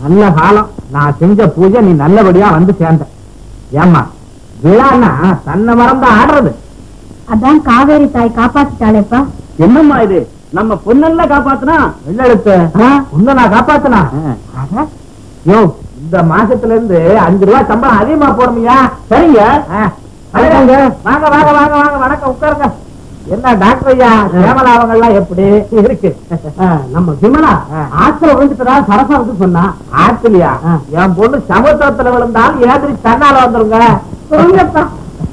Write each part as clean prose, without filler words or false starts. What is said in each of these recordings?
நல்ல காலம். நான் செஞ்ச பூஜை நீ நல்லபடியா வந்து சேர்ந்த. ஏம்மா விழான்னா தன்னை மறந்து ஆடுறது? அதான் காவேரி தாய் காப்பாத்திட்டாளேப்பா. என்னம்மா இது? நம்ம பொண்ணெல்லாம் காப்பாத்துனா வெள்ளெழுத்து உன்ன நான் காப்பாத்தினா? யோ, இந்த மாசத்துல இருந்து 5 ரூபாய் சம்பளம் அதிகமா போடுமியா? சரிங்க. வாங்க வாங்க வாங்க வாங்க, வணக்கம், உட்காருங்க. என்ன டாக்டர் ஐயா, சேமலாவங்க எல்லாம் எப்படி இருக்கு? நம்ம விமலா ஆத்துல விழுந்துட்டதா சரஸ்வதி சொன்னா. ஆத்துலயா? என் பொண்ணு சமுத்திரத்துல விழுந்தாலும் ஏதிரி தன்னால வந்துருங்க. சொல்லுங்கப்பா.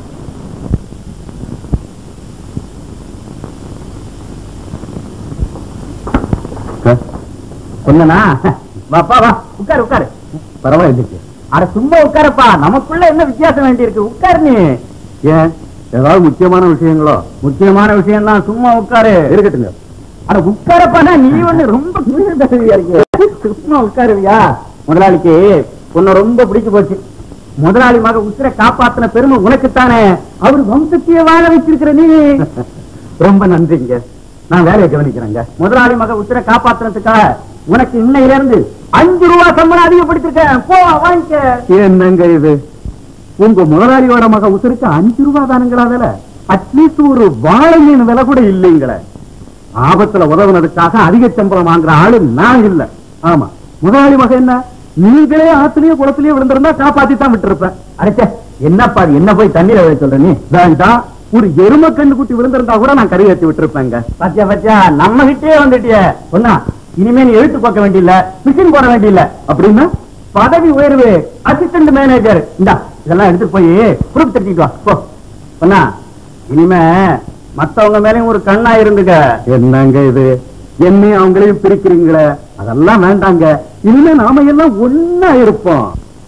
சொன்னா வாப்பா, வா உட்காரு உட்காரு. பரவாயில்லைக்கு. அட சும்மா உட்காரப்பா, நமக்குள்ள என்ன வித்தியாசம் வேண்டி இருக்கு? உட்காரு. நீ ஏன் ஏதாவது முக்கியமான விஷயங்களோ? முக்கியமான விஷயம் தான், சும்மா உட்காரு. இருக்கட்டுங்க. அட உட்காரப்பானா நீ ஒண்ணு ரொம்ப இருக்கு. சும்மா உட்காருவியா? முதலாளிக்கு உன்னை ரொம்ப பிடிச்சு போச்சு. முதலாளி மக உசிரை காப்பாத்தின பெருமை உனக்குத்தானே. அவரு வம்சத்தையே வாழ வச்சிருக்கிற நீ. ரொம்ப நன்றிங்க. நான் வேலையை கவனிக்கிறேங்க. முதலாளி மக உசிரை காப்பாத்தினதுக்காக உனக்கு இன்னையில இருந்து 5 ரூபாய் சம்பளம் அதிகப்படுத்திருக்கேன். போ வாங்கிக்க. என்னங்க இது? உங்க முதலாளியோட மக உசுருக்கு 5 ரூபாய் தானுங்களா? அட்லீஸ்ட் ஒரு வாழை மீன் விலை கூட இல்லைங்களே. ஆபத்துல உதவுனதுக்காக அதிக சம்பளம் வாங்குற ஆளு நான் இல்ல. ஆமா, முதலாளி மக என்ன நீங்களே ஆத்துலயோ குளத்திலயோ விழுந்திருந்தா காப்பாத்தி தான் விட்டுருப்பேன். அடைச்ச என்னப்பா, என்ன போய் தண்ணீரை விழ சொல்ற நீ? வேண்டாம், ஒரு எரும கண்ணு குட்டி விழுந்திருந்தா கூட நான் கறி ஏற்றி விட்டுருப்பேங்க. பச்சா பச்சா, நம்ம கிட்டே வந்துட்டிய. சொன்னா இனிமே நீ எழுத்து பார்க்க வேண்டியில்ல, மிஷின் போட வேண்டியில்ல. அப்படின்னா பதவி உயர்வு, அசிஸ்டன்ட் மேனேஜர். இந்தா இதெல்லாம் எடுத்துட்டு போய் ப்ரூஃப் தட்டிட்டு வா. போ. சொன்னா இனிமே மத்தவங்க மேலயும் ஒரு கண்ணா இருந்துங்க. என்னங்க இது? என்னையும் அவங்களையும் பிரிக்கிறீங்களே, அதெல்லாம் வேண்டாங்க. இனிமே நாம எல்லாம் ஒன்னா இருப்போம்.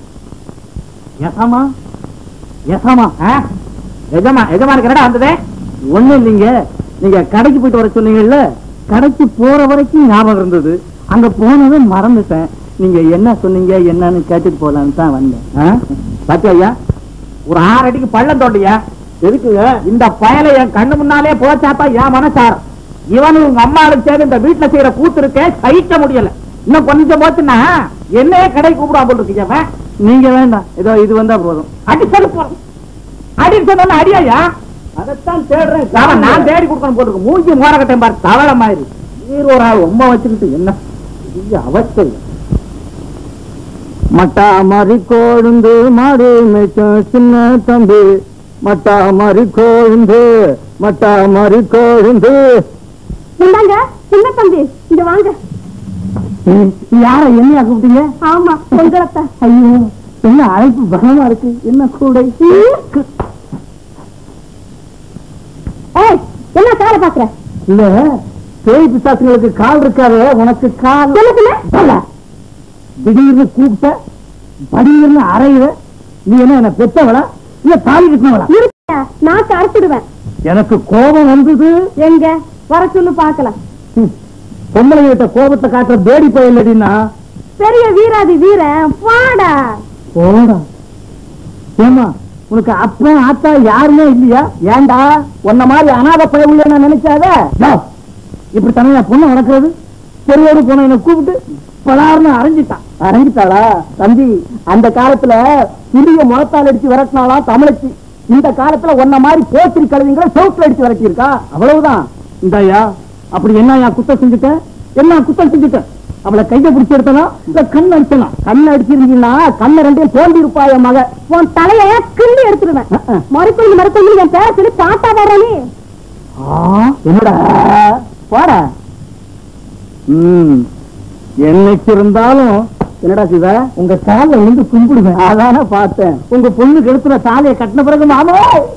எசமா எசமா எஜமா எஜமா இருக்கிறடா வந்ததே ஒண்ணு இல்லைங்க. நீங்க கடைக்கு போயிட்டு வர சொன்னீங்கல்ல, கடைக்கு போற வரைக்கும் ஞாபகம் இருந்தது. அங்க போனதும் மறந்துட்டேன். நீங்க என்ன சொன்னீங்க என்னன்னு கேட்டுட்டு போலான்னு தான் வந்தேன். பாத்தியா, ஒரு 6 அடிக்கு பள்ளம் தோண்டியா? எதுக்குங்க? இந்த பயலை என் கண்ணு முன்னாலே போச்சாப்பா என் மனசார். இவனு உங்க அம்மாளுக்கு சேர்ந்து இந்த வீட்டுல செய்யற கூத்து இருக்க சகிக்க முடியல. இன்னும் கொஞ்சம் போச்சுன்னா என்னையே கடை கூப்பிடா போல் இருக்கீங்க. நீங்க வேண்டாம், ஏதோ இது வந்தா போதும். அடி சொல்லு போறோம். அடி சொன்ன அடியா? அதைத்தான் தேடுறேன். நான் தேடி கொடுக்கணும் போட்டுருக்கு. மூஞ்சி மோரக்கட்டை பாரு, தவள மாதிரி. ஒரு ஆள் உமா வச்சுக்கிட்டு என்ன அவஸ்தை. மட்டா மாதிரி கோழுந்து மாடு மேய்ச்சோம் சின்ன தம்பி. மட்டா மாதிரி கோழுந்து, மட்டா மாதிரி கோழுந்து. சின்ன தம்பி இங்க வாங்க. யார என்னையா கூப்பிட்டீங்க? ஆமா, உங்களத்தான். ஐயோ, என்ன அழைப்பு பலமா இருக்கு. என்ன கூடை? என்ன காலை பாக்குற? இல்ல, பேய் பிசாசுகளுக்கு கால் இருக்காது, உனக்கு கால். திடீர்னு கூப்பிட்ட படியிருந்து அறையுற. நீ என்ன பெற்றவளா இல்ல தாலி கட்டினவளா? நான் அரைச்சிடுவேன். எனக்கு கோபம் வந்தது. எங்க வர சொல்லு பாக்கலாம். பொம்பளை கிட்ட கோபத்தை காட்டுற பேடி போயில்லடினா பெரிய வீராதி வீரன். போடா போடா. ஏமா, உனக்கு அப்ப ஆத்தா யாருமே இல்லையா? ஏண்டா உன்ன மாதிரி அநாத பயவுள்ள நான் நினைச்சாத? இப்படி தனியா பொண்ணு நடக்கிறது. பெரியோடு போன என்ன கூப்பிட்டு பலார்னு அரைஞ்சிட்டாளா? தம்பி, அந்த காலத்துல புதிய முளத்தால் அடிச்சு விரட்டினாலாம் தமிழச்சி. இந்த காலத்துல ஒன்ன மாதிரி போத்திரி கழுவிங்களை சவுத்துல அடிச்சு விரட்டி இருக்கா. அவ்வளவுதான். இந்தாயா, அப்படி என்ன குத்தம் செஞ்சுட்ட? என்ன குத்தம் செஞ்சுட்ட? அவளை கையை பிடிச்சி எடுத்தனா இல்ல கண் அடிச்சலாம்? கண் அடிச்சிருந்தீங்கன்னா கண்ணை 2 தோண்டி இருப்பாய மக. உன் தலைய கிள்ளி எடுத்துருவேன். மறுக்கொண்டு மறுக்கொண்டு என் பேர சொல்லி பாட்டா வர்றனே. என்னடா போட. என்னைக்கு இருந்தாலும் என்னடா சிவா, உங்க தாலை வந்து கும்பிடுவேன். அதான பார்த்தேன். உங்க பொண்ணு கெடுத்துற தாலையை கட்டின பிறகு மாமோ.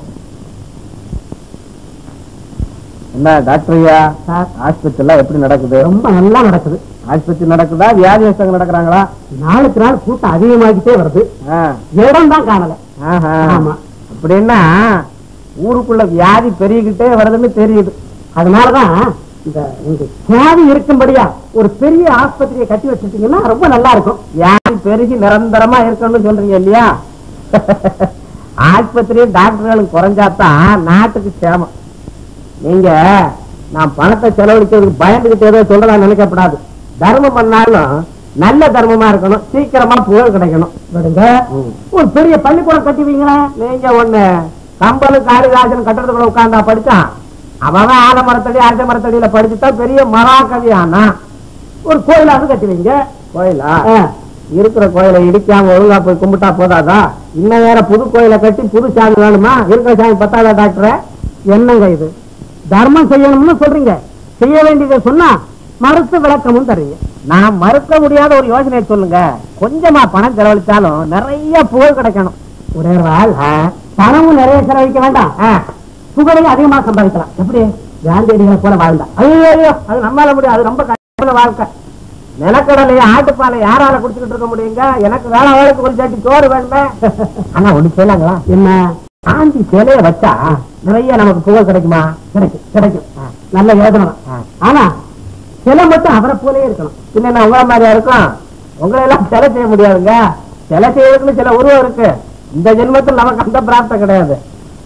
என்ன டாக்டர் ஐயா, ஆஸ்பத்திரி எல்லாம் எப்படி நடக்குது? ரொம்ப நல்லா நடக்குது. ஆஸ்பத்திரி நடக்குதா, வியாதியஸ்தங்க நடக்கிறாங்களா? நாளுக்கு நாள் கூட்டம் அதிகமாகிட்டே வருது. இடம் தான் காணல. ஆமா, அப்படின்னா ஊருக்குள்ள வியாதி பெருகிட்டே வருதுன்னு தெரியுது. அதனாலதான் இந்த வியாதி இருக்கும்படியா ஒரு பெரிய ஆஸ்பத்திரியை கட்டி வச்சுட்டீங்கன்னா ரொம்ப நல்லா இருக்கும். வியாதி பெருகி நிரந்தரமா இருக்கணும்னு சொல்றீங்க இல்லையா? ஆஸ்பத்திரியும் டாக்டர்களும் குறைஞ்சாதான் நாட்டுக்கு சேமம். நீங்க நான் பணத்தை செலவழிக்கிறதுக்கு பயந்துகிட்டு ஏதோ சொல்றதா நினைக்கப்படாது. தர்மம் பண்ணாலும் நல்ல தர்மமா இருக்கணும், சீக்கிரமா புகழ் கிடைக்கணும். ஒரு பெரிய பள்ளிக்கூடம் கட்டுவீங்களா? நீங்க ஒண்ணு கம்பலு காளிதாசன் கட்டுறதுக்குள்ள உட்கார்ந்தா படிச்சான். அவன் ஆலமரத்தடி அரச மரத்தடியில படிச்சுதான் பெரிய மகாகவி ஆனா. ஒரு கோயிலாவது கட்டுவீங்க. கோயிலா? இருக்கிற கோயிலை இடிக்காம ஒழுங்கா போய் கும்பிட்டா போதாதா? இன்னும் வேற புது கோயிலை கட்டி புது சாமி வேணுமா? இருக்கிற சாமி பத்தாதா டாக்டர்? என்னங்க இது? தர்மம் செய்யணும்னு சொல்றீங்க, செய்ய வேண்டியதை சொன்னா மறுத்து விளக்கமும் தர்றீங்க. நான் மறுக்க முடியாத ஒரு யோசனையை சொல்லுங்க. கொஞ்சமா பணம் செலவழிச்சாலும் நிறைய புகழ் கிடைக்கணும். ஒரே நாள் பணமும் நிறைய செலவழிக்க வேண்டாம், புகழையும் அதிகமா சம்பாதிக்கலாம். எப்படி? காந்தியடிகளை போல வாழ்ந்தா. ஐயோ, அது நம்மளால முடியும். அது ரொம்ப கஷ்டமான வாழ்க்கை. நிலக்கடலைய ஆட்டுப்பாலை யாரால குடிச்சுக்கிட்டு இருக்க முடியுங்க? எனக்கு வேலை வேலைக்கு ஒரு சாட்டி சோறு வேணுமே. ஆனா ஒண்ணு செய்யலாங்களா? என்ன? காந்தி சிலைய வச்சா நிறைய நமக்கு புகழ் கிடைக்குமா? கிடைக்கும். நல்ல யோசனை. ஆனா சிலை மட்டும் அவரை போலயே இருக்கணும். இல்லைன்னா உங்களை மாதிரியா இருக்கும். உங்களை எல்லாம் சிலை செய்ய முடியாதுங்க. சிலை செய்யறதுக்குன்னு சில உருவம் இருக்கு. இந்த ஜென்மத்தில் நமக்கு அந்த பிராப்தம் கிடையாது.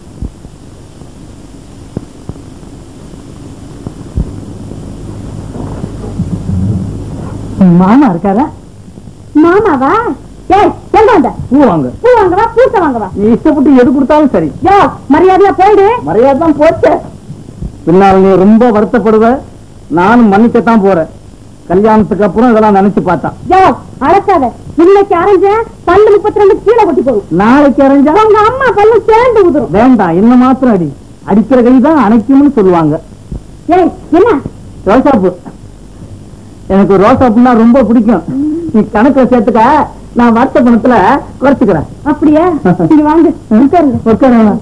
மாமா இருக்காரா? மாமாவா? பூ வாங்கவா பூச வாங்கவா? நீ இஷ்டப்பட்டு எது கொடுத்தாலும் சரி. மரியாதையா போயிடு. மரியாதை தான் போச்சு. பின்னால் நீ ரொம்ப வருத்தப்படுவ. நானும் மன்னிக்கத்தான் போறேன். கல்யாணத்துக்கு அப்புறம் இதெல்லாம் நினைச்சு பார்த்தா அழைக்காத. இன்னைக்கு அரைஞ்ச பல்லு 32 கீழே கொட்டி போகும். நாளைக்கு அரைஞ்சா உங்க அம்மா பல்லு சேர்ந்து உதிரும். வேண்டாம், என்ன மாத்திரம் அடி. அடிக்கிற கைதான் அணைக்கும்னு சொல்லுவாங்க. என்ன ரோசாப்பூ? எனக்கு ரோசாப்பூன்னா ரொம்ப பிடிக்கும். நீ கணக்குல சேர்த்துக்க, நான் வருத்த பணத்துல குறைச்சுக்கிறேன். அப்படியா? நீங்க வாங்க உட்காருங்க.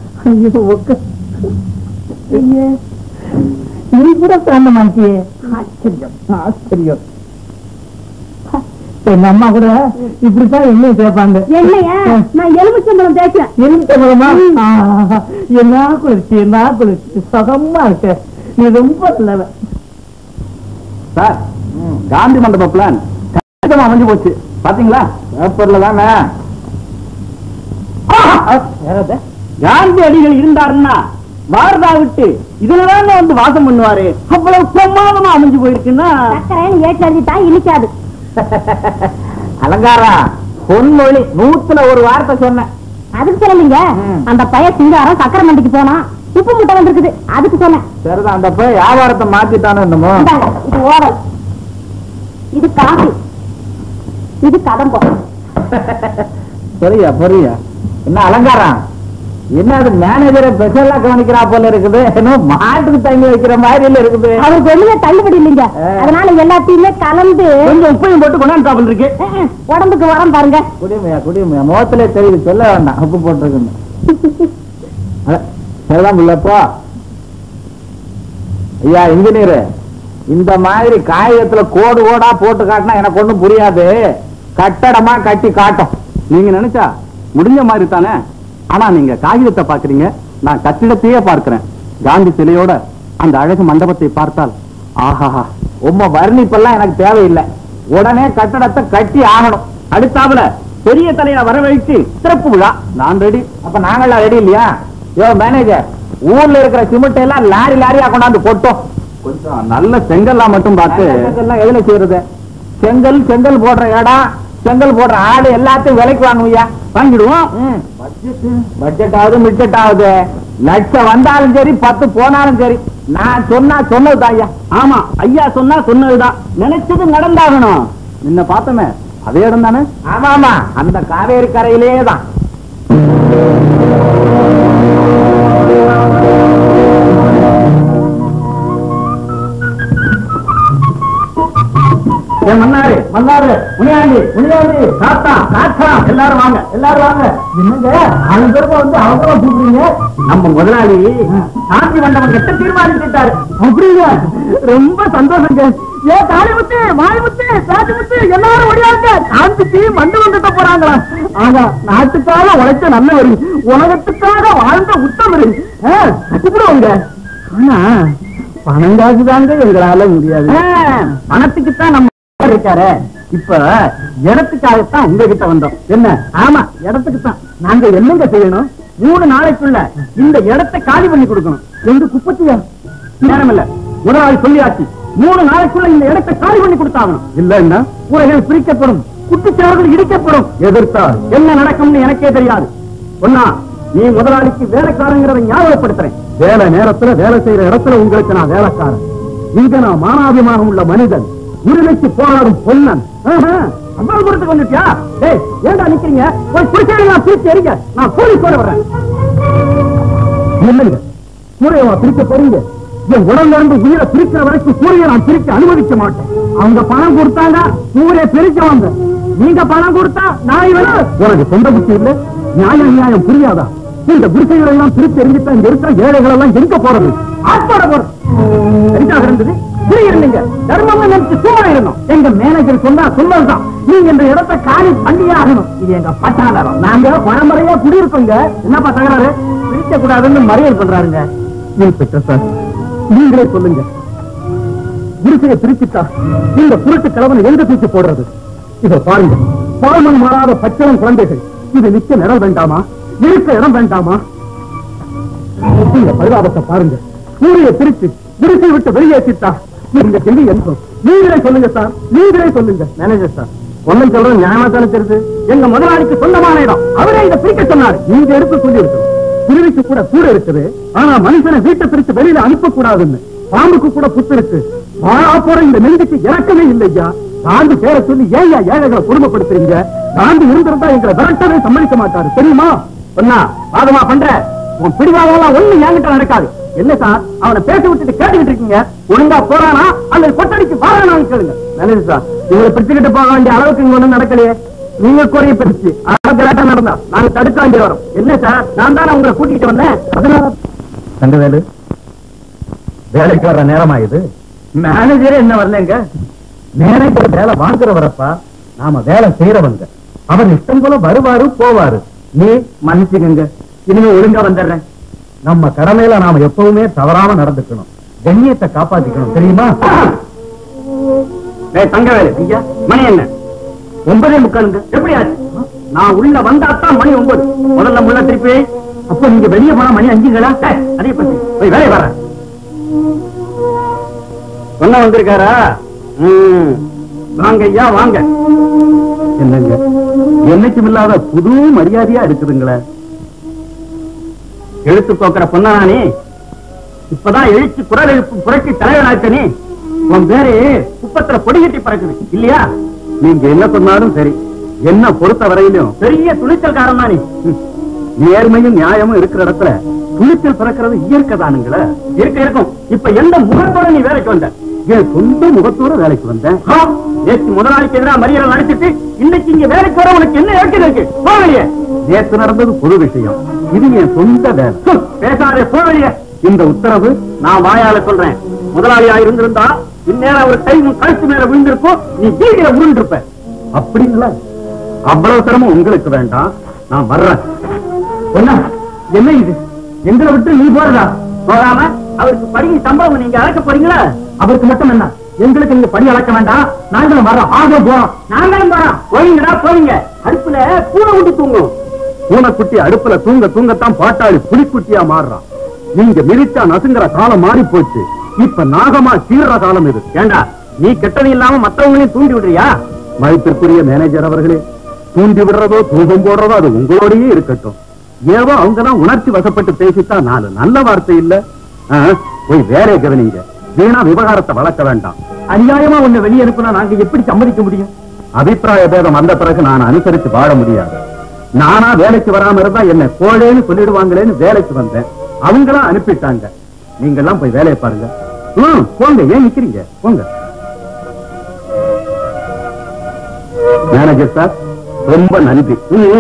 இது கூட பிராண்டமாச்சு. ஆச்சரியம். எங்க அம்மா கூட இப்படித்தான் எண்ணெய் தேய்ப்பாங்க. எண்ணெயா? நான் எலுமிச்சம்பழம் தேய்க்கிறேன். எலுமிச்சம்பழமா? என்ன குளிர்ச்சி சுகமா இருக்கு. நீ ரொம்ப நல்லவ. சார், காந்தி மண்டப பிளான் அமைஞ்சு போச்சு பாத்தீங்களா? பேப்பர்ல தானே. காந்தி அடிகள் இருந்தாருன்னா வாரதா விட்டு இதுலதான் வந்து வாசம் பண்ணுவாரு. அவ்வளவு பிரமாதமா அமைஞ்சு போயிருக்குன்னா ஏற்றறிஞ்சிட்டா இனிக்காது. அலங்காரா, பொன்மொழி 100ல ஒரு வார்த்தை சொன்னேன். அதுக்கு சொல்லலீங்க. அந்த பையன் சிங்காரம் சக்கரை மண்டிக்கு போனா உப்பு முட்டை வந்துருக்குது, அதுக்கு சொன்னேன். சரிதான், அந்த பையன் வியாபாரத்தை மாத்திட்டானோ என்னமோ. இது ஓவல், இது காஃபி, இது கதம்பம். பொரியா என்ன அலங்காரம்? என்ன அது மேனேஜரை ஸ்பெஷலா கவனிக்கிறா போல இருக்குது. மாட்டுக்கு தங்கி வைக்கிற மாதிரி இருக்குது. அவருக்கு ஒண்ணுமே தள்ளுபடி இல்லைங்க. அதனால எல்லாத்தையுமே கலந்து கொஞ்சம் உப்பையும் போட்டு கொண்டாந்து இருக்கு. உடம்புக்கு வரம் பாருங்க. குடிமையா முகத்திலே தெரியுது, சொல்ல வேண்டாம் உப்பு போட்டிருக்குன்னு. சரிதான் இல்லப்பா. ஐயா இன்ஜினியர், இந்த மாதிரி காகிதத்துல கோடு கோடா போட்டு காட்டினா எனக்கு ஒண்ணும் புரியாது. கட்டடமா கட்டி காட்டும். நீங்க நினைச்சா முடிஞ்ச மாதிரி தானே. ஆனா நீங்க காகிதத்தை பாக்குறீங்க, நான் கட்டிடத்தையே பார்க்கிறேன். காந்தி சிலையோட அந்த அழகு மண்டபத்தை பார்த்தால் ஆஹாஹா, உம்ம வர்ணிப்பெல்லாம் எனக்கு தேவையில்லை. உடனே கட்டடத்தை கட்டி ஆகணும். அடுத்தாப்புல பெரிய தலையை வரவழைத்து சிறப்பு விழா. நான் ரெடி. அப்ப நாங்கெல்லாம் ரெடி இல்லையா? யோ மேனேஜர், ஊர்ல இருக்கிற சிமெண்ட் எல்லாம் லாரி லாரியா கொண்டாந்து போட்டோம். கொஞ்சம் நல்ல செங்கல்லாம் மட்டும் பார்த்து. செங்கல்லாம் எதுல செய்யறது? செங்கல் போடுற இடம், செங்கல் போடுற ஆடு எல்லாத்தையும் விலைக்கு வாங்குவியா? வாங்கிடுவோம். பட்ஜெட் ஆகுது, மிட்ஜெட் ஆகுது. லட்சம் வந்தாலும் சரி, 10 போனாலும் சரி, நான் சொன்னதுதான் ஐயா. ஆமா, ஐயா சொன்னதுதான். நினைச்சது நடந்தாகணும். நின்ன பார்த்தமே அதே இடம் தானே? ஆமா, அந்த காவேரி கரையிலே தான். மன்னாரு, முனியாண்டி, தாத்தா, எல்லாரும் வாங்க. என்னங்க 4 பேருமா வந்து அவசரம் கூப்பிடுறீங்க? நம்ம முதலாளி சாந்தி மண்டபம் கட்ட தீர்மானிச்சுட்டாரு. அப்படிங்க? ரொம்ப சந்தோஷங்க. ஏன் காளிமுத்து, மாரிமுத்து, ராஜமுத்து எல்லாரும் ஒடியாங்க. சாந்திக்கு மண்டபம் கட்ட போறாங்களா? ஆனா நாட்டுக்காக உழைச்ச நல்லவர், உலகத்துக்காக வாழ்ந்த உத்தமர். கட்டுப்படுவாங்க. ஆனா பணம் காசுதாங்க எங்களால முடியாது. பணத்துக்குத்தான் நம்ம இருக்காரு. இப்ப இடத்துக்காகத்தான் உங்ககிட்ட வந்தோம். என்ன? ஆமா, இடத்துக்குத்தான். நாங்க என்னங்க செய்யணும்? 3 நாளைக்குள்ள இந்த இடத்தை காலி பண்ணி கொடுக்கணும். எங்க குப்பத்தியா? நேரம் இல்ல, முதலாளி சொல்லியாச்சு. 3 நாளைக்குள்ள இந்த இடத்தை காலி பண்ணி கொடுத்தாகணும். இல்லன்னா கூரைகள் பிரிக்கப்படும், குட்டிச்சார்கள் இடிக்கப்படும். எதிர்த்தால் என்ன நடக்கும்னு எனக்கே தெரியாது. பொன்னா, நீ முதலாளிக்கு வேலைக்காரங்கிறத ஞாபகப்படுத்துறேன். வேலை நேரத்துல வேலை செய்யற இடத்துல உங்களுக்கு நான் வேலைக்காரன். இங்க நான் மானாபிமானம் உள்ள மனிதன், உரிமைக்கு போராடும் பொன்னன். அம்பாபுரத்துக்கு வந்துட்டியா? டேய், ஏண்டா நிக்கிறீங்க? போய் குடிச்சா பிரிச்சு எறிங்க. நான் போலீஸோட வர்றேன். இல்லைங்க, சூரியவா பிரிக்க போறீங்க? என் உடம்புல இருந்து உயிரை பிரிக்கிற வரைக்கும் சூரிய நான் பிரிக்க அனுமதிக்க மாட்டேன். அவங்க பணம் கொடுத்தாங்க, சூரிய பிரிக்க வந்த. நீங்க பணம் கொடுத்தா நான் உனக்கு சொந்த புத்தி இல்ல? நியாயம் புரியாதா? இந்த குடிசைகளை எல்லாம் பிரித்து எரிஞ்சுட்டா இங்க இருக்கிற ஏழைகள் எல்லாம் எங்க போறது? ஆட்பாட போறது எரிஞ்சாக இருந்தது. இருந்தீங்க தர்மம் நினைச்சு சும்மா இருந்தோம். எங்க மேனேஜர் சொன்னா சொல்லதான், நீங்க இந்த இடத்தை காலி பண்ணியே ஆகணும். இது எங்க பட்டாளரம். நாங்க பரம்பரையா குடியிருக்கோங்க. என்னப்பா தகராறு? பிரிக்க கூடாதுன்னு மறியல் பண்றாருங்க. சார், நீங்களே சொல்லுங்க, குடிசையை பிரிச்சுட்டா இந்த புரட்டு கிழவனை எங்க தூக்கி போடுறது? இதை பாருங்க, பால்மணி மாறாத பச்சளம் குழந்தைகள். இது நிக்க நிறம் வேண்டாமா? இருக்க இடம் வேண்டாமா? இந்த பரிதாபத்தை பாருங்க. சூரிய பிரிச்சு குடிசை விட்டு வெளியேற்றிட்டா இந்த கேள்வி என்ன? நீங்களே சொல்லுங்க சார், நீங்களே சொல்லுங்க. மேனேஜர் சார், ஒன்னும் சொல்றது நியாயமா தானே தெரியுது. எங்க முதலாளிக்கு சொந்தமான இடம், அவரே இதை பிரிக்க சொன்னாரு. நீங்க எடுத்து சொல்லி இருக்கணும். குருவிக்கு கூட கூட இருக்குது, ஆனா மனுஷனை வீட்டை பிரிச்சு வெளியில அனுப்ப கூடாதுன்னு. பாம்புக்கு கூட புத்து இருக்கு. போற இந்த நெஞ்சுக்கு இறக்கமே இல்லையா? காந்தி பேர சொல்லி ஏன் ஏழைகளை குடும்பப்படுத்துறீங்க? காந்தி இருந்திருந்தா எங்களை விரட்டவே சம்மதிக்க மாட்டாரு, தெரியுமா? சொன்னா பாதமா பண்ற உன் பிடிவாதம் ஒண்ணு என்கிட்ட நடக்காது. என்ன சார், அவனை பேச விட்டுட்டு கேட்டுக்கிட்டு இருக்கீங்க? ஒழுங்கா போறானா அல்லது கொட்டடிக்கு வாரானான்னு கேளுங்க. நல்லது சார், இவங்களை பிடிச்சுக்கிட்டு போக வேண்டிய அளவுக்கு இங்க ஒண்ணும் நடக்கலையே. நீங்க குறைய பிரிச்சு அழகா நடந்தா நாங்க தடுக்க வேண்டிய வரோம். என்ன சார், நான் தானே உங்களை கூட்டிட்டு வந்தேன். அதனால தங்கவேலு, வேலைக்கு வர்ற நேரமா இது? மேனேஜரே என்ன வரலங்க? மேனேஜர் வேலை வாங்குற வரப்பா, நாம வேலை செய்யறவங்க. அவர் இஷ்டம் போல வருவாரு போவாரு. நீ மன்னிச்சுக்கங்க, இனிமே ஒழுங்கா வந்துடுறேன். நம்ம கடமையில நாம எப்பவுமே தவறாம நடந்துக்கணும், கண்ணியத்தை காப்பாத்திக்கணும், தெரியுமா? தங்கவேலு, ஐயா மணி என்ன? 9:45. எப்படி ஆச்சு? நான் உள்ள வந்தாத்தான் மணி 9. முதல்ல முள்ள திருப்பி. அப்ப நீங்க வெளியே போனா மணி 5ங்களா? அதே பத்தி போய் வேலை வர சொன்ன வந்திருக்காரா? வாங்க ஐயா வாங்க. என்னங்க, என்னைக்கும் இல்லாத புது மரியாதையா இருக்குதுங்களே. எழுத்து போக்குற பொன்னானி, இப்பதான் எழுச்சி குரல் எழுப்பு புரட்சி தலைவனாச்சனி. உன் பேரு குப்பத்துல பொடிகட்டி பறக்குது இல்லையா? நீங்க என்ன சொன்னாலும் சரி, என்ன பொறுத்த வரையிலும் பெரிய துணிச்சல்காரன் தானே. நேர்மையும் நியாயமும் இருக்கிற இடத்துல துணிச்சல் பிறக்கிறது இயற்கை தானுங்களே. இருக்கும். இப்ப எந்த முகத்தோட நீ வேலைக்கு வந்த? என் சொந்த முகத்தோட வேலைக்கு வந்தேன். நேற்று முதலாளிக்கு எதிராக மறியலை நடத்திட்டு இன்னைக்கு இங்க வேலைக்கு வர உனக்கு என்ன யோக்கியம் இருக்கு? போவலியே. நேற்று நடந்தது பொது விஷயம், இது என் சொந்த வேலை. பேசாதே, போவலியே. இந்த உத்தரவு நான் வாயால சொல்றேன். முதலாளியா இருந்திருந்தா இந்நேரம் அவர் கை கழுத்து மேல விழுந்திருப்போம், நீ வீடில உருண்டிருப்ப. அப்படிங்களா? அவ்வளவு சிரமம் உங்களுக்கு வேண்டாம், நான் வர்றேன். என்ன இது? எங்களை விட்டு நீ போறதா? போகாம அவருக்கு படி சம்பளம் நீங்க அழைக்க போறீங்களா? அவருக்கு மட்டும் என்ன, எங்களுக்கு நீங்க படி அழைக்க வேண்டாம். நாங்களும் வரோம். ஆக போறோம். நாங்களும் வரோம். போறீங்களா? போறீங்க. அடுப்புல பூனை விட்டு தூங்கும். பூனைக்குட்டி அடுப்புல தூங்க தூங்கத்தான் பாட்டாளி புலிக்குட்டியா மாறுறான். நீங்க மிதிச்சா நசுங்கிற காலம் மாறி போச்சு. இப்ப நாகமா சீர்ற காலம் இது. ஏண்டா, நீ கெட்டது இல்லாம மற்றவங்களையும் தூண்டி விடுறியா? மதிப்பிற்குரிய மேனேஜர் அவர்களே, தூண்டி விடுறதோ தூபம் போடுறதோ அது உங்களோடயே இருக்கட்டும். ஏதோ அவங்கதான் உணர்ச்சி வசப்பட்டு பேசிட்டா நாலு நல்ல வார்த்தை இல்ல. போய் வேலையை கவனிங்க, வீணா விவகாரத்தை வளர்க்க வேண்டாம். அநியாயமா உன்னை வெளியே அனுப்புனா நாங்க எப்படி சம்மதிக்க முடியும்? அபிப்பிராய பேதம் வந்த பிறகு நான் அனுசரித்து வாழ முடியாது. நானா வேலைக்கு வராம இருந்தா என்ன கோழேன்னு சொல்லிடுவாங்களேன்னு வேலைக்கு வந்தேன். அவங்களா அனுப்பிட்டாங்க. நீங்க எல்லாம் போய் வேலையை பாருங்க. போங்க, ஏன் நிக்கிறீங்க? போங்க. மேனேஜர் சார், ரொம்ப நன்றி.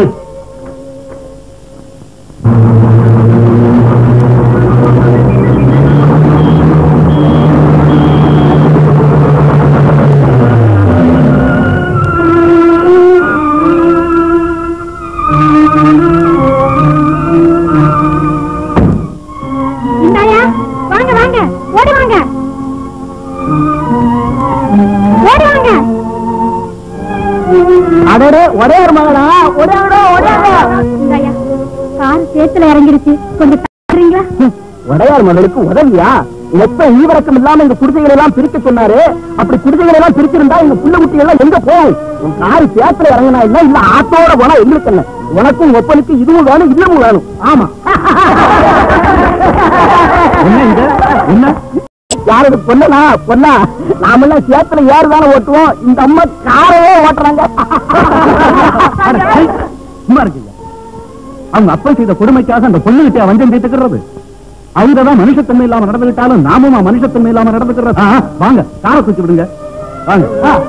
ஒரே ஒரு மகளா? கார் சேத்துல இறங்கிருச்சு, கொஞ்சம் ஒடையார் மகளுக்கு உதவியா? எப்ப ஈவரக்கம் இல்லாம இந்த குடிசைகளை எல்லாம் பிரிக்க சொன்னாரு. அப்படி குடிசைகளை எல்லாம் பிரிச்சிருந்தா இந்த புள்ள குட்டி எல்லாம் எங்க போகும்? உன் காரி சேத்துல இறங்கினா இல்ல, இல்ல ஆத்தோட போனா எங்களுக்கு என்ன? உனக்கும் ஒப்பனுக்கு இதுவும் வேணும், இன்னமும் வேணும். ஆமா. என்ன யாரு பொண்ணா? பொண்ணா நாமெல்லாம் சேத்துல ஏறுதானே ஓட்டுவோம், இந்த அம்மா காரையே ஓட்டுறாங்க. சும்மா இருக்கீங்க. அவங்க அப்பா செய்த கொடுமைக்காக அந்த பொண்ணுகிட்ட வஞ்சம் தீர்த்துக்கிறது. அவங்கதான் மனுஷத்தன்மை இல்லாம நடந்துகிட்டாலும் நாமும் மனுஷத்தன்மை இல்லாம நடந்துக்கிறது. வாங்க காரை தூக்கி விடுங்க. வாங்க.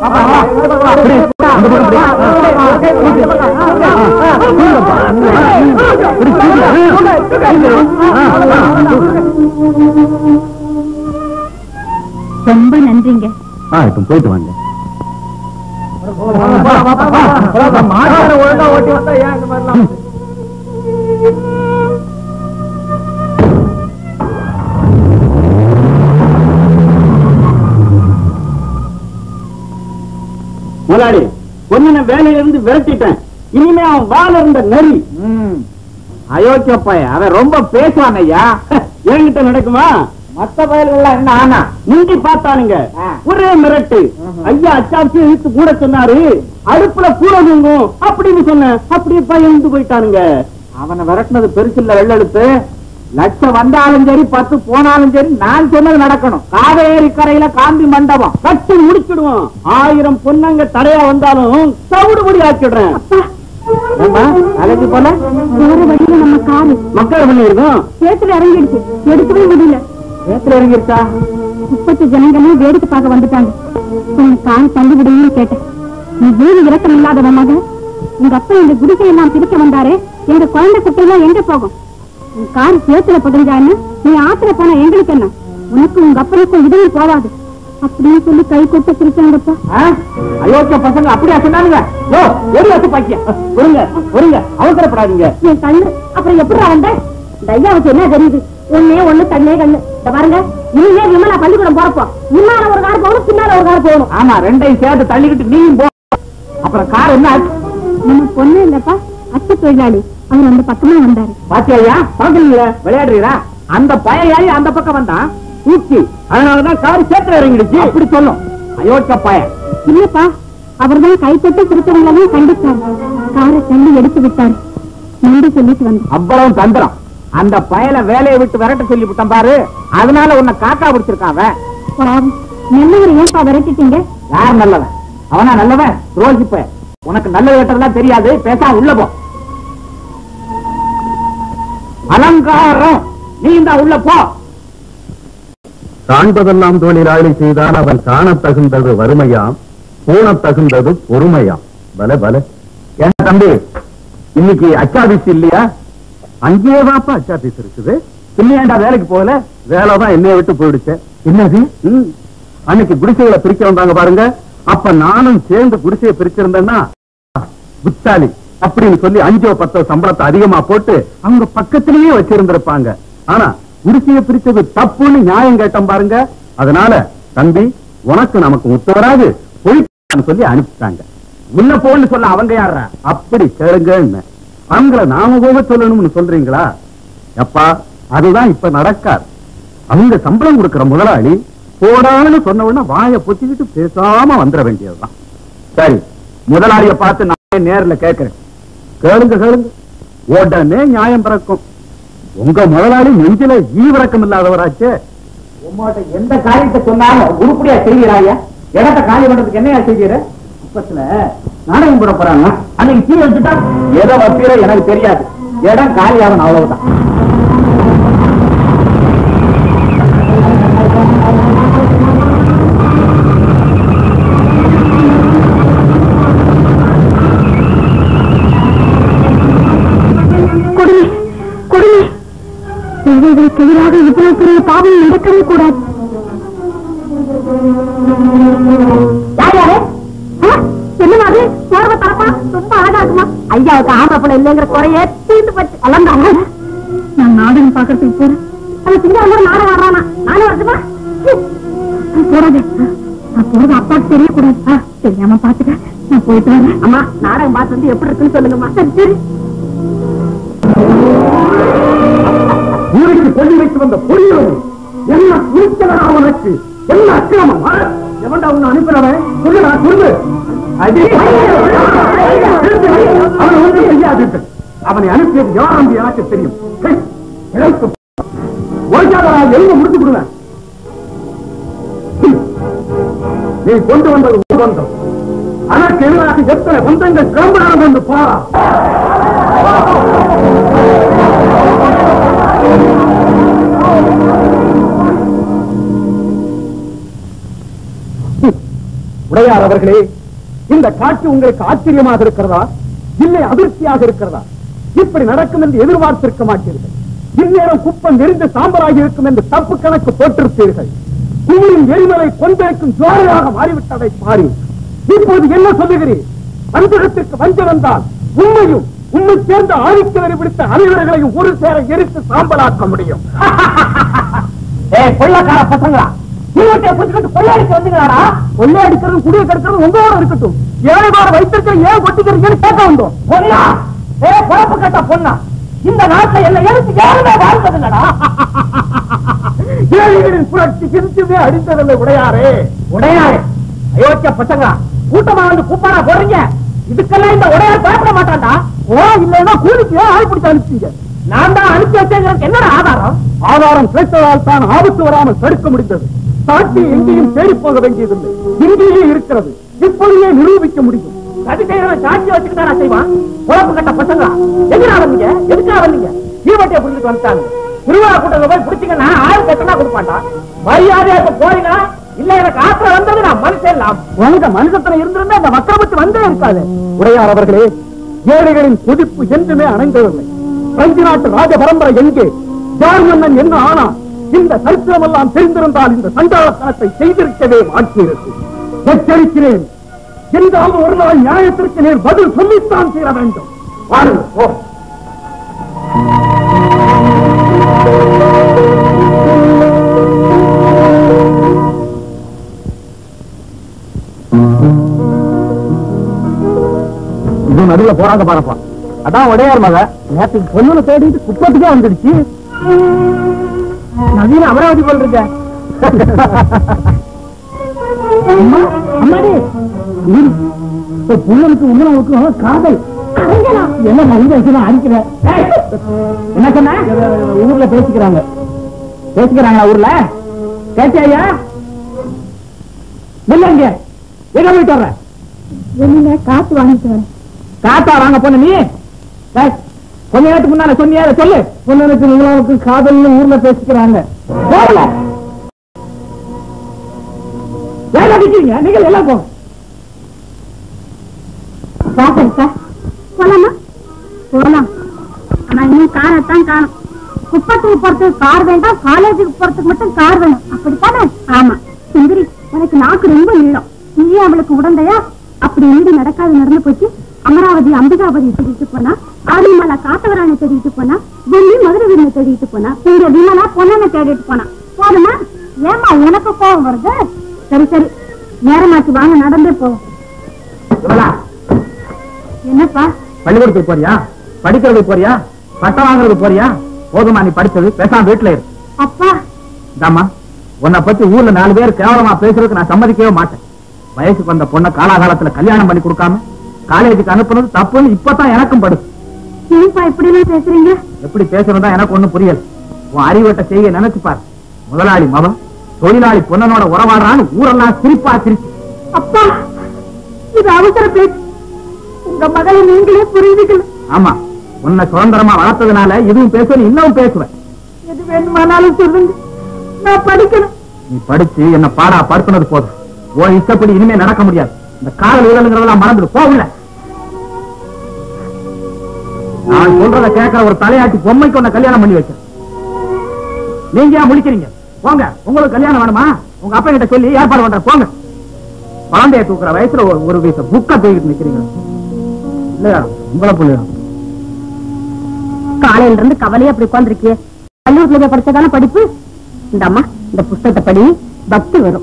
ரொம்ப நன்றிங்க. இப்போ போயிட்டு வாங்க. ஒழுங்கா ஓட்டி வந்தா ஏன் இந்த மாதிரிலாம்? முதலாளி பொண்ணு வேலையிலிருந்து விரட்டிட்டேன். இனிமே அவன் வாழ இருந்த நெறி. அயோக்கியப்பாய அவன் ரொம்ப பேசுவான் ஐயா. என்கிட்ட நடக்குமா? மத்த பயல்கள் என்ன ஆனா முந்தி பார்த்தானுங்க ஒரே மிரட்டு. ஐயா அச்சாச்சி இழுத்து கூட சொன்னாரு, அடுப்புல கூடங்க அப்படின்னு சொன்ன. அப்படியே பயந்து போயிட்டானுங்க. அவனை விரட்டினது பெருசு இல்ல வெள்ளெழுத்து. லட்சம் வந்தாலும் சரி 10 போனாலும் சரி நான் சொன்னது நடக்கணும். காவேரி கரையில காந்தி மண்டபம் கட்டி முடிச்சிடுவோம். 1000 பொண்ணங்க தடையா வந்தாலும் சவுடுபடி ஆக்கிடுறேன். அழகு போல வேற வழியில நம்ம காரு மக்கள் பண்ணி இருக்கும். சேத்துல இறங்கிடுச்சு, எடுக்கவே முடியல. சேத்துல இறங்கிருச்சா? 30 ஜனங்களும் வேடிக்கை பார்க்க வந்துட்டாங்க. கார் தள்ளி விடுன்னு கேட்டேன். நீ வீடு இறக்கம் இல்லாதவமாக உங்க அப்பா இந்த குடிசையெல்லாம் பிரிக்க வந்தாரு. எங்க குழந்தை குட்டையெல்லாம் எங்க போகும்? உன் கார் சேத்துல பகுதிதான்னு நீ ஆத்துல போன எங்களுக்கு என்ன? உனக்கு உங்க அப்பனுக்கும் இதுவும் போவாது அப்படின்னு சொல்லி கை கொட்ட பிரிச்சாங்கப்பா. அயோக்கிய பசங்க அப்படியா சொன்னானுங்க? ஒரு வருஷம் பாக்கிய ஒருங்க ஒருங்க அவசரப்படாதீங்க. என் கண்ணு அப்புறம் எப்படி வந்த டையாவுக்கு என்ன தெரியுது? ஒண்ணு கண்ணே கண்ணு. பாருங்க, இனிமே விமலா பள்ளிக்கூடம் போறப்போ முன்னால ஒரு கார் போகணும், பின்னால ஒரு கார் போகணும். ஆமா, ரெண்டையும் சேர்த்து தள்ளிக்கிட்டு நீயும் போ. அப்புறம் கார் என்ன ஆச்சு? நம்ம பொண்ணு இல்லப்பா, அச்சு தொழிலாளி. அவர் அந்த பக்கமே வந்தாரு. பாத்தியா பாக்கல விளையாடுறீரா? அந்த பையன் அந்த பக்கம் வந்தான் தூக்கி, அதனாலதான் கார் சேத்துல இறங்கிடுச்சு. அப்படி சொல்லும் அயோக்கிய பையன். இல்லப்பா, அவர்தான் கைப்பட்டு திருத்தவங்களையும் கண்டிச்சாரு. காரை தள்ளி எடுத்து விட்டாரு. நன்றி சொல்லிட்டு வந்தேன். அவ்வளவு தந்திரம். அந்த பயல வேலையை விட்டு விரட்ட சொல்லி விட்டான் பாரு, அதனால உன்னை காக்கா பிடிச்சிருக்கான். நல்லவர் ஏன்பா விரட்டிட்டீங்க? யார் நல்லவன்? அவனா நல்லவன்? ரோஜிப்ப உனக்கு நல்லது கேட்டதெல்லாம் தெரியாது, பேசா உள்ள போ. அலங்காரம் நீ இந்த உள்ள போ. காண்பதெல்லாம் தொழிலாளி செய்தால் அவன் காணத்தகுந்தது வறுமையாம், பூணத்தகுந்தது பொறுமையாம். பல பல. ஏன் தம்பி, இன்னைக்கு அச்சாபீஸ் இல்லையா? அங்கேயே வாப்பா அச்சாபீஸ் இருக்குது. இல்லையாண்டா வேலைக்கு போகல? வேலைதான் என்னைய விட்டு போயிடுச்சு. என்னது? அன்னைக்கு குடிசைகளை பிரிக்க வந்தாங்க பாருங்க. அப்ப நானும் சேர்ந்து குடிசையை பிரிச்சிருந்தேன்னா புத்தாலி அப்படின்னு சொல்லி 5-10 சம்பளத்தை அதிகமா போட்டு அவங்க பக்கத்திலேயே வச்சிருந்திருப்பாங்க. ஆனா குடிசையை பிரிச்சது தப்புன்னு நியாயம் கேட்டோம் பாருங்க. அதனால தம்பி, உனக்கு நமக்கு முத்து வராது, போயிட்டு சொல்லி அனுப்பிட்டாங்க. உன்ன போன்னு சொல்ல அவங்க யாரா? அப்படி கேளுங்க. அவங்கள நாம போக சொல்லணும்னு சொல்றீங்களா? எப்பா, அதுதான் இப்ப நடக்காது. அவங்க சம்பளம் கொடுக்கிற முதலாளி போடான்னு சொன்ன உடனே வாயை பொத்திக்கிட்டு பேசாம வந்துட வேண்டியதுதான். சரி, முதலாளிய பார்த்து நான் நேர்ல கேட்கிறேன். கேளுங்க கேளுங்க, உடனே நியாயம் பிறக்கும். உங்க முதலாளி நெஞ்சில ஈவிரக்கம் இல்லாதவராச்சே. உமாட்ட எந்த காரியத்தை சொன்னாலும் உருப்படியா செய்கிறாயா? இடத்தை காலி பண்றதுக்கு என்னையா செய்கிற? இப்பத்துல நாடகம் போட போறாங்க, அன்னைக்கு கீழே வச்சுட்டா எதை வப்பீர எனக்கு தெரியாது. இடம் காலியாகணும், அவ்வளவுதான். எதிராக இவ்வளவு பெரிய பாவம் நடக்கவே கூடாது. என்னவாது சோர்வ தரப்பா ரொம்ப அழகா இருக்குமா? ஐயாவுக்கு ஆம்பளை இல்லைங்கிற குறைய தீர்ந்து பச்சு அலந்தாங்க. நான் நாடகம் பாக்குறதுக்கு போறேன். அது சிங்காரம் நாடகம் ஆடுறானா? நானும் வரட்டுமா? போறாது. நான் போறது அப்பாவுக்கு தெரியக்கூடாது. தெரியாம பாத்துக்க, நான் போயிட்டு வரேன். அம்மா, நாடகம் பார்த்து வந்து எப்படி இருக்குன்னு சொல்லுங்கம்மா. சரி சரி. ஊருக்கு கொண்டு வைத்து வந்த பொடியோடு என்ன அக்கிரமம். எவன்டா உன்னை அனுப்பினவன்? சொல்லுடா, சொல்லு. அவன் ஒன்றும் செய்யாது. அவனை அனுப்பியது யார் என்று எனக்கு தெரியும். எங்க முடிச்சு விடுவேன். நீ கொண்டு வந்தது ஒரு பந்தம். அதற்கு எதிராக எத்தனை பந்தங்கள் கிளம்பினார்கள் என்று பாரா. உடையார் அவர்களே, இந்த காட்சி உங்களுக்கு ஆச்சரியமாக இருக்கிறதா, இல்லை அதிர்ச்சியாக இருக்கிறதா? இப்படி நடக்கும் என்று எதிர்பார்த்திருக்க மாட்டீர்கள். இந்நேரம் குப்பம் நெறிந்து சாம்பலாகி இருக்கும் என்று தப்பு கணக்கு போட்டிருப்பீர்கள். குளிரின் எரிமலை கொந்தளிக்கும் ஜோரையாக மாறிவிட்டதை பாரி. இப்போது என்ன சொல்லுகிறீர்? வஞ்சகத்திற்கு வஞ்சம் வந்தால் உண்மையும் உண்மை சேர்ந்த ஆதிக்கவரை பிடித்த அனைவர்களையும் ஒரு சேர எரித்து சாம்பலாக்க முடியும். கொள்ளக்கார பசங்களா, கொள்ளையடிக்க வந்தீங்களாடா? கொள்ளையடிக்கிறது குடியை கெடுக்கிறது உங்களோட இருக்கட்டும். ஏழைபார வைத்திருக்க ஏன் கொட்டிக்கிறீங்கன்னு கேட்க வந்தோம். பொண்ணா, குழப்ப கேட்ட பொண்ணா, இந்த நாட்டை என்ன எடுத்து யாருமே வாழ்ந்ததில்லடா. ஏழைகளின் புரட்சி கிருத்துமே அடித்ததில்லை. உடையாரே, உடையாரே, அயோக்கிய பசங்களா, கூட்டமா வந்து கூப்பாடா போறீங்க. இதுக்கெல்லாம் இந்த உடையார் பயப்பட மாட்டான்டா. ஓ, இல்லைன்னா கூலிக்கு ஆள் பிடிச்சு அனுப்பிச்சீங்க. நான் தான் அனுப்பி வச்சேங்கிறது என்னடா ஆதாரம்? ஆதாரம் கிடைத்ததால் தான் ஆபத்து வராமல் தடுக்க முடிந்தது. சாட்சி எங்கேயும் தேடி போக வேண்டியதில்லை, இங்கேயே இருக்கிறது. இப்பொழுதே நிரூபிக்க முடியும். சதி செய்யறவன் சாட்சி வச்சுக்கிட்டா செய்வான். குழப்பம் கட்ட பசங்களா, எதுனா வந்தீங்க? எதுக்கா வந்தீங்க? ஈவட்டியை புரிஞ்சுட்டு வந்துட்டாங்க. திருவிழா கூட்டத்தில் போய் பிடிச்சிங்கன்னா ஆள் கட்டணா கொடுப்பாண்டா. மரியாதையா இப்ப போறீங்களா? இல்ல எனக்கு ஆத்திரம் வந்தது நான் மனுஷன். உங்க மனுஷத்துல இருந்திருந்தா இந்த மக்களுக்கு வந்தே இருக்காது. உடையார் அவர்களே, ஏழைகளின் கொதிப்பு என்றுமே அணைந்ததில்லை. பிரெஞ்சு நாட்டு ராஜ பரம்பரை எங்கே? ஜார் மன்னன் என்ன ஆனா? இந்த சரித்திரம் எல்லாம் தெரிந்திருந்தால் இந்த சண்டாளத்தனத்தை செய்திருக்கவே மாற்றியிருக்கு. எச்சரிக்கிறேன், என்றாலும் ஒரு நாள் நியாயத்திற்கு நேர் பதில் சொல்லித்தான் தீர வேண்டும். வாருங்கள். இது நடுவில் போறாங்க பாருப்பா. அதான் உடையார் மக நேற்றுக்கு பொண்ணுல தேடிட்டு குப்பத்துக்கே வந்துடுச்சு. நவீன அமராவதி போல் இருக்க. புள்ளனுக்கு உங்களுக்கும் காதல் என்ன மகிழ்ச்சி அடிக்கிற. என்ன சொன்ன? ஊர்ல பேசிக்கிறாங்க. ஊர்ல கேட்டியா? இல்லைங்க, எங்க போயிட்டு வர்ற? வெளியில காத்து வாங்கிட்டு வரேன். காத்தா வாங்க போன நீ? கொஞ்ச நேரத்துக்கு முன்னால சொன்னியா? சொல்லு. பொண்ணுக்கு உங்களுக்கும் காதல்னு ஊர்ல பேசிக்கிறாங்க. நீங்கள் எல்லாம் போங்க. போலாமா? போலாம். ஆனா இன்னும் காரத்தான் காணும். குப்பத்துக்கு போறதுக்கு கார் வேண்டாம், காலேஜுக்கு போறதுக்கு மட்டும் கார் வேணும். அப்படித்தானே? ஆமா. சுந்தரி, உனக்கு நாக்கு ரொம்ப நீளம். நீயே அவளுக்கு உடந்தையா? அப்படி இருந்து நடக்காது நடந்து போச்சு. அமராவதி அம்பிகாபதி தேடிட்டு போனா, ஆதிமலா காத்தவரானை தேடிட்டு போனா, டெல்லி மதுரை வீரனை தேடிட்டு போனா, இங்க விமலா பொண்ணனை தேடிட்டு போனா. போதுமா? ஏமா உனக்கு கோபம் வருது? சரி சரி, நேரமாச்சு, வாங்க நடந்தே போவோம். என்னப்பா? பள்ளிக்கூடத்துக்கு போறியா? படிக்கிறதுக்கு போறியா? பட்டம் வாங்குறது போறியா? போதுமா நீ படிச்சது? பேசாம வீட்டுல இரு. அப்பா தாமா, உன்னை பத்தி ஊர்ல 4 பேர் கேவலமா பேசுறதுக்கு நான் சம்மதிக்கவே மாட்டேன். வயசுக்கு வந்த பொண்ணை காலாகாலத்துல கல்யாணம் பண்ணி கொடுக்காம காலேஜுக்கு அனுப்புனது தப்புன்னு இப்பதான் எனக்கும் படுது. ஏன்பா இப்படி பேசுறீங்க? எப்படி பேசுறதா எனக்கு ஒண்ணும் புரியல. உன் அறிவட்ட செய்ய நினைச்சு பாரு. முதலாளி மகன் தொழிலாளி பொண்ணனோட உறவாடுறான்னு ஊரெல்லாம் சிரிப்பா சிரிச்சு. அப்பா, இது அவசர பேச்சு. உங்க மகளை நீங்களே புரியுதுகள். ஆமா, உன்னை சுதந்திரமா வளர்த்ததுனால இதுவும் பேசுவேன், இன்னும் பேசுவேன். எது வேணுமானாலும் சொல்லுங்க, நான் படிக்கணும். நீ படிச்சு என்ன பாடா படுத்துனது போதும். உன் இஷ்டப்படி இனிமே நடக்க முடியாது. இந்த காதல் உதலுங்கிறதெல்லாம் மறந்துடு. போகல, நான் சொல்றத கேட்கிற ஒரு தலையாட்டி பொம்மைக்கு உன்னை கல்யாணம் பண்ணி வைக்க. நீங்க ஏன் முழிக்கிறீங்க? போங்க. உங்களுக்கு கல்யாணம் வேணுமா? உங்க அப்பா கிட்ட சொல்லி ஏற்பாடு பண்ற. போங்க. குழந்தைய தூக்குற வயசுல ஒரு வீச புக்கா தூக்கிட்டு நிக்கிறீங்க. இல்லையா உங்களை புள்ளையா? காலையில இருந்து கவலையா அப்படி உட்கார்ந்துருக்கிய. கல்லூரில படிச்சதான படிப்பு. இந்த அம்மா, இந்த புத்தகத்தை படி, பக்தி வரும்.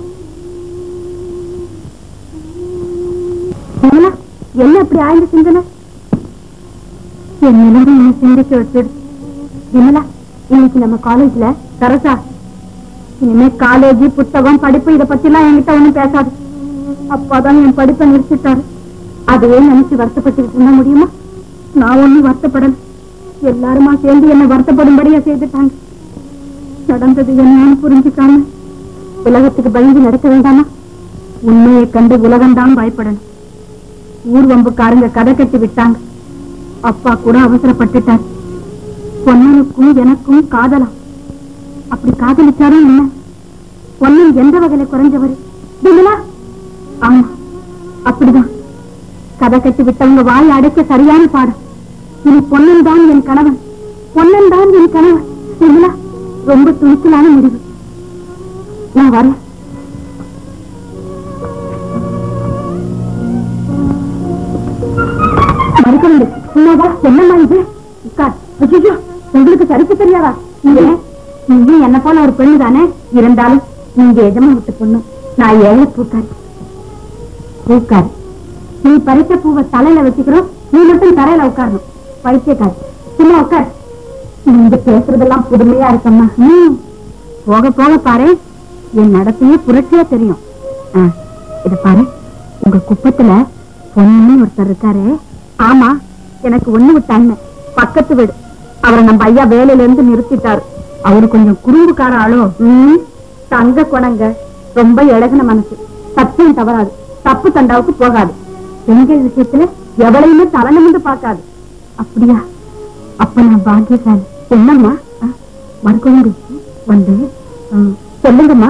என்ன அப்படி ஆய்ந்து சிந்தனை? என் நிலைமை சிந்திக்க வச்சிடு. விமலா, இன்னைக்கு நம்ம காலேஜ்ல சரசா இனிமே காலேஜ் புத்தகம் படிப்பு இதை பத்தி எல்லாம் என்கிட்ட ஒண்ணும் பேசாது. அப்பாதான் என் படிப்பை நிறுத்திட்டாரு. அதுவே நினைச்சு வருத்தப்பட்டுக்கிட்டு இருந்த முடியுமா? நான் ஒண்ணும் வருத்தப்படல. எல்லாருமா சேர்ந்து என்ன வருத்தப்படும்படியா செய்துட்டாங்க. நடந்தது என்னன்னு புரிஞ்சுக்காம உலகத்துக்கு பயந்து நடக்க வேண்டாமா? உண்மையை கண்டு உலகம்தான் பயப்படணும். ஊர்வம்புக்காரங்க கதை கட்டி விட்டாங்க. அப்பா கூட அவசரப்பட்டுட்டார். பொன்னனுக்கும் எனக்கும் காதலாம். அப்படி காதலிச்சாரும் என்ன? பொன்னன் எந்த வகையில குறைஞ்சவர்? ஆமா, அப்படிதான். கதை கட்டி விட்டவங்க வாய் அடைக்க சரியான பாடம். இனி பொன்னன் தான் என் கணவன், பொன்னன் தான் என் கணவன். சரிங்களா? ரொம்ப துணிச்சலான முடிவு. நான் வரேன். மறுக்கவில்லை. சும்மாவா? என்னம்மா இது? உங்களுக்கு சரிக்கு தெரியாதா? நீங்க என்ன போல ஒரு பெண்ணு தானே. இருந்தாலும் நீங்க எஜமா விட்டு பொண்ணு. நான் ஏழை பூக்காரு. பூக்காரு, நீ பறித்த பூவை தலையில வச்சுக்கிறோம், நீ மட்டும் தரையில உட்காரணும். பைத்தியக்காரு, சும்மா உட்கார். நீங்க பேசுறதெல்லாம் புதுமையா இருக்கம்மா. போக போக பாரு, என் நடத்தையே புரட்சியா தெரியும். இத பாரு, உங்க குப்பத்துல பொண்ணு ஒருத்தர் இருக்காரு. ஆமா, எனக்கு ஒண்ணு விட்டாங்க. பக்கத்து வீடு. அவரை நம்ம ஐயா வேலையில இருந்து நிறுத்திட்டாரு. அவரு கொஞ்சம் குறும்புக்கார ஆளோ. தங்க குணங்க, ரொம்ப இழகுன மனசு. சத்தியம் தவறாது, தப்பு தண்டாவுக்கு போகாது. பெண்கள் விஷயத்துல எவளையுமே தலை நிமிந்து பார்க்காது. அப்படியா? அப்ப நான் பாக்கியசாலி. என்னம்மா? மறுக்கொண்டு வந்து சொல்லுங்கம்மா.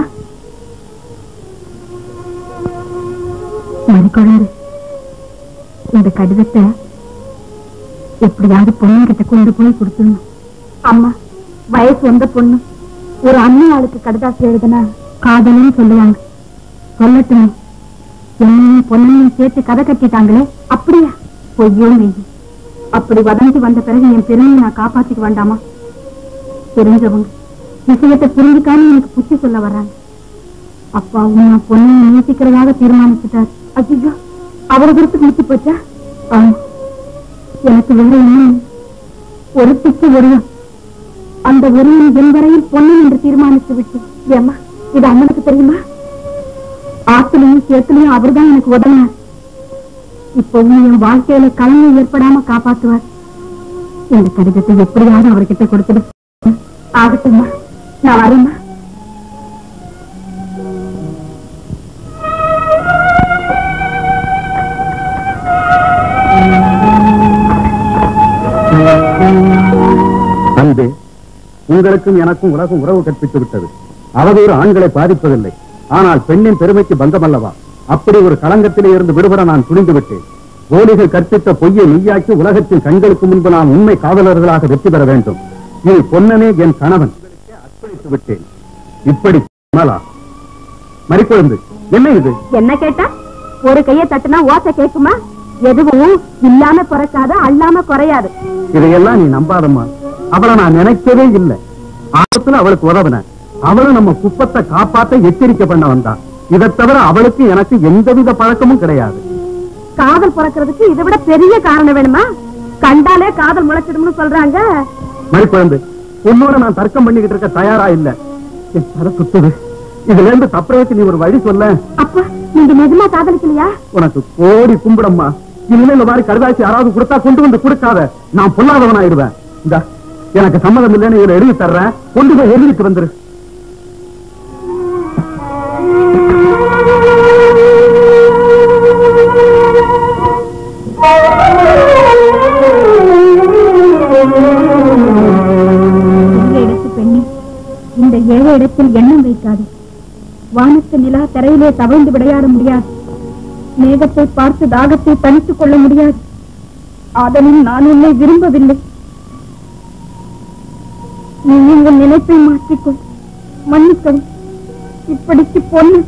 மறுக்கொண்டு இந்த கடிதத்தை எப்படியாவது பொண்ணுகிட்ட கொண்டு போய் கொடுத்துடணும். அம்மா, வயசு வந்த பொண்ணு ஒரு அண்ணாளுக்கு கடிதாசி எழுதுனா காதல்னு சொல்லுவாங்க. சொல்லட்டுமே, என்னையும் பொண்ணையும் சேர்த்து கதை கட்டிட்டாங்களே. அப்படியா? பொய்யோ மெய்யோ. அப்படி வதந்தி வந்த பிறகு என் பெருமையை நான் காப்பாத்திக்க வேண்டாமா? தெரிஞ்சவங்க விஷயத்தை புரிஞ்சுக்காம எனக்கு புத்தி சொல்ல வர்றாங்க. அப்பாவும் நான் பொண்ணையை நேசிக்கிறதாக தீர்மானிச்சுட்டார். ஐயோ, அவரை குறித்து முத்தி போச்சா? ஆமா, எனக்கு வேற என்ன? ஒரு பிச்சு ஒருவன். அந்த ஒருவன் என் வரையில் பொண்ணு என்று தீர்மானித்து விட்டு. ஏமா, இது அண்ணனுக்கு தெரியுமா? ஆத்துலையும் சேத்துலையும் அவர்தான் எனக்கு உதவினார். இப்பவும் என் வாழ்க்கையில கலங்க ஏற்படாம காப்பாற்றுவார். இந்த கடிதத்தை எப்படியாவது அவர்கிட்ட கொடுத்துடு. ஆகட்டும்மா, நான் வரேம்மா. அன்பே, உங்களுக்கும் எனக்கும் உலகம் உறவு கற்பித்து விட்டது. அவதூறு ஆண்களை பாதிப்பதில்லை, ஆனால் பெண்ணின் பெருமைக்கு பங்கமல்லவா? அப்படி ஒரு களங்கத்திலே இருந்து விடுபட நான் துணிந்து விட்டேன். போலிகள் கற்பித்த பொய்யை மெய்யாக்கி உலகத்தின் கண்களுக்கு முன்பு நாம் உண்மை காவலர்களாக வெற்றி பெற வேண்டும். இனி பொன்னனே என் கணவன் அர்ப்பணித்து விட்டேன். இப்படி மறிக்குழந்து என்ன இது? என்ன கேட்டா? ஒரு கையை தட்டுனா ஓசை கேட்குமா? எதுவும் இல்லாம குறைக்காத, அல்லாம குறையாது. இதையெல்லாம் நீ நம்பாதம்மா. அவளை நான் நினைக்கவே இல்லை. ஆபத்துல அவளுக்கு உதவின. அவளும் நம்ம குப்பத்தை காப்பாத்த எச்சரிக்கை பண்ண வந்தா. இதை தவிர அவளுக்கு எனக்கு எந்தவித பழக்கமும் கிடையாது. காதல் பிறக்கிறதுக்கு இதை விட பெரிய காரணம் வேணுமா? கண்டாலே காதல் முளைச்சிடும்னு சொல்றாங்க. மறிக்குழந்து, உன்னோட நான் தர்க்கம் பண்ணிக்கிட்டு இருக்க தயாரா இல்ல. என் தர சுத்துது. இதுல இருந்து தப்புறதுக்கு நீ ஒரு வழி சொல்ல. அப்பா, நீங்க நிஜமா காதலிக்கலையா? உனக்கு கோடி கும்பிடம்மா. இனிமே இந்த மாதிரி கடிதாசி யாராவது கொடுத்தா கொண்டு வந்து கொடுக்காத. நான் பொல்லாதவன் ஆயிடுவேன். இந்த எனக்கு சம்மதம் இல்லைன்னு இதுல எழுதி தர்றேன். கொண்டு போய் எழுதிட்டு வந்துரு. பெண்ணி, இந்த ஏழை இடத்தில் எண்ணம் வைக்காது. வானத்து நிலா தரையிலே தவழ்ந்து விளையாட முடியாது. மேகத்தை பார்த்து தாகத்தை தனித்துக் கொள்ள முடியாது. ஆதலின் நான் உன்னை விரும்பவில்லை. நீ உங்கள் நினைப்பை மாற்றிக்கொள். மன்னிக்கவும். இப்படிக்கு பொண்ணு.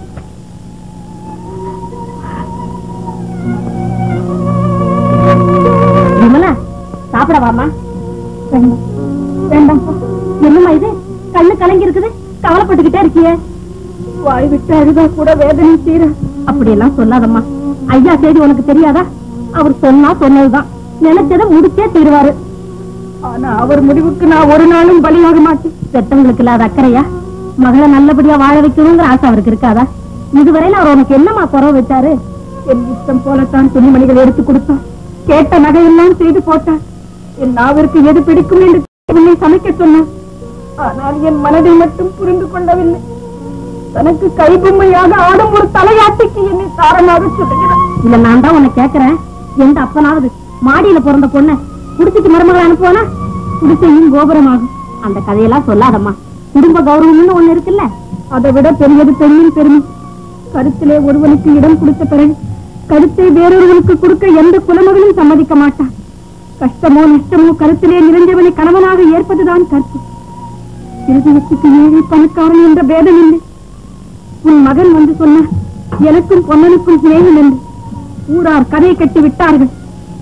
விமலா, சாப்பிடவாமா? வேண்டாம் வேண்டாம். என்னம்மா இது? கண்ணு கலங்கி இருக்குது, கவலைப்பட்டுக்கிட்டே இருக்கியே. வாய் விட்டு அழுதா கூட வேதனை தீர. அப்படியெல்லாம் சொல்லாதம்மா. ஐயா செய்தி உனக்கு தெரியாதா? அவர் சொன்னா சொன்னதுதான். நினைச்சதை முடிச்சே தீருவாரு. ஆனா அவர் முடிவுக்கு நான் ஒரு நாளும் பலியாக மாட்டேன். பெத்தவங்களுக்கு இல்லாத அக்கறையா? மகளை நல்லபடியா வாழ வைக்கணுங்கிற ஆசை அவருக்கு இருக்காதா? இதுவரையில அவர் உனக்கு என்னமா குறவு வச்சாரு? என் இஷ்டம் போலத்தான் துணிமணிகள் எடுத்து கொடுத்தான். கேட்ட நகையெல்லாம் செய்து போட்டான். என் நாவிற்கு எது பிடிக்கும் என்று உன்னை சமைக்க சொன்னான். ஆனால் என் மனதை மட்டும் புரிந்து கொள்ளவில்லை. தனக்கு கைபொம்மையாக ஆடும் ஒரு தலையாட்டிக்கு என்னை தாரமாக சொல்லுகிறான். இல்ல, நான் தான் உன்னை கேட்கிறேன். எந்த அப்பனாவது மாடியில பிறந்த பொண்ண குடிசைக்கு மருமகளை அனுப்புவானா? குடிசையும் கோபுரமாகும். அந்த கதையெல்லாம் சொல்லாதம்மா. குடும்ப கௌரவம்னு ஒண்ணு இருக்குல்ல, அதை விட பெரியது பெண்ணின் பெருமை. கருத்திலே ஒருவனுக்கு இடம் கொடுத்த பிறகு கருத்தை வேறொருவனுக்கு கொடுக்க எந்த குலமகளும் சம்மதிக்க மாட்டான். கஷ்டமோ நஷ்டமோ கருத்திலே நிறைஞ்சவனை கணவனாக ஏற்பதுதான் கற்பு. இருதயத்துக்கு ஏழை பணக்காரன் என்ற பேதம் இல்லை. உன் மகன் வந்து சொன்ன எனக்கும் பொன்னனுக்கும் சிநேகம் என்று ஊரார் கதை கட்டி விட்டார்கள்.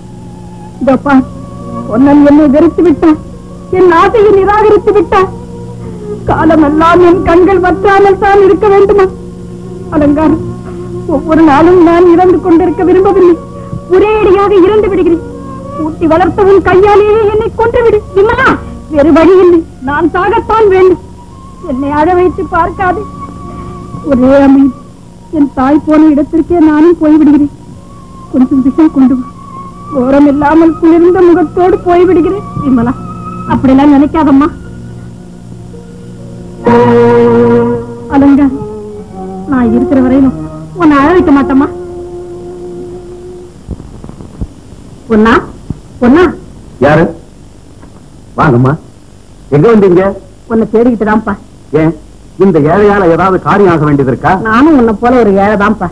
பொன்னன் என்னை வெறுத்து விட்டான். என் ஆசையை நிராகரித்து விட்டான். காலமெல்லாம் என் கண்கள் வற்றாமல் தான் இருக்க வேண்டுமா? அலங்காரம், ஒவ்வொரு நாளும் நான் இறந்து கொண்டிருக்க விரும்பவில்லை. ஒரேடியாக இறந்து விடுகிறேன். ஊட்டி வளர்த்த உன் கையாலேயே என்னை கொன்றுவிடு. விமலா, வேறு வழி இல்லை. நான் சாகத்தான் வேண்டும். என்னை அழ வைத்து பார்க்காது. ஒரே அமைதி. என் தாய் போன இடத்திற்கே நானும் போய்விடுகிறேன். கொஞ்சம் விஷம் கொண்டு வா. ஓரம் இல்லாமல் குளிர்ந்த முகத்தோடு போய்விடுகிறேன். விமலா, அப்படிலாம் நினைக்காதம்மா. அலங்கா, நான் இருக்கிற வரையிலும் உன்னை அழ வைக்க மாட்டேம்மா. பொன்னா, பொன்னா. யாரு? வாங்கம்மா. எங்க வந்தீங்க? உன்னை தேடிக்கிட்டுதான்ப்பா. ஏன், இந்த ஏழையால ஏதாவது காரியம் ஆக வேண்டியது இருக்கா? நானும் உன்னை போல ஒரு ஏழைதான்ப்பா.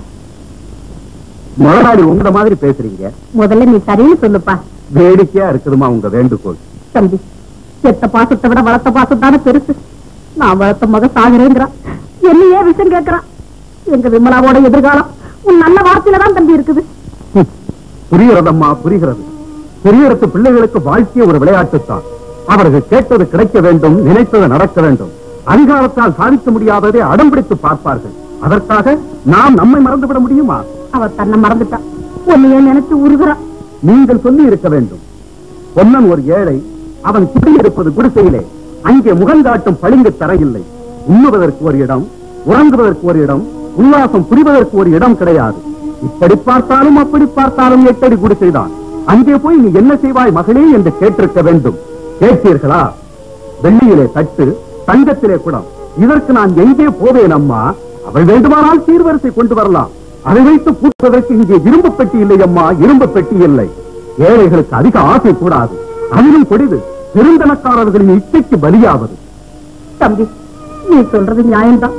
முதலாளி உங்க மாதிரி பேசுறீங்க. முதல்ல நீ சரின்னு சொல்லுப்பா. வேடிக்கையா இருக்குதுமா உங்க வேண்டுகோள். தம்பி, செத்த பாசத்தை விட வளர்த்த பாசத்தான பெருசு. நான் வளர்த்த மக சாகுறேங்கிறான். என்னையே விஷயம் கேட்கிறான். எங்க விமலாவோட எதிர்காலம் உன் நல்ல வார்த்தையில தான் தம்பி இருக்குது. புரிகிறதம்மா, புரிகிறது. பெரியரசு பிள்ளைகளுக்கு வாழ்க்கைய ஒரு விளையாட்டுத்தான். அவர்கள் கேட்டது கிடைக்க வேண்டும், நினைத்தது நடக்க வேண்டும். அதிகாரத்தால் சாதிக்க முடியாததை அடம்பிடித்து பார்ப்பார்கள். அதற்காக நாம் நம்மை மறந்துவிட முடியுமா? அவர் தன்னை மறந்துட்டான். உன்னையே நினைச்சு உருகிறான். நீங்கள் சொல்லி இருக்க வேண்டும். பொன்னன் ஒரு ஏழை. அவன் குடியிருப்பது குடிசையிலே. அங்கே முகங்காட்டும் பளிங்கு தரையில்லை. உண்ணுவதற்கு ஒரு இடம், உறங்குவதற்கு ஒரு இடம், உல்லாசம் புரிவதற்கு ஒரு இடம் கிடையாது. இப்படி பார்த்தாலும் அப்படி பார்த்தாலும் 8 அடி குடிசைதான். அங்கே போய் நீ என்ன செய்வாய் மகளே என்று கேட்டிருக்க வேண்டும். கேட்டீர்களா? வெள்ளியிலே தட்டு, தங்கத்திலே குடம். இதற்கு நான் எங்கே போவேன் அம்மா? அவள் வேண்டுமானால் சீர்வரிசை கொண்டு வரலாம். அதை வைத்து பூட்டுவதற்கு இங்கே இரும்பு பெட்டி இல்லை அம்மா, இரும்பு பெட்டி இல்லை. ஏழைகளுக்கு அதிக ஆசை கூடாது. அதிலும் கொடிது பெருந்தனக்காரர்களின் இச்சைக்கு பலியாவது. தம்பி, நீ சொல்றது நியாயம்தான்.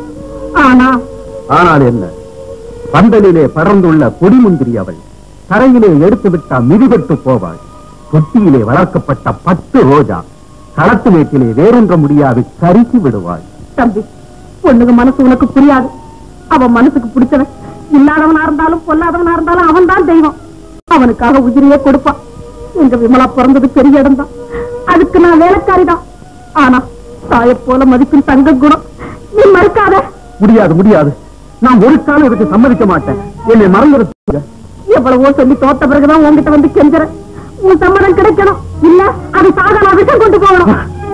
ஆனால் என்ன? பந்தலிலே பறந்துள்ள கொடிமுந்திரி அவள். தரையிலே எடுத்துவிட்ட மிதிபட்டு போவாள். தொட்டியிலே வளர்க்கப்பட்ட 10 ரோஜா களத்து மேட்டிலே வேறொன்ற முடியாது கருகி விடுவாள். தம்பி, பொண்ணுக்கு மனசு உனக்கு புரியாது. அவன் மனசுக்கு பிடிச்சவன். இல்லாதவனா இருந்தாலும் பொல்லாதவனா இருந்தாலும் அவன் தான் தெய்வம். அவனுக்காக உயிரியே கொடுப்பான். எங்க விமலா பிறந்தது பெரிய இடம் தான். அதுக்கு நான் வேலைக்காரிதான். ஆனா தாயை போல மதிக்கும் தங்க குணம் நீ மறுக்காத. முடியாது, முடியாது. நான் ஒரு காலம் இதுக்கு சம்மதிக்க மாட்டேன். என்னை மறந்துருக்க. எவ்வளவோ சொல்லி தோத்த பிறகுதான் உங்ககிட்ட வந்து கெஞ்சுறேன். உன் சம்மதம் கிடைக்கணும். இல்ல அது சாதனா விஷம் கொண்டு போகணும்.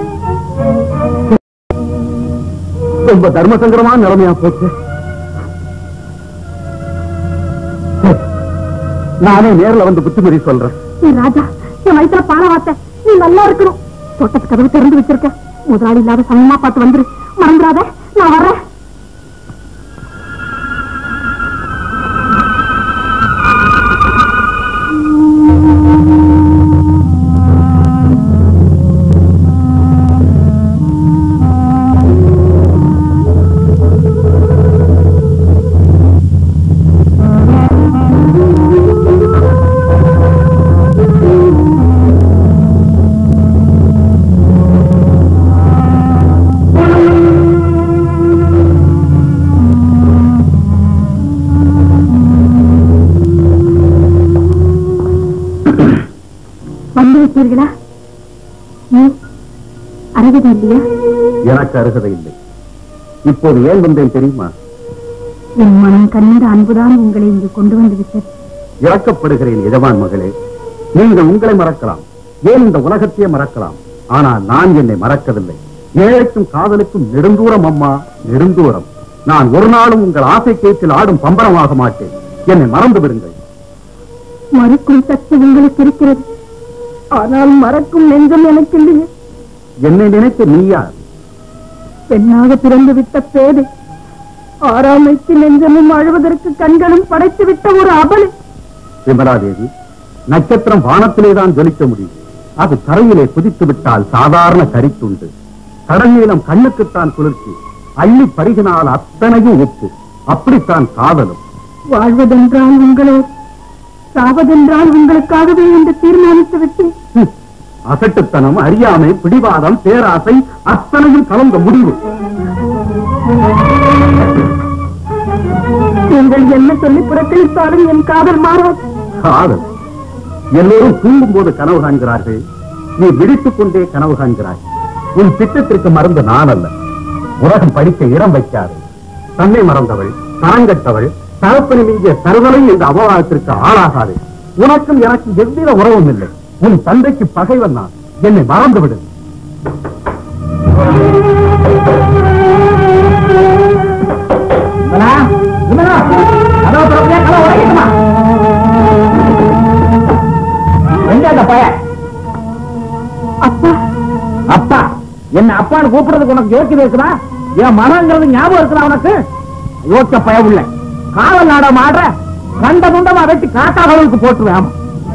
ரொம்ப தர்ம சங்கரமான நிலைமையா போச்சு. நானே நேர்ல வந்து புத்திமதி சொல்றேன். ராஜா, என் வயிற்றுல பான வார்த்தை. நீ நல்லா இருக்கணும். தோட்டத்து கதவு திறந்து வச்சிருக்க. முதலாளி இல்லாத சமயமா பார்த்து வந்துரு. மறந்துடாத. நான் வரேன். அருகதை இல்லையா? எனக்கு அருகதை இல்லை. இப்போது ஏன் வந்தேன் தெரியுமா? என் மனம் கண்ட அன்புதான் உங்களை இங்கு கொண்டு வந்து விட்டது. இறக்கப்படுகிறேன் எஜமான் மகளே. நீங்கள் உங்களை மறக்கலாம், ஏன் இந்த உலகத்தையே மறக்கலாம். ஆனால் நான் என்னை மறக்கவில்லை. ஏழைக்கும் காதலுக்கும் நெடுந்தூரம் அம்மா, நெடுந்தூரம். நான் ஒரு நாளும் உங்கள் ஆசை கேட்டில் ஆடும் பம்பரமாக மாட்டேன். என்னை மறந்து விடுங்கள். மறுக்கும் சக்தி உங்களுக்கு இருக்கிறது, ஆனால் மறக்கும் நெஞ்சம் எனக்கு இல்லையே. என்னை நினைத்து நீ யார்? பெண்ணாக பிறந்து விட்ட பேதை, ஆறாமைக்கு நெஞ்சமும் அழுவதற்கு கண்களும் படைத்து விட்ட ஒரு அபலை. விமலாதேவி, நட்சத்திரம் வானத்திலேதான் ஜொலிக்க முடியும். அது தரையிலே குதித்து விட்டால் சாதாரண கரித்துண்டு. கடல் நீளம் கண்ணுக்குத்தான் குளிர்ச்சி, அள்ளி பருகினால் அத்தனையும் உப்பு. அப்படித்தான் காதலும். வாழ்வதென்றால் உங்களோ, சாவதென்றால் உங்களுக்காகவே என்று தீர்மானித்து விட்டேன். அசட்டுத்தனம், அறியாமை, பிடிவாதம், பேராசை அத்தனையும் கலந்த முடிவு. நீங்கள் என்ன சொல்லி புறக்கணித்தாலும் என் காதல் மாறாது. காதல் எல்லோரும் தூங்கும் போது கனவு காண்கிறார்கள், நீ விழித்துக் கொண்டே கனவு காண்கிறாய். உன் திட்டத்திற்கு மறந்து நான் அல்ல. உலகம் படிக்க இடம் வைக்காது. தன்னை மறந்தவள், தரங்கட்டவள், தரப்பணி மிஞ்சிய தருதலை என்ற அபவாதத்திற்கு ஆளாகாது. உனக்கும் எனக்கும் எவ்வித உறவும் இல்லை. உன் தந்தைக்கு பகைவன் நான். என்னை மறந்துவிடு. அப்பா என்ன அப்பான்னு கூப்பிடுறதுக்கு உனக்கு யோக்கியம் இருக்குதா? என் மனங்கிறது ஞாபகம் இருக்குதா உனக்கு? யோசிக்க பயம் இல்லை. காவல் நாடம் ஆடுற கண்ட துண்டமா வெட்டி காட்டாளர்களுக்கு போட்டுருவேன்.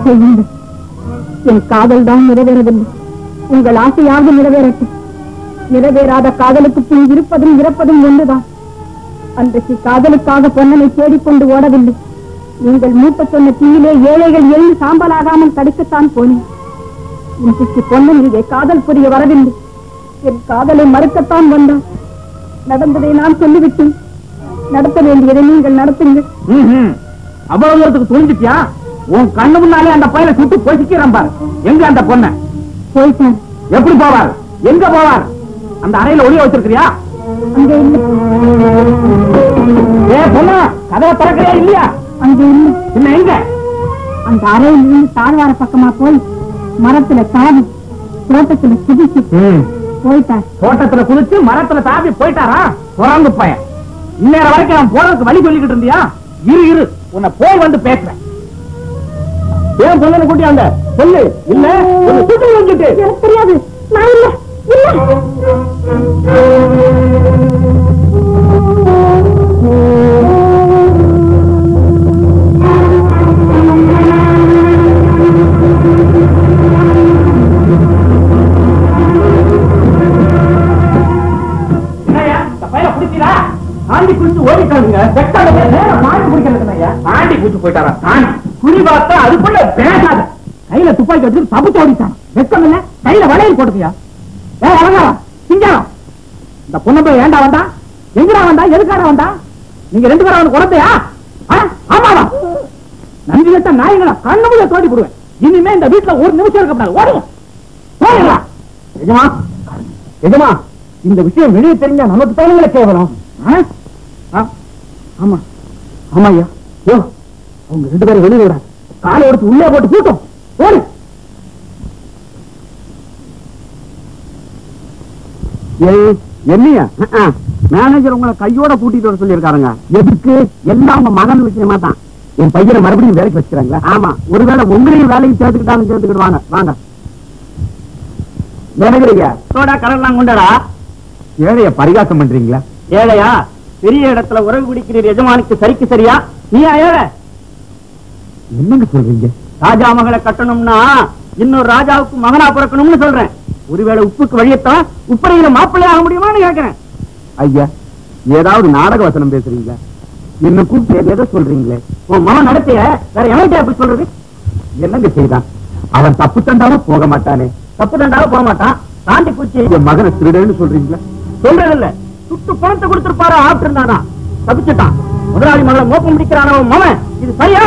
என் காதல் தான் நிறைவேறவில்லை, உங்கள் ஆசையாக நிறைவேறட்டும். நிறைவேறாத காதலுக்கு பின் இருப்பதும் இறப்பதும் ஒன்றுதான். அன்றைக்கு காதலுக்காக பொன்னனை தேடிக்கொண்டு ஓடவில்லை. நீங்கள் மூட்ட சொன்ன தீயிலே ஏழைகள் எழுந்து சாம்பலாகாமல் தடுக்கத்தான் போனேன். இன்றைக்கு பொன்னன் இங்கே காதல் புரிய வரவில்லை, என் காதலை மறுக்கத்தான் வந்தார். நடந்ததை நான் சொல்லிவிட்டேன், நடத்த வேண்டியதை நீங்கள் நடத்துங்கள். அவ்வளவு தூரத்துக்கு துணிஞ்சிட்டியா? உன் கண்ணு முன்னாலே அந்த பையனை சுட்டு பொசிக்கிறான் பாரு. எங்க அந்த பொண்ண? போயிட்டேன். எப்படி போவார்? எங்க போவார்? அந்த அறையில ஒளிய வச்சிருக்கிறியா? அங்கே இல்லை. ஏ பொண்ணா, கதவை திறக்கிறியா இல்லையா? அங்கே இல்லை. என்ன எங்க? அந்த அறையில் இருந்து தாழ்வார பக்கமா போய் மரத்துல தாவி தோட்டத்துல குதிச்சு போயிட்டார். தோட்டத்துல குதிச்சு மரத்துல தாவி போயிட்டாரா? குரங்கு பையன். இந்நேரம் வரைக்கும் அவன் போறதுக்கு வழி சொல்லிக்கிட்டு இருந்தியா? இரு உன்னை போய் வந்து பேசுறேன். ஏன் பொண்ணு கூட்டியாந்த சொல்லு. இல்ல உன்னை சுட்டு வந்துட்டு. எனக்கு தெரியாது, நான் இல்ல இல்ல. ஆண்டி குடிச்சு ஓடிட்டானுங்க. பாண்டி குடிக்கிறது பாண்டி குடிச்சு போயிட்டாரா? தாண்டி குடி பார்த்தா அதுக்குள்ள பேசாத. கையில துப்பாக்கி வச்சு தப்பிச்சு ஓடிட்டான். வெக்கம் இல்ல, கையில வளையல் போட்டுக்கியா? சிங்கம், இந்த பொண்ணு போய் ஏண்டா வந்தா? எங்கடா வந்தா? எதுக்கார வந்தா? நீங்க ரெண்டு பேரும் அவனுக்கு குழந்தையா? ஆமாவா? நன்றி கட்ட நாயங்களா கண்ணு முடிய தோண்டி போடுவேன். இனிமே இந்த வீட்டுல ஒரு நிமிஷம் இருக்கப்படாது. ஓடுவோம். போகலாம். எஜமா, எஜமா, இந்த விஷயம் வெளியே தெரிஞ்சா நமக்கு தானுங்களே கேவலம். ஆமா ஆமா ஐயா. யோ, அவங்க ரெண்டு பேரும் வெளியே விட காலை எடுத்து உள்ளே போட்டு கூட்டம் ஓடு. என்னையா மேனேஜர் உங்களை கையோட கூட்டிட்டு வர சொல்லி இருக்காருங்க. எதுக்கு? எல்லாம் உங்க மகன் விஷயமா தான். என் பையனை மறுபடியும் வேலைக்கு வச்சுக்கிறாங்களா? ஆமா. ஒருவேளை உங்களையும் வேலைக்கு சேர்த்துக்கிட்டாலும் சேர்த்துக்கிடுவாங்க. வாங்க மேனேஜர். சோடா கடலாம் கொண்டாடா. ஏழைய பரிகாசம் பண்றீங்களா? ஏழையா? பெரிய இடத்துல உறவு பிடிக்கிற எஜமானுக்கு சரிக்கு சரியா? நீயா ஏழை? என்னங்க சொல்றீங்க? ராஜா மகளை கட்டணும்னா இன்னொரு ராஜாவுக்கு மகனா பிறக்கணும்னு சொல்றேன். ஒருவேளை உப்புக்கு வழியத்தான் உப்பரையில மாப்பிள்ளை ஆக முடியுமான்னு கேட்கிறேன். ஐயா, ஏதாவது நாடக வசனம் பேசுறீங்களா? என்ன கூப்பிட்டு எதை சொல்றீங்களே? உன் மகன் நடத்திய வேற எவன்கிட்ட அப்படி சொல்றது? என்னங்க செய்தான்? அவன் தப்பு தண்டாலும் போக மாட்டானே. தப்பு தண்டாலும் போக மாட்டான். தாண்டி குச்சி என் மகனை திருடன்னு சொல்றீங்களா? சொல்றது இல்ல, சுட்டு பணத்தை கொடுத்திருப்பாரு. ஆப்டர் இருந்தானா தப்பிச்சுட்டான். முதலாளி மகளை மோப்பம் முடிக்கிறான மகன். இது சரியா?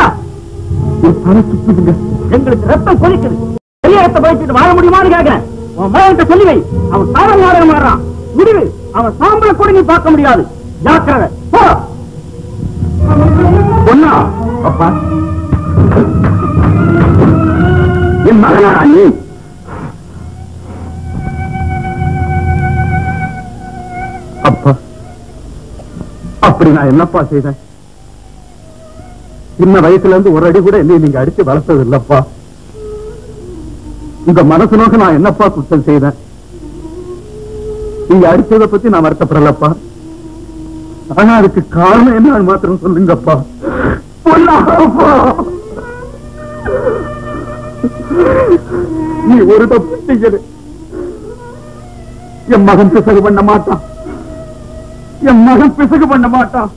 எங்களுக்கு ரத்தம் கொதிக்குது. பெரிய ரத்தம் போயிட்டு வாழ முடியுமான்னு கேட்கிறேன். உன் மகன்கிட்ட சொல்லி வை. அவன் சாதம் நாடகம் ஆடுறான். முடிவு அவன் சாம்பலை கூட நீ பார்க்க முடியாது. ஜாக்கிரதை. போ. பொண்ணா அப்பா, என் மகனா நீ? அப்படி நான் என்னப்பா செய்தேன்? சின்ன வயசுல இருந்து ஒரு அடி கூட என்னை நீங்க அடிச்சு வளர்த்தது இல்லப்பா. உங்க மனசு நோக்க நான் என்னப்பா குற்றம் செய்தேன்? நீங்க அடிச்சதை பத்தி நான் வருத்தப்படலப்பா. ஆனா அதுக்கு காரணம் என்ன மாத்திரம் சொல்லுங்கப்பா. நீ ஒரு தப்பு செய்யல. என் மகன் பிசகு பண்ண மாட்டான். என் மகன் பிசகு பண்ண மாட்டான்.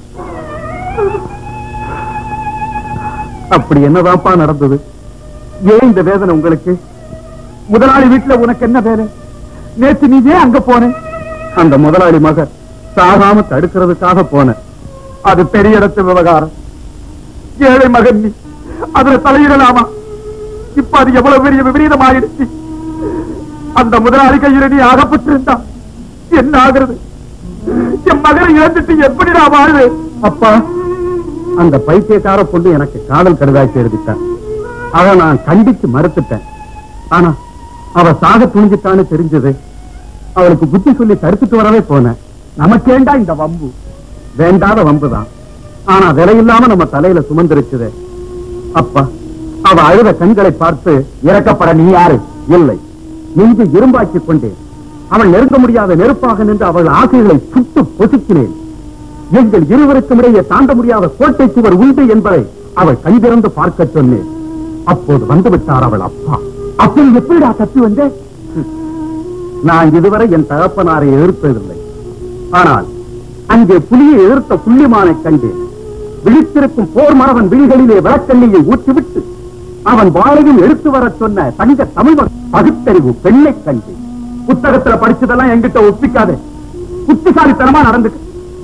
அப்படி என்னதான்ப்பா நடந்தது? ஏன் இந்த வேதனை உங்களுக்கு? முதலாளி வீட்டுல உனக்கு என்ன வேலை? நேற்று நீ ஏன் அங்க போன? அந்த முதலாளி மகன் சாகாம தடுக்கிறதுக்காக போன. அது பெரிய இடத்து விவகாரம். ஏழை மகன் நீ அதுல தலையிடலாமா? இப்ப அது எவ்வளவு பெரிய விபரீதம் ஆயிடுச்சு. அந்த முதலாளி கையில நீ ஆகப்பட்டிருந்தா என்ன ஆகிறது? என் மகனை இழந்துட்டு எப்படி நான் வாழ்வு? அப்பா, அந்த பைத்தியக்கார பொண்ணு எனக்கு காதல் கடுதாச்சு எழுதிட்டான். அவ நான் கண்டிச்சு மறுத்துட்டேன். ஆனா அவ சாக துணிஞ்சிட்டான்னு தெரிஞ்சது. அவளுக்கு புத்தி சொல்லி தடுத்துட்டு வரவே போனேன். நமக்கேண்டா இந்த வம்பு? வேண்டாத வம்புதான். ஆனா விலையில்லாம நம்ம தலையில சுமந்திருச்சுது. அப்பா, அவ அழுத கண்களை பார்த்து இறக்கப்பட நீ யாரு? இல்லை, நெஞ்சு இரும்பாக்கி கொண்டேன். அவள் நெருங்க முடியாத நெருப்பாக நின்று அவள் ஆசைகளை சுட்டு பொசுக்கினேன். எங்கள் இருவருக்கும் இடையே தாண்ட முடியாத கோட்டை சுவர் உண்டு என்பதை அவள் கைதிறந்து பார்க்க சொன்னேன். அப்போது வந்துவிட்டார் அவள் அப்பா. அப்படி எப்படிடா தப்பி வந்த? நான் இதுவரை என் தகப்பனாரை எதிர்ப்பதில்லை. ஆனால் அங்கே புலியை எதிர்த்த புள்ளிமானை கண்டேன். விழித்திருக்கும் போர் மரவன் விழிகளிலே விளக்கண்ணியை ஊற்றிவிட்டு அவன் வாழையும் எடுத்து வர சொன்ன தங்க தமிழ் பகுத்தறிவு பெண்ணை கண்டேன். புத்தகத்துல படிச்சதெல்லாம் என்கிட்ட ஒப்பிக்காதே. புத்திசாலித்தனமா நடந்துக்கு.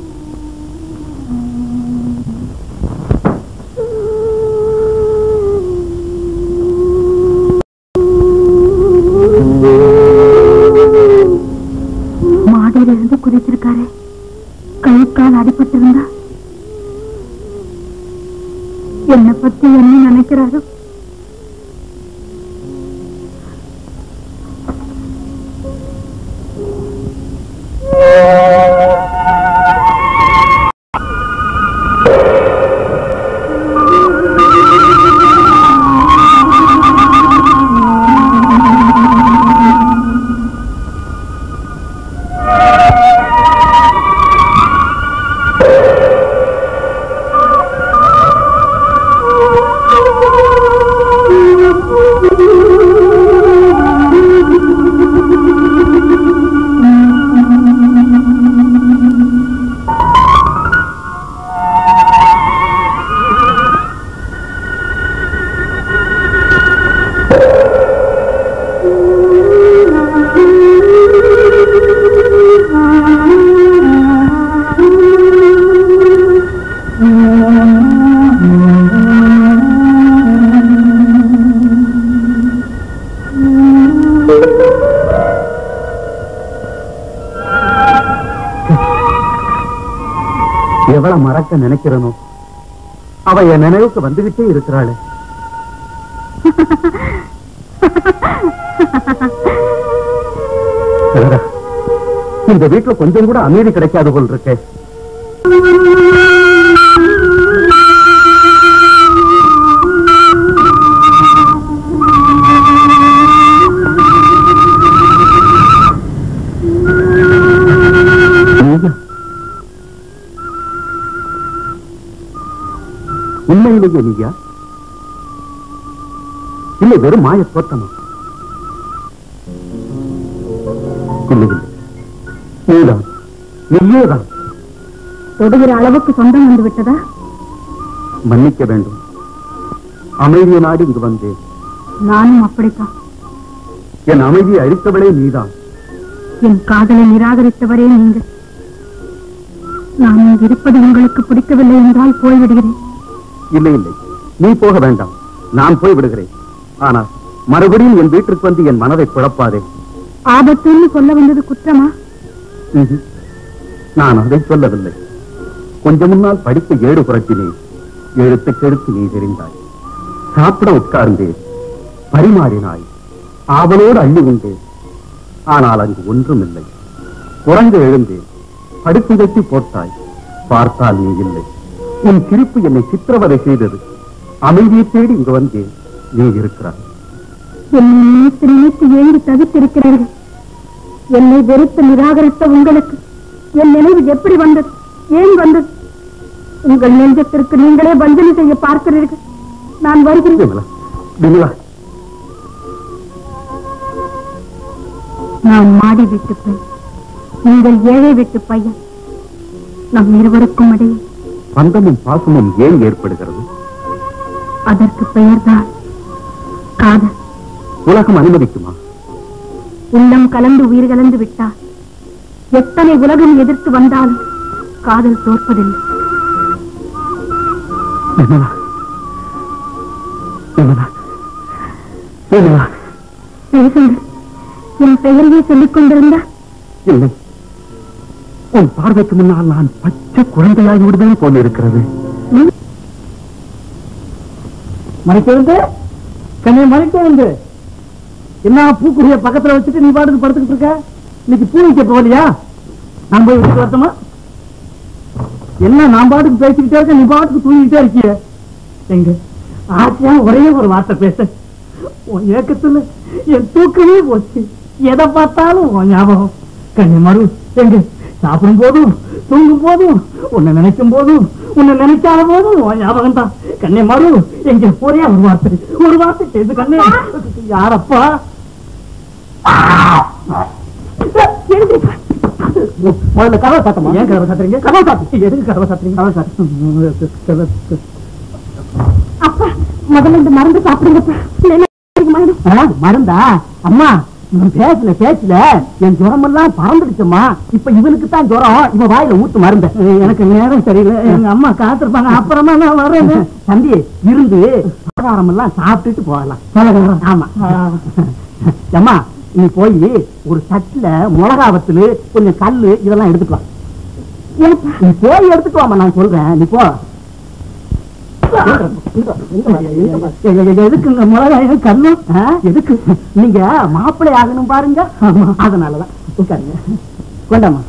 மாடியில இருந்து குதிச்சிருக்காரு. கைக்கால் அடிபட்டிருந்தா என்னை பத்தி என்ன நினைக்கிறாரு? எவ்வளவு மறக்க நினைக்கிறனோ அவ என் நினைவுக்கு வந்துகிட்டே இருக்கிறாள். இந்த வீட்டுல கொஞ்சம் கூட அமைதி கிடைக்காது போல் இருக்கே. உண்மையிலேயே நீயா? இல்லை வெறும் மாய தோற்றமா? இல்லை இல்லை, நீதான், நீயேதான். தொடுகிற அளவுக்கு சொந்தம் வந்து விட்டதா? மன்னிக்க வேண்டும். அமைதியை நாடி இங்கு வந்தேன். நானும் அப்படித்தான். என் அமைதியை அழித்தவளே நீதான். என் காதலை நிராகரித்தவரே நீங்கள். நான் இங்கு இருப்பது உங்களுக்கு பிடிக்கவில்லை என்றால் போய்விடுகிறேன். இல்லை இல்லை, நீ போக வேண்டாம், நான் போய் விடுகிறேன். ஆனால் மறுபடியும் என் வீட்டிற்கு வந்து என் மனதை குழப்பாதே. ஆபத்துன்னு சொல்ல வந்தது குற்றமா? நான் அதை சொல்லவில்லை. கொஞ்சம் முன்னால் படித்த 7 புரட்டினேன். எழுத்துக்கெழுத்து நீ தெரிந்தாய். சாப்பிட உட்கார்ந்தேன், பரிமாறினாய், ஆவலோடு அள்ளி உண்டேன். ஆனால் அங்கு ஒன்றும் இல்லை. குரங்கு எழுந்தேன், படுத்து கட்டி போட்டாய், பார்த்தால் நீ இல்லை. உன் சிரிப்பு என்னை சித்திரவதை செய்தது. அமைதியை தேடி இங்கு வந்தேன். நீ இருக்கிறாய். நினைத்து நினைத்து ஏங்கி தவித்திருக்கிறீர்கள். என்னை வெறுத்து நிராகரித்த உங்களுக்கு என் நினைவு எப்படி வந்தது? ஏன் வந்தது? உங்கள் நெஞ்சத்திற்கு நீங்களே வஞ்சனை செய்ய பார்க்கிறீர்கள். நான் வருகிறேன். நான் மாடி வீட்டு பெண், நீங்கள் ஏழை வீட்டு பையன். நம் இருவருக்கும் இடையே பந்தமும் பாசமும் ஏன் ஏற்படுகிறது? அதற்கு பெயர்தான் காதல். உலகம் அனுமதிக்குமா? உள்ளம் கலந்து உயிர் கலந்து விட்டால் எத்தனை உலகம் எதிர்த்து வந்தாலும் காதல் தோற்பதில்லை. என் பெயரையே சொல்லிக் கொண்டிருந்தா? இல்லை, உன் பார்வைக்கு முன்னால் நான் பச்சை குழந்தையாகி விடுதல் போல இருக்கிறது. மறைக்கிருந்து கண்ணை மறைக்கிருந்து என்ன பூக்குடிய பக்கத்துல வச்சுட்டு நீ பாட்டுக்கு படுத்துக்கிட்டு இருக்க? இன்னைக்கு பூ வைக்க போகலையா? நான் போய் விட்டு வரட்டுமா? என்ன நான் பாட்டுக்கு பேசிக்கிட்டே இருக்க, நீ பாட்டுக்கு தூங்கிக்கிட்டே இருக்கிய? எங்க ஆச்சா ஒரே ஒரு வார்த்தை பேச. உன் ஏக்கத்துல என் தூக்கமே போச்சு. எதை பார்த்தாலும் உன் ஞாபகம். கண்ணை மறு எங்க சாப்பிடும் போதும் தூங்கும் போதும் உன்னை நினைக்கும் போதும் உன்னை நினைக்காத போதும் உன் ஞாபகம் தான். கண்ணை மறு எங்க ஒரே ஒரு வார்த்தை பேசு கண்ணே. யாரப்பா? முதல்ல கதவை சாத்தமா? ஏன் கதவை சாத்துறீங்க? கதவை சாத்து. எதுக்கு கதவை சாத்துறீங்க? கதவை சாத்து. அப்பா முதல்ல இந்த மருந்து சாப்பிடுங்கப்பா. மருந்தா? அம்மா பேச்சுல என் ஜுரம் எல்லாம் பறந்துடுச்சம்மா. இப்ப இவனுக்கு தான் ஜுரம். இவன் வாயில ஊத்து மருந்த. எனக்கு நேரம் சரியில்லை. எங்க அம்மா காத்திருப்பாங்க. அப்புறமா நான் வரேன். தம்பி இருந்து பலகாரம் எல்லாம் சாப்பிட்டுட்டு போகலாம். பலகாரம்? ஆமா. அம்மா நீ போய் ஒரு சட்டில மிளகா வத்தலு கொஞ்சம் கல்லு இதெல்லாம் எடுத்துட்டு வா. நீ போய் எடுத்துட்டு வாமா, நான் சொல்றேன். நீ போ. எதுக்குங்க மிளகாயும் கல்லும்? எதுக்கு? நீங்க மாப்பிள்ளை ஆகணும் பாருங்க, அதனாலதான். உட்காருங்க. கொண்டாமா.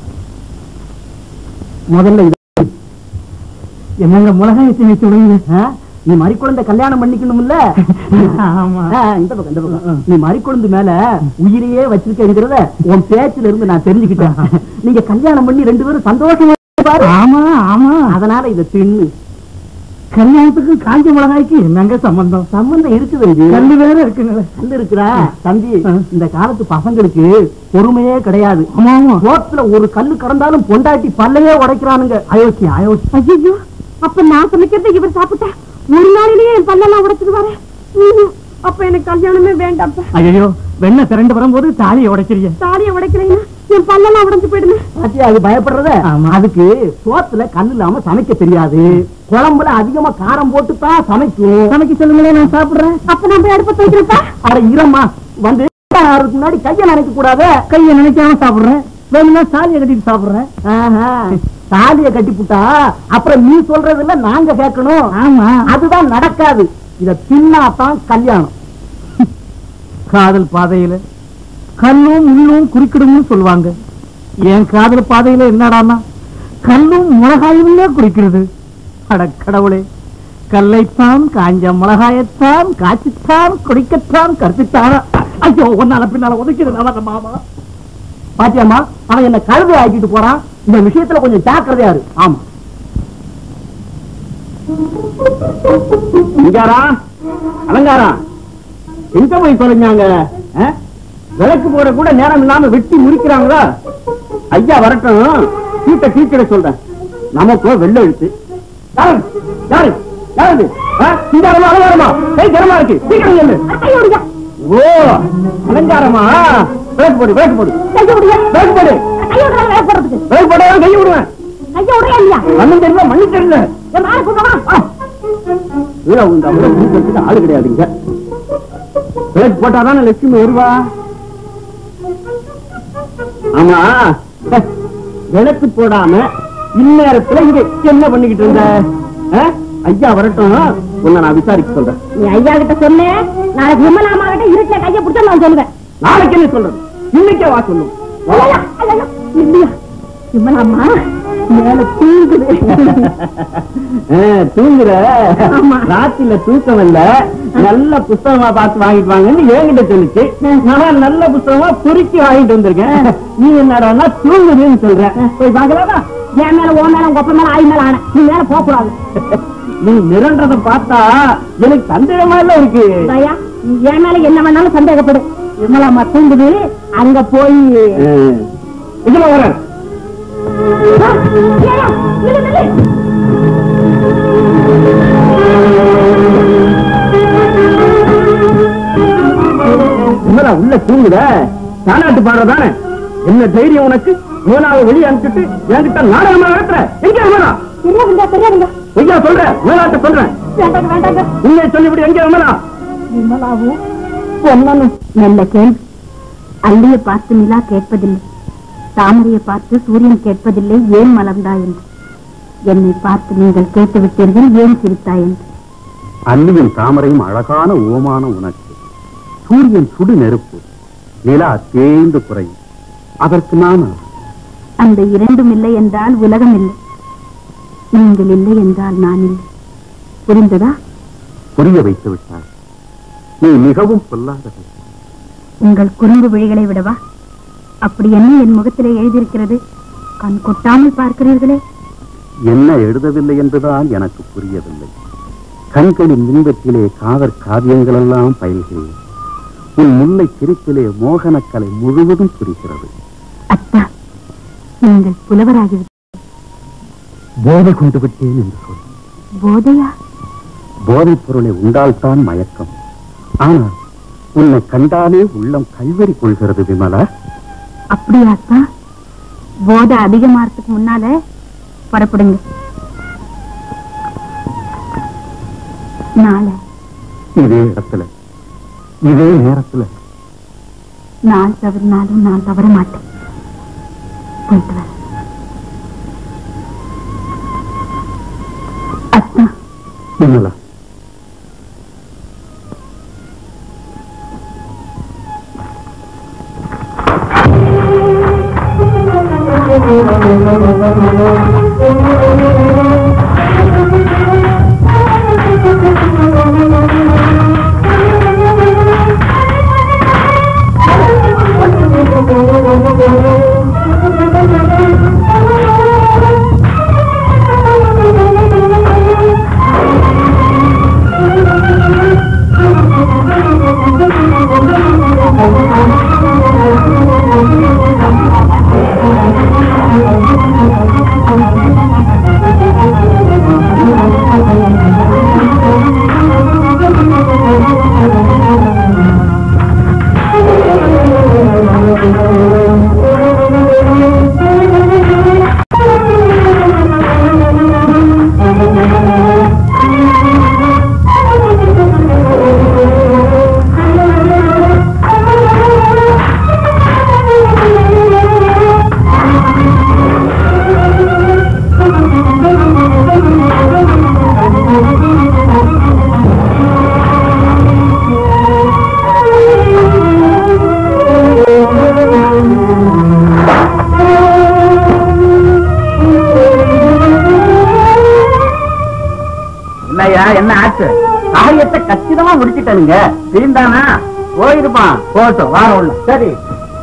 முதல்ல என்னங்க மிளகாய் வச்சு விடுங்க. நீ மறிக்குழந்தை கல்யாணம் பண்ணிக்கணும்ல? இந்த பக்கம் நீ மறிக்குழந்தை மேல உயிரையே வச்சிருக்கிறத உன் பேச்சுல இருந்து நான் தெரிஞ்சுக்கிட்டேன். நீங்க கல்யாணம் பண்ணி 2 பேரும் சந்தோஷமா பாரு. ஆமா ஆமா, அதனால இதை தின்னு. கல்யாணத்துக்கு காஞ்ச மிளகாய்க்கு என்னங்க சம்பந்தம்? சம்பந்தம் இருக்குது. கல்லு வேற இருக்குங்க. கல்லு இருக்கிறா தம்பி. இந்த காலத்து பசங்களுக்கு பொறுமையே கிடையாது. ரோட்ல ஒரு கல்லு கடந்தாலும் பொண்டாட்டி பல்லையே உடைக்கிறானுங்க. அயோக்கியம் அயோக்கியம். ஐயோ, அப்ப நான் சமைக்கிறத இவர் சாப்பிட்டா ஒரு நாளிலேயே என் பல்லெல்லாம் உடைச்சிருவாரு. அப்ப எனக்கு கல்யாணமே வேண்டாம். ஐயோ, வெண்ண திரண்டு வரும்போது தாலியை உடைக்கிறீங்க. தாலியை உடைக்கிறீங்கன்னா என் பல்லெல்லாம் உடைஞ்சு போயிடுங்க. அது பயப்படுறத. அதுக்கு சோத்துல கல்லு இல்லாம சமைக்க தெரியாது. குழம்புல அதிகமா காரம் போட்டுதான் சமைக்கும். சமைக்க சொல்லுங்களே, நான் சாப்பிடுறேன். அப்ப நான் போய் அடுப்ப வைக்கிறப்பா. அட இரம்மா வந்து முன்னாடி கைய நினைக்க கூடாது. கைய நினைக்காம சாப்பிடுறேன். வேணும்னா தாலியை கட்டிட்டு சாப்பிடுறேன். தாலியை கட்டி புட்டா அப்புறம் நீ சொல்றதுல நாங்க கேட்கணும். ஆமா, அதுதான் நடக்காது. இத தின்னாதான் கல்யாணம். காதல் பாதையில கல்லும் முள்ளும் குறுக்கிடும்னு சொல்லுவாங்க. என் காதல் பாதையில என்னடானா கல்லும் மிளகாயுமே குடிக்கிறது. அட கடவுளே, கல்லைத்தான் காஞ்ச மிளகாயத்தான் காய்ச்சித்தான் குடிக்கத்தான் கற்பித்தான. ஐயோ, ஒன்னால பின்னால உதைக்கிறது மாமா. பாத்தியாமா, அவன் என்ன கழுதை ஆக்கிட்டு போறான். இந்த விஷயத்துல கொஞ்சம் ஜாக்கிரதையா இரு. ஆமா. அலங்காரா எங்க போய் தொலைஞ்சாங்க? விளக்கு போட கூட நேரம் இல்லாம வெட்டி முறிக்கிறாங்களா? ஐயா வரட்டும், சீட்டை கீழ்கிட சொல்றேன். நமக்கோ வெள்ள எழுத்து. யாரு யாரு அலங்காரமா? கை கரமா இருக்கு. சீக்கிரம். ஓ அலங்காரமா? விளக்கு போடு விளக்கு போடு விளக்கு போடு. விளக்கு போட கை விடுவேன். மண்ணு தெரியல மண்ணு தெரியல. ஆளு கிடையாதுங்க. விளக்கு போட்டாதான் லட்சுமி வருவா. ஆமா, விளக்கு போடாம இந்நேரத்துல இங்க என்ன பண்ணிக்கிட்டு இருந்த? ஐயா வரட்டும், உன்னை நான் விசாரிக்க சொல்றேன். நீ ஐயா கிட்ட சொன்ன, நாளைக்கு விமலாமா கிட்ட இருக்க கையை பிடிச்சா நான் சொல்லுவேன். நாளைக்கு என்ன சொல்றது? இன்னைக்கே வா சொல்லுவோம். இல்லையா விமலாமா மேல தூங்குது. தூங்குற ராத்திரில தூக்கம் இல்ல, நல்ல புஸ்தகமா பார்த்து வாங்கிட்டு வாங்கன்னு என்கிட்ட சொல்லிச்சு. நான் நல்ல புஸ்தகமா குறுக்கி வாங்கிட்டு வந்திருக்கேன். நீ என்னடா தூங்குதுன்னு சொல்ற. போய் பாக்கலாமா? என் மேல ஓ மேல உங்க அப்பா மேல ஆய் மேல ஆன நீ மேல போக கூடாது. நீ மிரண்டத பார்த்தா எனக்கு சந்தேகமா இல்ல இருக்கு. என் மேல என்ன வேணாலும் சந்தேகப்படும். விமலாமா தூங்குது, அங்க போய் இதுல வர விமலா உள்ள தூங்குத. தானாட்டு பாடுறதானே? என்ன தைரியம் உனக்கு? மேலாவை வெளியே அனுப்பிச்சுட்டு என்கிட்ட நாடகமா நடத்துற? எங்க விமலா? தெரியாதுங்க. ஐயா சொல்றேன், மேலாட்ட சொல்றேன். வேண்டாங்க. உண்மையை சொல்லிவிடு. எங்க விமலா? விமலாவும் பொன்னனும். நல்ல கேள்வி. அள்ளிய பார்த்து நிலா கேட்பதில்லை, தாமரையை பார்த்து சூரியன் கேட்பதில்லை ஏன் மலர்ந்தா என்று. என்னை பார்த்து நீங்கள் கேட்டு விட்டீர்கள் ஏன் சிரித்தாய் என்று. அள்ளியும் தாமரையும் அழகான ஓமான உனக்கு. சூரியன் சுடு நெருப்பு, நிலா தேய்ந்து குறையும். அதற்கு நான் அந்த இரண்டும் இல்லை என்றால் உலகம் இல்லை. நீங்கள் இல்லை என்றால் நான் இல்லை. புரிந்ததா? புரிய வைத்து விட்டார். நீ மிகவும் பொல்லாதவள். உங்கள் குறும்பு விழிகளை விடவா? அப்படி என்ன என் முகத்திலே எழுதியிருக்கிறது? கண் கொட்டாமல் பார்க்கிறீர்களே. என்ன எழுதவில்லை என்றுதான் எனக்கு புரியவில்லை. கண்களின் மின்பத்திலே காதற் காவியங்கள் எல்லாம் பயில்கிறேன். உன் முல்லை சிரிப்பிலே மோகனக்கலை முழுவதும் புரிகிறது. அத்தா, நீங்கள் புலவராகிவிட்டீர்கள். போதை கொண்டு விட்டேன் என்று சொல். போதையா? போதைப் பொருளை உண்டால்தான் மயக்கம். ஆனால் உன்னை கண்டாலே உள்ளம் கைவறி கொள்கிறது விமலா. அப்படியாத்தா? போதை அதிகமாறதுக்கு முன்னால புறப்படுங்க. நாளை இதே இடத்துல இதே நேரத்துல. நாள் தவறினாலும் நான் தவற மாட்டேன். போயிட்டு வர. அத்தா. விமலா, என்ன ஆச்சு? காரியத்தை கச்சிதமா முடிச்சுட்டானுங்க. தீர்ந்தானா? போயிருப்பான். போட்டோம் வாரம் உள்ள. சரி.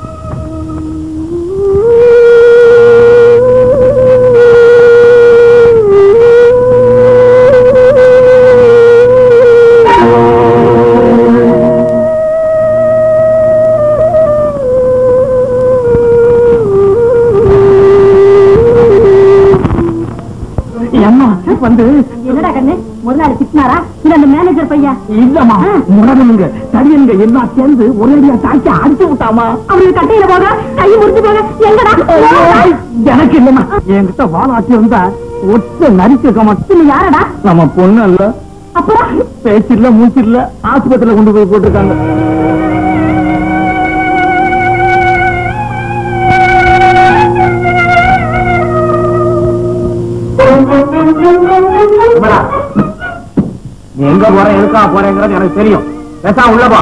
வந்து என்னடா கண்ணு முதலாளி திட்டினாரா? இல்ல அந்த மேனேஜர் பையன்? இல்லம்மா, முரடனுங்க தடியனுங்க எல்லாம் சேர்ந்து ஒரேடியா தாக்கி அடிச்சு விட்டாமா. அவரு கட்டையில போக கை முடிச்சு போக எங்கடா? எனக்கு இல்லம்மா, என்கிட்ட வாழாட்சி இருந்தா ஒத்த நரிக்க மட்டும். யாரடா? நம்ம பொண்ணு அல்ல. அப்புறம் பேச்சு இல்ல மூச்சு இல்ல, ஆஸ்பத்திரியில கொண்டு போய் போட்டிருக்காங்க. நீ எங்க போற எதுக்கா போறேங்கிறது எனக்கு தெரியும். பேசாம உள்ளப்பா.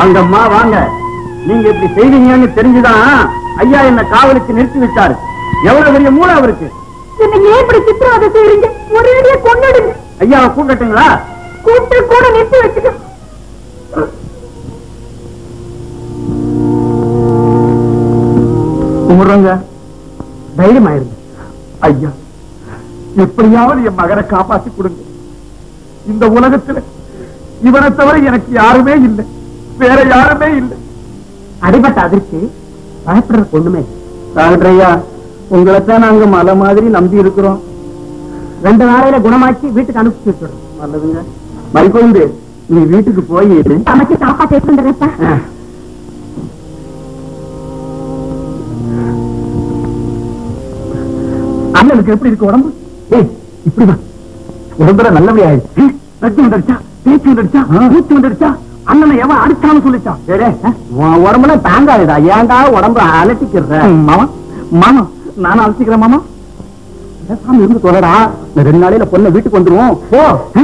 வாங்கம்மா வாங்க. நீங்க இப்படி செய்வீங்கன்னு தெரிஞ்சுதான் ஐயா என்ன காவலுக்கு நிறுத்தி விட்டாரு. எவ்வளவு பெரிய மூளை அவருக்கு. என்ன ஏன் இப்படி சித்திரவதை செய்றீங்க? ஒரேடியா கொன்னுடுங்க. ஐயாவை கூட்டட்டுங்களா? கூட்டு கூட நிறுத்தி வச்சுக்க. கும்பிடுறோங்க. தைரியம் ஆயிருங்க. ஐயா எப்படியாவது என் மகனை காப்பாற்றி கொடுங்க. இந்த உலகத்துல இவனை தவிர எனக்கு யாருமே இல்லை, வேற யாருமே இல்லை. அடிபட்ட அதிர்ச்சி பயப்படுற பொண்ணுமே. ஐயா உங்களைத்தான் நாங்க மலை மாதிரி நம்பி இருக்கிறோம். 2 நாளையில குணமாக்கி வீட்டுக்கு அனுப்பிச்சு வச்சுடுறோம். நல்லதுங்க. மறிக்கொண்டு நீ வீட்டுக்கு போய் சமைச்சு சாப்பாட்டு எடுத்துறப்ப. அண்ணனுக்கு எப்படி இருக்கு உடம்பு? இப்படிதான் உடம்புல நல்லபடி ஆயிடுச்சு. ரத்தி வந்துடுச்சா, பேச்சு வந்துடுச்சா, மூச்சு வந்துடுச்சா? அண்ணனை எவன் அடிச்சான்னு சொல்லிச்சான். உடம்புல தாங்காதுடா. ஏன்டா உடம்பு அலட்டிக்கிற? மாமா மாமா நானும் அலட்டிக்கிறேன் மாமா. சாமி இருந்து சொல்லடா. 2 நாளையில பொண்ணை வீட்டுக்கு வந்துருவோம். போ.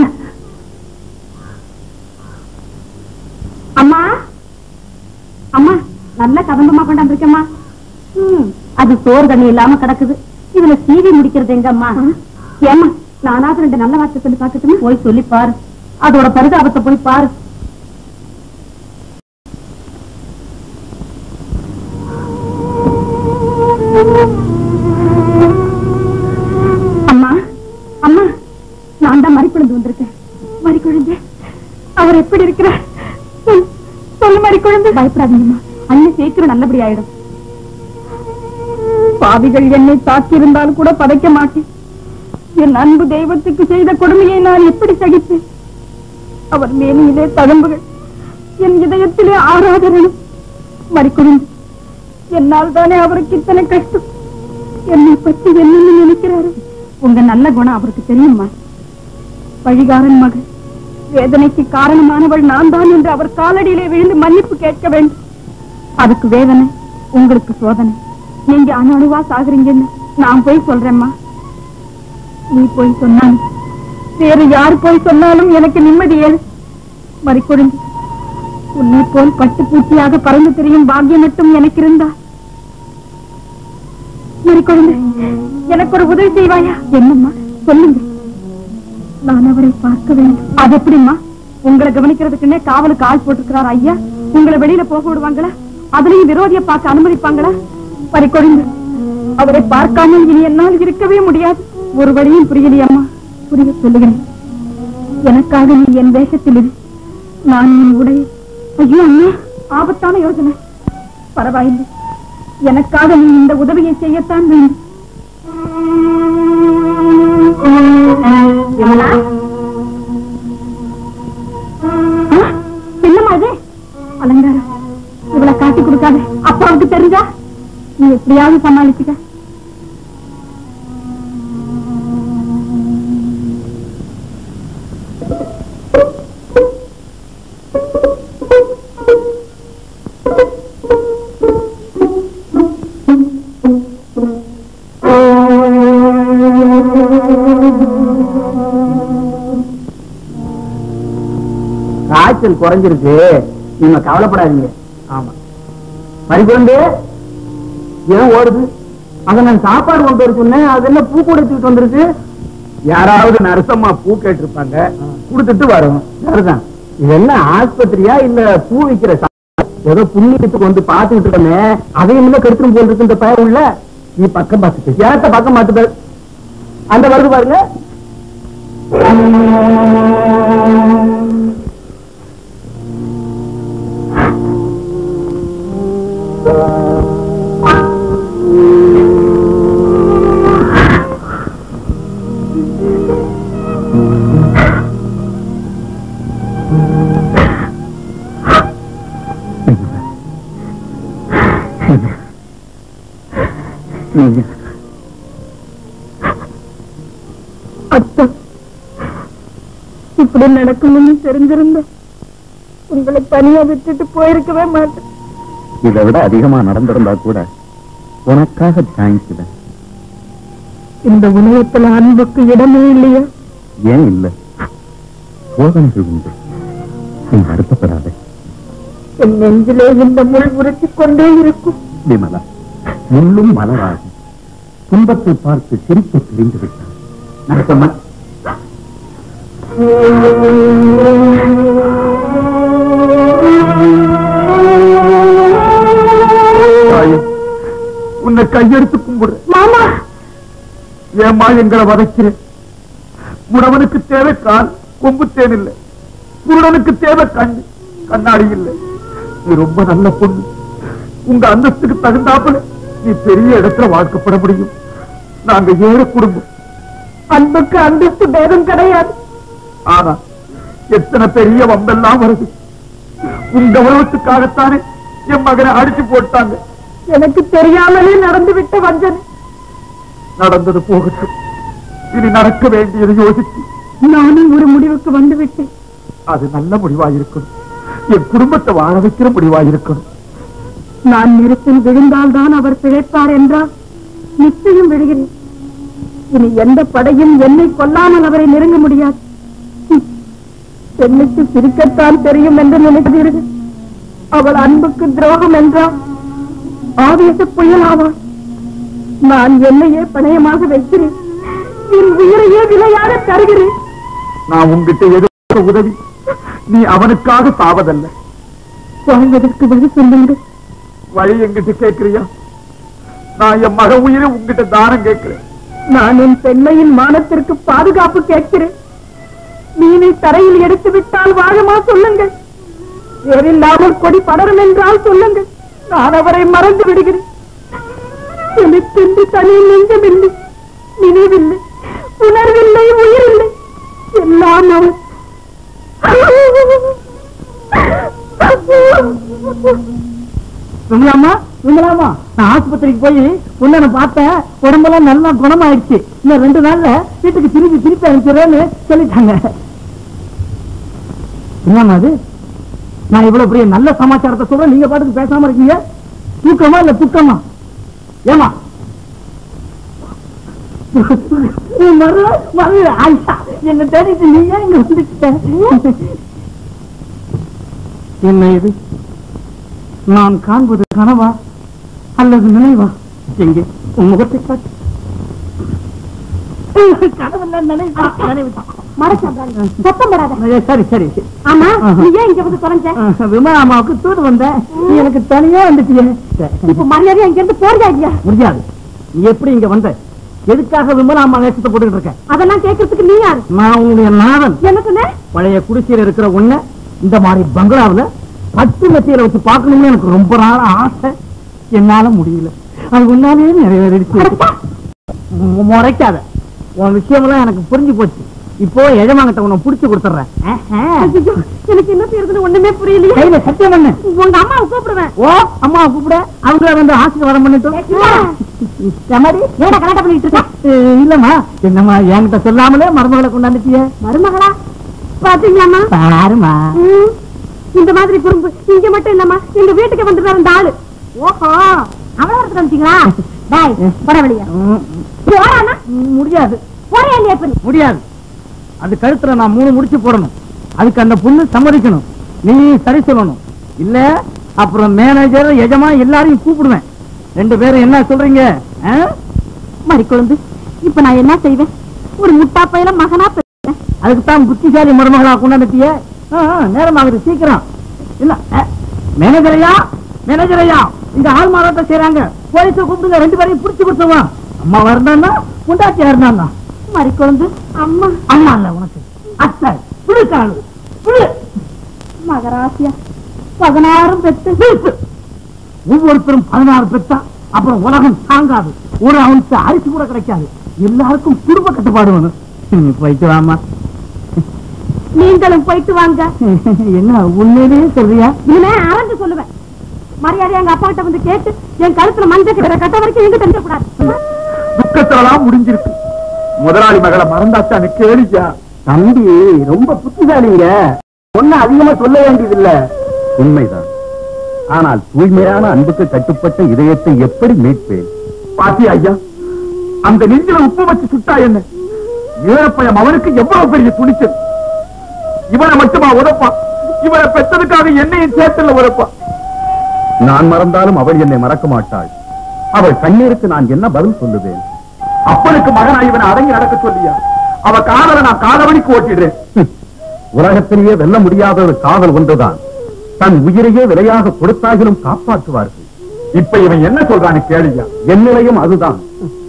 அம்மா அம்மா நல்ல கதம்பமா கொண்டாந்துருக்கம்மா. அது சோறு தண்ணி இல்லாம கிடக்குது. இதுல சீவி முடிக்கிறது எங்க அம்மா? ஏமா நானாவது 2 நல்ல வார்த்தை சொல்லி பாக்கட்டுமா? போய் சொல்லி பாரு. அதோட பரிதாபத்தை போய் பாரு. அம்மா அம்மா நான் தான் மறிக்குழந்து வந்திருக்கேன். மறிக்குழந்து அவர் எப்படி இருக்கிறார்? சொல்லு மறிக்குழந்து. பயப்படாதீங்கம்மா, அண்ணன் சீக்கிரம் நல்லபடி ஆயிடும். பாவிகள் என்னை தாக்கியிருந்தால் கூட பதைக்க மாட்டேன். என் அன்பு தெய்வத்துக்கு செய்த கொடுமையை நான் எப்படி சகிப்பேன்? அவர் மேனியிலே தகம்புகள், என் இதயத்திலே ஆராதரணும். மறிக்குழந்து என்னால் தானே அவருக்கு இத்தனை கஷ்டம். என்னை பற்றி என்ன நினைக்கிறாரு? உங்க நல்ல குணம் அவருக்கு தெரியுமா? வழிகாரன் மகள், வேதனைக்கு காரணமானவள் நான் தான் என்று அவர் காலடியிலே விழுந்து மன்னிப்பு கேட்க வேண்டும். அதுக்கு வேதனை, உங்களுக்கு சோதனை. நீங்க அணுவா சாகுறீங்கன்னு நான் போய் சொல்றேம்மா. நீ போய் சொன்னாலும் வேறு யாரு போய் சொன்னாலும் எனக்கு நிம்மதி ஏது. மறிக்கொழுந்து, உன்னை போல் பட்டு பூச்சியாக பறந்து தெரியும் பாக்கியம் மட்டும் எனக்கு இருந்தா. மறிக்கொழுந்து, எனக்கு ஒரு உதவி செய்வாயா? என்னம்மா சொல்லுங்க. நான் அவரை பார்க்க வேண்டும். அது எப்படிம்மா? உங்களை கவனிக்கிறதுக்குன்னே காவலுக்கு ஆள் போட்டிருக்கிறார் ஐயா. உங்களை வெளியில போக விடுவாங்களா? அதுலயும் விரோதியை பார்க்க அனுமதிப்பாங்களா? பறிக்கொடுங்க, அவரை பார்க்காமல் இனி என்னால் இருக்கவே முடியாது. ஒரு வழியும் புரியலையம்மா. புரிய சொல்லுகிறேன். எனக்காக நீ என் வேஷத்தில் இரு. நான் என் உடைய. ஐயோ அண்ணா, ஆபத்தான யோசனை. பரவாயில்லை, எனக்காக நீ இந்த உதவியை செய்யத்தான் வேண்டும். என்னம்மா அது? அலங்காரம் இவளை காட்டி கொடுக்காத. அப்பாவுக்கு தெரிஞ்சா நீ எப்படியாவது சமாளிச்சுக்க. காய்ச்சல் குறைஞ்சிருக்கு, நீங்க கவலைப்படாதீங்க. ஆமா மறிக்கொண்டு ஏன் ஓடுது? அத நான் சாப்பாடு கொண்டு வர சொன்னேன், அதெல்லாம் பூ கூட தூக்கிட்டு வந்துருக்கு. யாராவது நரசம்மா பூ கேட்டிருப்பாங்க, கொடுத்துட்டு வரும். சரிதான். இது என்ன ஆஸ்பத்திரியா இல்ல பூ விற்கிற? ஏதோ புண்ணியத்துக்கு வந்து பாத்துக்கிட்டு இருக்கோமே, அதையும் கெடுத்துரும் போல் இருக்கு இந்த பயிர் உள்ள. நீ பக்கம் பார்த்துட்டு ஏத்த பக்கம் பார்த்து அந்த வருது பாருங்க. அத்தா, இப்படி நடக்கும்னு தெரிஞ்சிருந்த உங்களை தனியா விட்டுட்டு போயிருக்கவே மாட்டேன். இதை விட அதிகமா நடந்திருந்தா கூட உனக்காக தேங்க்ஸ். இந்த உலகத்துல அன்புக்கு இடமே இல்லையா? ஏன் இல்ல, சோதனைகள் உண்டு. நீ வருத்தப்படாத. என் நெஞ்சிலே இந்த முள் உரைத்துக் கொண்டே இருக்கும். விமலா, முள்ளும் மலராகும். துன்பத்தை பார்த்து சிரிக்க தெரிந்து விட்டார். நடக்கம்மா. உன்னை கையெடுத்து கும்பிடு. மாமா, ஏமா எங்களை வதைக்கிறேன்? முடவனுக்கு தேவை கால், கொம்பு தேனில்லை. குருடனுக்கு தேவை கண், கண்ணாடி இல்லை. நீ ரொம்ப நல்ல பொண்ணு. உங்க அந்தஸ்துக்கு தகுந்தாப்புல நீ பெரிய இடத்துல வாழ்க்கப்பட முடியும். நாங்க ஏழை குடும்பம். அன்புக்கு அந்தஸ்து பேதம் கிடையாது. ஆனா எத்தனை பெரிய வம்பெல்லாம் வருது. உங்க கௌரவத்துக்காகத்தானே என் மகனை அடிச்சு போட்டாங்க. எனக்கு தெரியாமலே நடந்து விட்ட வஞ்சனை. நடந்தது போகட்டும். இனி நடக்க வேண்டியது யோசிச்சு நானும் ஒரு முடிவுக்கு வந்து விட்டேன். அது நல்ல முடிவாயிருக்கணும். என் குடும்பத்தை வாழ வைக்கிற முடிவாயிருக்கணும். நான் நெருப்பில் விழுந்தால்தான் அவர் பிழைப்பார் என்றால் நிச்சயம் விழுகிறேன். இனி எந்த படையும் என்னை கொல்லாமல் அவரை நெருங்க முடியாது. பெண்ணுக்கு சிரிக்கத்தான் தெரியும் என்று நினைக்கிறீர்கள். அவள் அன்புக்கு துரோகம் என்றால் ஆவேச புயலாவாள். நான் என்னையே பணயமாக வைக்கிறேன். என் உயிரையே விலையாக தருகிறேன். நான் உங்ககிட்ட எதிர்க்க உதவி, நீ அவனுக்காக சாவதல்ல. வாழ்வதற்கு வழி சொல்லுங்கள். வழி என்கிட்ட கேட்கிறியா? நான் என் மக உயிரை உங்ககிட்ட தானம் கேட்கிறேன். நான் என் பெண்மையின் மானத்திற்கு பாதுகாப்பு கேட்கிறேன். மீனை தரையில் எடுத்து விட்டால் வாழமா சொல்லுங்கள். வேறில்லாமல் கொடி படரும் என்றால் சொல்லுங்கள். நான் அவரை மறந்து விடுகிறேன். எனக்கென்று தனி நெஞ்சமில்லை, நினைவில்லை, உணர்வில்லை, உயிரில்லை. எல்லாம் அவர். விமலாமா, விமலாமா, நான் ஆஸ்பத்திரிக்கு போய் உன்ன பார்த்தேன். உடம்பெல்லாம் நல்லா குணமாயிடுச்சு. இன்னும் 2 நாள்ல வீட்டுக்கு திருப்பி அனுப்பிடுறேன்னு சொல்லிட்டாங்க. என்னமா அது? நான் இவ்வளவு பெரிய நல்ல சமாச்சாரத்தை சொல்றேன், நீங்க பாட்டுக்கு பேசாம இருக்கீங்க. தூக்கமா இல்ல துக்கமா? ஏமா என்ன தேடிட்டு நீங்க இங்க வந்துட்ட? என்ன இது? நான் காண்பது கனவா அல்லது நினைவா? எங்கே உன் முகத்தை காட்டு. கனவுல நினைவா? சரி சரி. ஆமா, நீ ஏன் இங்க வந்து தொலைஞ்ச? விமலாமாவுக்கு தூது வந்தேன். நீ எனக்கு தனியா வந்துட்டிய. இப்ப மரியாதையா இங்க இருந்து போறியா இல்லையா? முடியாது. நீ எப்படி இங்க வந்த? எதுக்காக விமலாமா வேஷத்தை போட்டுக்கிட்டு இருக்க? அதெல்லாம் கேட்கறதுக்கு நீ யாரு? நான் உன்னுடைய நாதன். என்ன சொன்ன? பழைய குடிசையில இருக்கிற உன்னை இந்த மாதிரி பங்களாவில 10 மெத்தியில வச்சு பார்க்கணும்னு எனக்கு ரொம்ப நாள் ஆசை. என்னால முடியல. அது உன்னாலே நிறைவேறிடுச்சு. முறைக்காத. உன் விஷயம் எல்லாம் எனக்கு புரிஞ்சு போச்சு. இப்போ எஜமாங்கிட்ட உன்னை புடிச்சு கொடுத்துறேன். எனக்கு என்ன செய்யறதுன்னு ஒண்ணுமே புரியலையே. கையில சத்தியம் பண்ணு. உங்க அம்மாவை கூப்பிடுவேன். ஓ, அம்மாவை கூப்பிட. அவங்கள வந்து ஆசீர்வாதம் பண்ணிட்டோம். கலாட்டம் பண்ணிட்டு இருக்க? இல்லம்மா, என்னம்மா என்கிட்ட சொல்லாமலே மருமகளை கொண்டாந்துட்டிய? மருமகளா? பாத்தீங்களாமா? பாருமா, இந்த மாதிரி குறும்பு இங்க மட்டும் இல்லம்மா, எங்க வீட்டுக்கு வந்துட்டு அந்த ஆளு. ஓஹோ, அவளை வரத்து வந்துட்டீங்களா? பரவலியா? போறானா? முடியாது. போறே இல்லையா? முடியாது. அது கழுத்துல நான் 3 முடிச்சு போடணும். அதுக்கு அந்த பொண்ணு சம்மதிக்கணும். நீ சரி சொல்லணும். இல்ல அப்புறம் மேனேஜர் எஜமா எல்லாரையும் கூப்பிடுவேன். 2 பேரும் என்ன சொல்றீங்க? மறிக்கொழுந்து, இப்ப நான் என்ன செய்வேன்? ஒரு முட்டா பையில மகனா பெற்றேன். அதுக்குத்தான் புத்திசாலி மருமகளா கொண்டாந்துட்டிய. நேரமாகுது, சீக்கிரம். இல்ல மேனேஜரையா, மேனேஜரையா, இந்த ஆள் மாறாட்டம் செய்யறாங்க. போலீஸை கூப்பிடுங்க. 2 பேரையும் புடிச்சு கொடுத்துருவான். அம்மா வரண்டான்னா முண்டாச்சியா இருந்தா? மறிக்கொழுந்து, அம்மா அம்மா இல்ல உனக்கு அத்தை. புடுக்காளு புடு. மகராசியா 16 பெத்து. ஒவ்வொருத்தரும் 16 பெத்தா அப்புறம் உலகம் தாங்காது. ஒரு அவனுக்கு அரிசி கூட கிடைக்காது. எல்லாருக்கும் குடும்ப கட்டுப்பாடு வேணும். போயிட்டு வாமா. நீங்களும் போயிட்டு வாங்க. என்ன உண்மையிலேயே சொல்றியா? இனிமே அரண்டு சொல்லுவேன். மரியாதை எங்க அப்பா கிட்ட வந்து கேட்டு என் கழுத்துல மஞ்சள் கிட்ட கட்ட வரைக்கும் எங்க தெரிஞ்ச கூடாது. துக்கத்தெல்லாம் முடிஞ்சிருக்கு. முதலாளி மகளை மறந்தாச்சான்னு கேளிக்கா? தம்பி ரொம்ப புத்திசாலிங்க. ஒண்ணு அதிகமா சொல்ல வேண்டியதில்லை. உண்மைதான். ஆனால் தூய்மையான அன்புக்கு கட்டுப்பட்ட இதயத்தை எப்படி மீட்பேன்? பாத்தியா ஐயா, அந்த நெஞ்சில உப்பு வச்சு சுட்டா என்ன? ஏழப்பயம் அவனுக்கு எவ்வளவு பெரிய துணிச்சல். இவனை மட்டுமா உதப்பான்? இவரை பெற்றதுக்காக என்னையும் சேர்த்துல உழைப்பா. நான் மறந்தாலும் அவள் என்னை மறக்க மாட்டாள். அவள் கண்ணீருக்கு நான் என்ன பதில் சொல்லுவேன்? அப்பனுக்கு மகனா இவனை அடங்கி நடக்க சொல்லியா? அவ காதலை நான் காதவழிக்கு ஓட்டிடுறேன். உலகத்திலேயே வெல்ல முடியாதது காதல் ஒன்றுதான். தன் உயிரையே விலையாக கொடுத்தாகிலும் காப்பாற்றுவார்கள். இப்ப இவன் என்ன சொல்றான்னு கேளுயா. என் நிலையும் அதுதான்.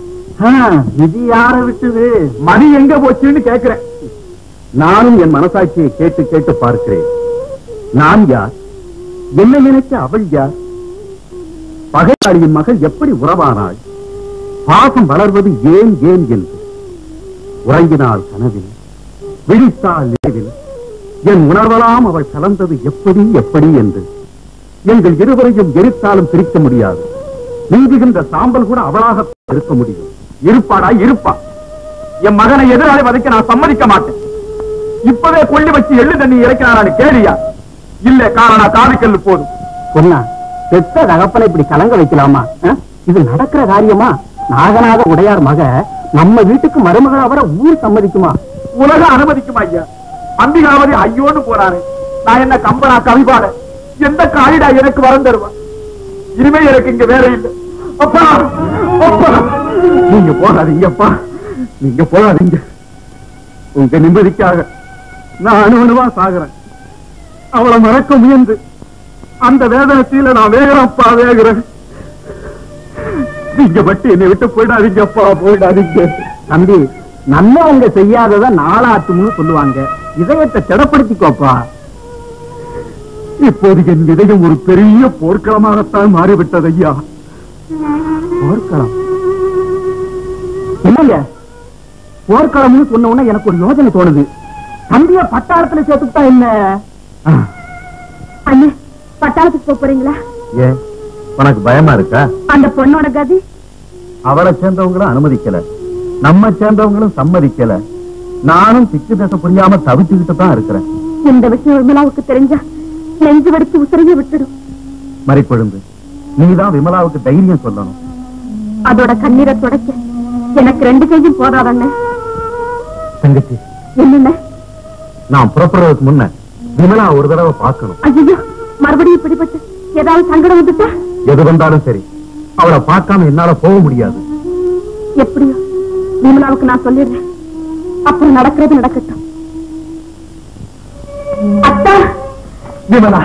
விதி யார விட்டுது, மதி எங்க போச்சுன்னு கேட்கிறேன். நானும் என் மனசாட்சியை கேட்டு கேட்டு பார்க்கிறேன். நான் யார்? என்ன நினைக்க அவள் யார்? பகையாளியின் மகள் எப்படி உறவானாள்? பாசம் வளர்வது ஏன் ஏன் என்று உறங்கினாள் கனவில், விழித்தாள் நினைவில். என் உணர்வெல்லாம் அவள் கலந்தது எப்படி எப்படி என்று. எங்கள் இருவரையும் எரித்தாலும் பிரிக்க முடியாது. நீங்குகின்ற சாம்பல் கூட அவளாக இருக்க முடியும். இருப்பாடா இருப்பா. என் மகனை எதிராளி வதைக்க நான் சம்மதிக்க மாட்டேன். இப்பவே கொள்ளி வச்சு எள்ளு தண்ணி இறக்கிறானு கேளியா? இல்ல காரணா காவிக்கல்லு போதும். சொன்னா பெத்த தகப்பனை இப்படி கலங்க வைக்கலாமா? இது நடக்கிற காரியமா? நாகநாத உடையார் மக நம்ம வீட்டுக்கு மருமகளா வர ஊர் சம்மதிக்குமா? உலகம் அனுமதிக்குமா ஐயா? அம்பிகாவதி ஐயோன்னு போறாரு. நான் என்ன கம்பனா கவிபாட? எந்த காலிடா எனக்கு வரம் தருவா? இனிமே எனக்கு இங்க வேற இல்லை. அப்பா அப்பா நீங்க போகாதீங்கப்பா, நீங்க போகாதீங்க. உங்க நிம்மதிக்காக நான் அணுவணுவா சாகுறேன். அவளை மறக்க முயன்று அந்த வேதனத்தில நான் வேகிறப்பா வேகிறேன். நீங்க மட்டும் என்னை விட்டு போயிடாதீங்கப்பா, போயிடாதீங்க. தம்பி, நல்லவங்க செய்யாதத நாளாத்தும்னு சொல்லுவாங்க. இதயத்தை திடப்படுத்திக்கோப்பா. இப்போது என் இதயம் ஒரு பெரிய போர்க்களமாகத்தான் மாறிவிட்டது ஐயா. போர்க்களம் இல்லைங்க, போர்க்களம்னு சொன்ன உடனே எனக்கு ஒரு யோசனை தோணுது. தம்பிய பட்டாளத்துல சேர்த்துட்டா என்ன? அண்ணே, பட்டாளத்துக்கு போறீங்களா? ஏன் உனக்கு பயமா இருக்கா? அந்த பொண்ணோட கதி? அவளை சேர்ந்தவங்களும் அனுமதிக்கல, நம்ம சேர்ந்தவங்களும் சம்மதிக்கல. நானும் திக்கு தசை புரியாம தவிச்சுக்கிட்டு தான் இருக்கிறேன். இந்த விஷயம் விமலாவுக்கு தெரிஞ்சா நெஞ்சு வெடிச்சு உசரைய விட்டுடும். மறிப்பொழுந்து நீதான் விமலாவுக்கு தைரியம் சொல்லணும். அதோட கண்ணீரை தொடக்க எனக்கு 2 கையும் போதாதண்ணே. தங்கச்சி, என்னென்ன? நான் புறப்படுறதுக்கு முன்ன விமலா ஒரு தடவை பார்க்கணும். ஐயோ, மறுபடியும் பிடிபட்டு ஏதாவது சங்கடம் வந்துட்டா? எது வந்தாலும் சரி, அவளை பார்க்காம என்னால போக முடியாது. எப்படியோ விமலாவுக்கு நான் சொல்லிடுறேன். அப்புறம் நடக்கிறது நடக்கட்டும். அத்தா, விமலா,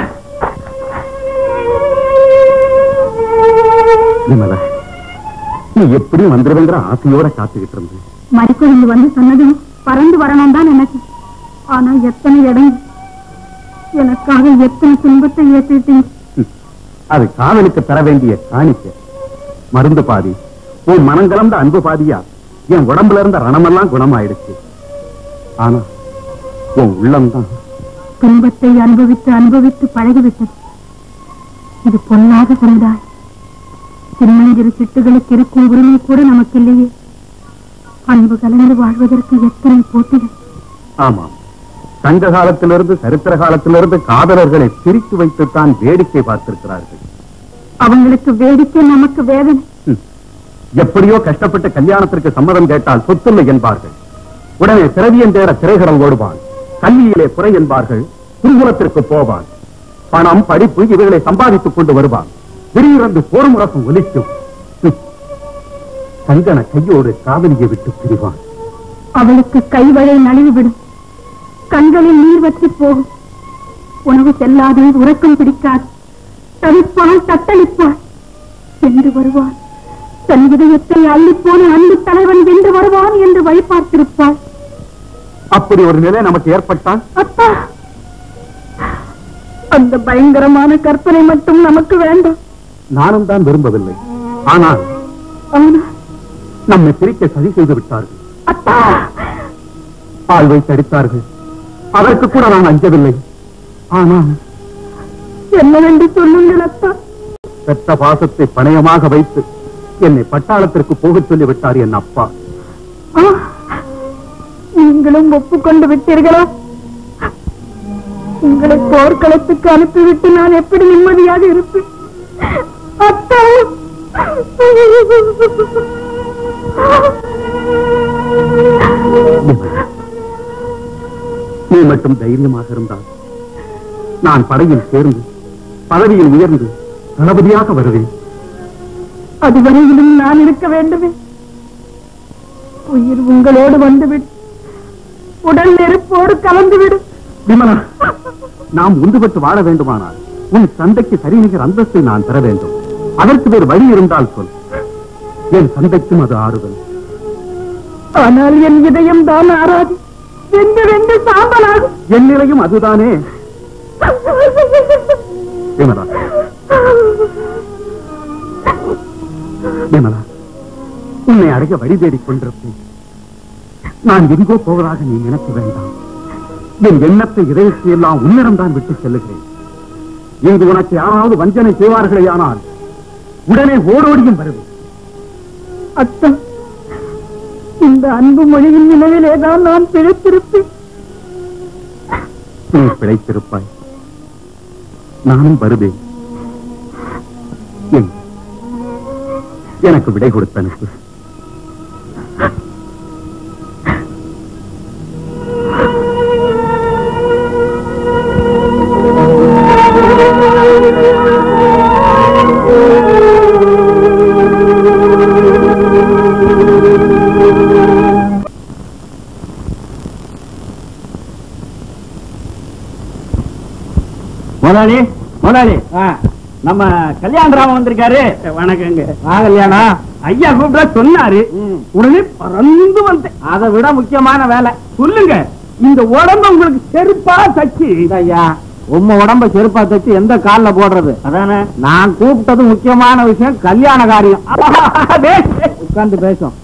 விமலா, நீ எப்படியும் வந்துருவேங்கிற ஆசையோட காத்துக்கிட்டு இருந்த. மறிக்கொழுந்து வந்து சொன்னதும் பறந்து வரணும் தான் எனக்கு. ஆனா எத்தனை இடம், எனக்காக எத்தனை துன்பத்தை ஏற்றிட்டீங்க. அது காதலுக்கு தர வேண்டிய காணிக்க. மருந்து பாதி, உன் மனம் கலந்த அன்பு பாதியா என் உடம்புல இருந்த ரணமெல்லாம் குணமாயிடுச்சு. ஆனா உன் உள்ளம்தான் துன்பத்தை அனுபவித்து அனுபவித்து பழகிவிட்டது. இது பொல்லாத சமுதாயம். சின்னஞ்சிறு சிட்டுகளுக்கு இருக்கும் உரிமை கூட நமக்கு இல்லையே. அன்பு கலந்து வாழ்வதற்கு எத்தனை போட்டிகள். ஆமா, சங்க காலத்திலிருந்து சரித்திர காலத்திலிருந்து காதலர்களை பிரித்து வைத்துத்தான் வேடிக்கை பார்த்திருக்கிறார்கள். அவங்களுக்கு வேடிக்கை, நமக்கு வேதனை. எப்படியோ கஷ்டப்பட்டு கல்யாணத்திற்கு சம்மதம் கேட்டால் சொத்தில்லை என்பார்கள். உடனே திரவியம் தேட திரைகடல் ஓடுவான். கல்வியிலே குறை என்பார்கள். குருகுலத்திற்கு போவான். பணம், படிப்பு இவைகளை சம்பாதித்துக் கொண்டு வருவான். திடீரென்று போர் முரசம் ஒலிக்கும். கங்கண கையோடு காதலியை விட்டு பிரிவான். அவளுக்கு கைவழை நழுவிவிடும். கண்களில் நீர் வற்றி போகும். உணவு செல்லாது, உறக்கம் பிடிக்காது. தவிப்பால், தத்தளிப்பாள். என்று வருவான். தன் இதயத்தை அள்ளிப்போன அன்பு தலைவன் என்று வருவான் என்று வழி பார்த்திருப்பாள். அப்படி ஒரு நிலை நமக்கு ஏற்பட்டால் அப்பா, அந்த பயங்கரமான கற்பனை மட்டும் நமக்கு வேண்டாம். நானும் தான் விரும்பவில்லை. ஆனால் நம்மை பிரிக்க சதி செய்து விட்டார்கள். அப்பா, ஆள் வைத்து அடித்தார்கள். அதற்கு கூட நான் அஞ்சவில்லை. ஆனால் என்னவென்று சொல்லுங்கள் அப்பா. பெற்ற பாசத்தை பணயமாக வைத்து என்னை பட்டாளத்திற்கு போகச் சொல்லி விட்டார் என் அப்பா. நீங்களும் ஒப்புக்கொண்டு விட்டீர்களா? உங்களை போர்க்களத்துக்கு அனுப்பிவிட்டு நான் எப்படி நிம்மதியாக இருப்பேன்? அப்பா, நீ மட்டும் தைரியமாக இருந்தால் நான் படையில் சேர்ந்து பதவியில் உயர்ந்து தளபதியாக வருவேன். அதுவரையிலும் நான் இருக்க வேண்டுமே. உயிர் உங்களோடு வந்துவிடும், உடல் நெருப்போடு கலந்துவிடும். விமலா, நாம் ஒன்றுபட்டு வாழ வேண்டுமானால் உன் தந்தைக்கு சரிநிகர் அந்தஸ்தை நான் பெற வேண்டும். அதற்கு வேறு வழி இருந்தால் சொல். என் தந்தைக்கும் அது ஆறுதல். ஆனால் என் இதயம் தான் ஆறாது, வெந்து வெந்து சாம்பலாகும். என் நிலையும் அதுதானே. விமலா, விமலா, உன்னை அடைய வழி தேடிக் கொண்டிருப்பேன். நான் எங்கோ போவதாக நீ நினைக்க வேண்டாம். என் எண்ணத்தை இதயத்தை எல்லாம் உன்னிடம்தான் விட்டு செல்லுகிறேன். இங்கு உனக்கு யாராவது வஞ்சனை செய்வார்களே ஆனால் உடனே ஓடோடியும் வருவேன். அத்தம், இந்த அன்பு மொழியின் நினைவிலேதான் நான் பிழைத்திருப்பேன். நீ பிழைத்திருப்பாய், நானும் வருவேன். எனக்கு விடை கொடுத்த அனுப்பு. முதலாளி, முதலாளி, நம்ம கல்யாணராமன் வந்திருக்காரு. வணக்கங்க. கல்யாணம் ஐயா கூப்பிட சொன்னாரு, உடனே பறந்து வந்தேன். அதை விட முக்கியமான வேலை சொல்லுங்க. இந்த உடம்ப உங்களுக்கு செருப்பா தச்சு. ஐயா, உம்ம உடம்ப செருப்பா தச்சு எந்த கால்ல போடுறது? அதானே நான் கூப்பிட்டது. முக்கியமான விஷயம் கல்யாண காரியம். உட்கார்ந்து பேசும்.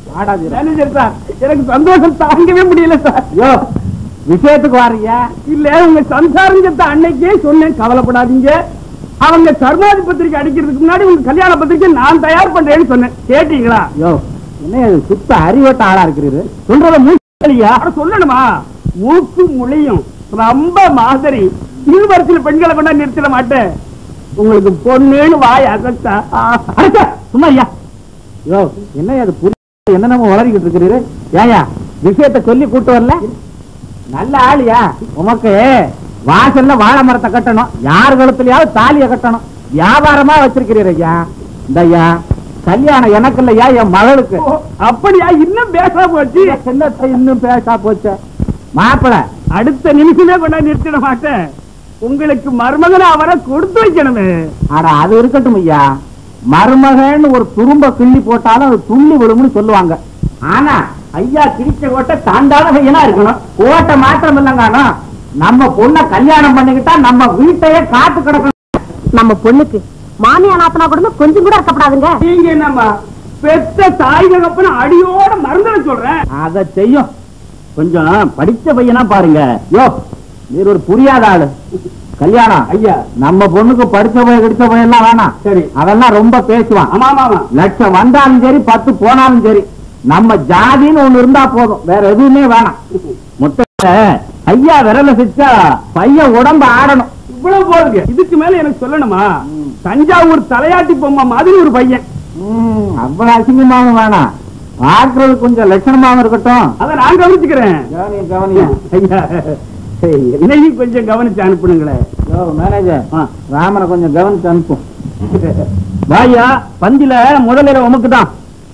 எனக்கு சந்தோஷம் தாங்கவே முடியல சார். யோ, விஷயத்துக்கு வாரியா இல்ல? உங்க சம்சாரத்தை அன்னைக்கே சொன்னேன், கவலைப்படாதீங்க. அவங்க கர்மாதி பத்திரிகை அடிக்கிறதுக்கு முன்னாடி உங்க கல்யாண பத்திரிகை நான் தயார் பண்றேன்னு சொன்னேன். கேட்டீங்களா? யோ, என்ன சுத்த அறிவட்ட ஆளா இருக்கிறது. சொல்றத மூலியா சொல்லணுமா? மூக்கு முழியும் ரொம்ப மாதிரி இருவரத்தில் பெண்களை கொண்டா நிறுத்திட மாட்டேன். உங்களுக்கு பொண்ணுன்னு வாய் அசத்தா சும்மா. ஐயா, யோ, என்ன அது புரிய என்னென்ன வளரிக்கிட்டு இருக்கிறீரு? ஏயா, விஷயத்தை சொல்லி கூட்டு வரல? நல்ல ஆளியா? உமக்கு வாசல்ல வாழை மரத்தை கட்டணும், யார் கழுத்துலயாவது தாலிய கட்டணும். வியாபாரமா வச்சிருக்கிறீர் ஐயா. இந்த ஐயா, கல்யாணம் எனக்கு இல்லையா, என் மகளுக்கு. அப்படியா? இன்னும் பேசா போச்சு. என்னத்தை இன்னும் பேசா போச்சு? மாப்பிள அடுத்த நிமிஷமே கொண்டா நிறுத்திட மாட்டேன். உங்களுக்கு மருமகனை அவரை கொடுத்து வைக்கணுமே. ஆனா அது இருக்கட்டும் ஐயா, மருமகன்னு ஒரு துரும்ப கிள்ளி போட்டாலும் அது துள்ளி விழும்னு சொல்லுவாங்க. ஆனா ஐயா, கிழிச்ச கோட்டை தாண்டாத பையனா இருக்கணும். கோட்டை மாத்திரம் இல்லைங்கானோ, நம்ம பொண்ணை கல்யாணம் பண்ணிக்கிட்டா நம்ம வீட்டையே காத்து கிடக்கணும். நம்ம பொண்ணுக்கு மாமியா நாத்தனா கூட கொஞ்சம் கூட இருக்கப்படாதுங்க. நீங்க என்னம்மா பெத்த தாய் தகப்பன அடியோட மறந்துட சொல்றேன். அதை செய்யும். கொஞ்சம் படிச்ச பையனா பாருங்க. யோ, நீர் ஒரு புரியாத ஆளு. கல்யாணம் ஐயா, நம்ம பொண்ணுக்கு படிச்ச பையன் கிடைச்ச பையன் எல்லாம் வேணாம். சரி, அதெல்லாம் ரொம்ப பேசுவான். ஆமா ஆமா, லட்சம் வந்தாலும் சரி 10 போனாலும் சரி, நம்ம ஜாதின்னு ஒண்ணு இருந்தா போதும், வேற எதுவுமே வேணாம். மொத்த ஐயா விரல சிச்சா பையன் உடம்பு ஆடணும். இவ்வளவு போதுங்க. இதுக்கு மேல எனக்கு சொல்லணுமா? தஞ்சாவூர் தலையாட்டி பொம்மை மாதிரி ஒரு பையன். அவ்வளவு அசிங்கமாவும் வேணாம், பார்க்கறது கொஞ்சம் லட்சணமாவும் இருக்கட்டும். அதை நான் கவனிச்சுக்கிறேன். கவனியா ஐயா, என்னையும் கொஞ்சம் கவனிச்சு அனுப்புனுங்களேன். மேனேஜர், ராமனை கொஞ்சம் கவனிச்சு அனுப்பும். வாயா, பந்தில முதலில் உமக்குதான்.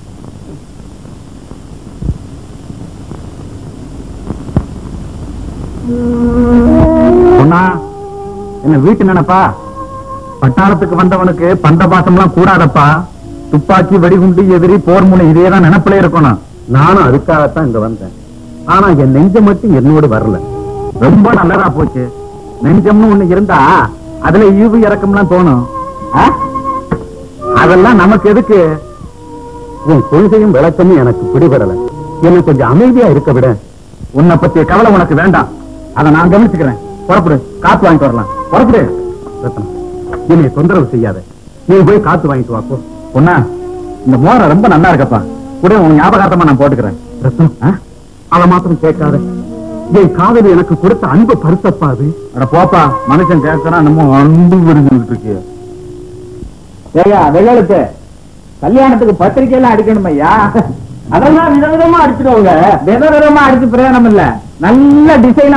என்ன வீட்டு நினைப்பா? பட்டாளத்துக்கு வந்தவனுக்கு பந்த பாசம்லாம் கூடாதப்பா. துப்பாக்கி, வெடிகுண்டு, எதிரி, போர் முனை இதேதான் நினைப்பிலே இருக்கணும். நானும் அதுக்காகத்தான் இங்க வந்தேன். ஆனா என் நெஞ்சம் மட்டும் என்னோடு வரல. ரொம்ப நல்லதா போச்சு. நெஞ்சம்னு ஒண்ணு இருந்தா அதுல ஈவு இறக்கம்லாம் தோணும். அதெல்லாம் நமக்கு எதுக்கு? உன் கொள்கையும் விளக்கமும் எனக்கு பிடிபடல. என்ன கொஞ்சம் அமைதியா இருக்க விட. உன்னை பத்திய கவலை உனக்கு வேண்டாம், அதை நான் கவனிச்சுக்கிறேன். புறப்படு, காத்து வாங்கிட்டு வரலாம். புறப்படு. ரத்னம், என்னை தொந்தரவு செய்யாத. நீ போய் காத்து வாங்கிட்டு வா. பொண்ணா, இந்த மோரை ரொம்ப நல்லா இருக்கப்பா. கூட உன் ஞாபகார்த்தமா நான் போட்டுக்கிறேன். ரத்னம், அவ மாத்திரம் கேட்காத. என் காதலி எனக்கு கொடுத்த அன்பு பரிசப்பா அது. அட போப்பா, மனுஷன் கேட்கறா நம்ம அன்பு விருந்துட்டு இருக்கு. ஏயா வெள்ளலுக்கு கல்யாணத்துக்கு பத்திரிகை எல்லாம் அடிக்கணும் ஐயா. அதெல்லாம் விதவிதமா அடிச்சிருவாங்க. விதவிதமா அடிச்சு பிரயோஜனம் இல்ல, நல்ல டிசைனா இருக்கணும்.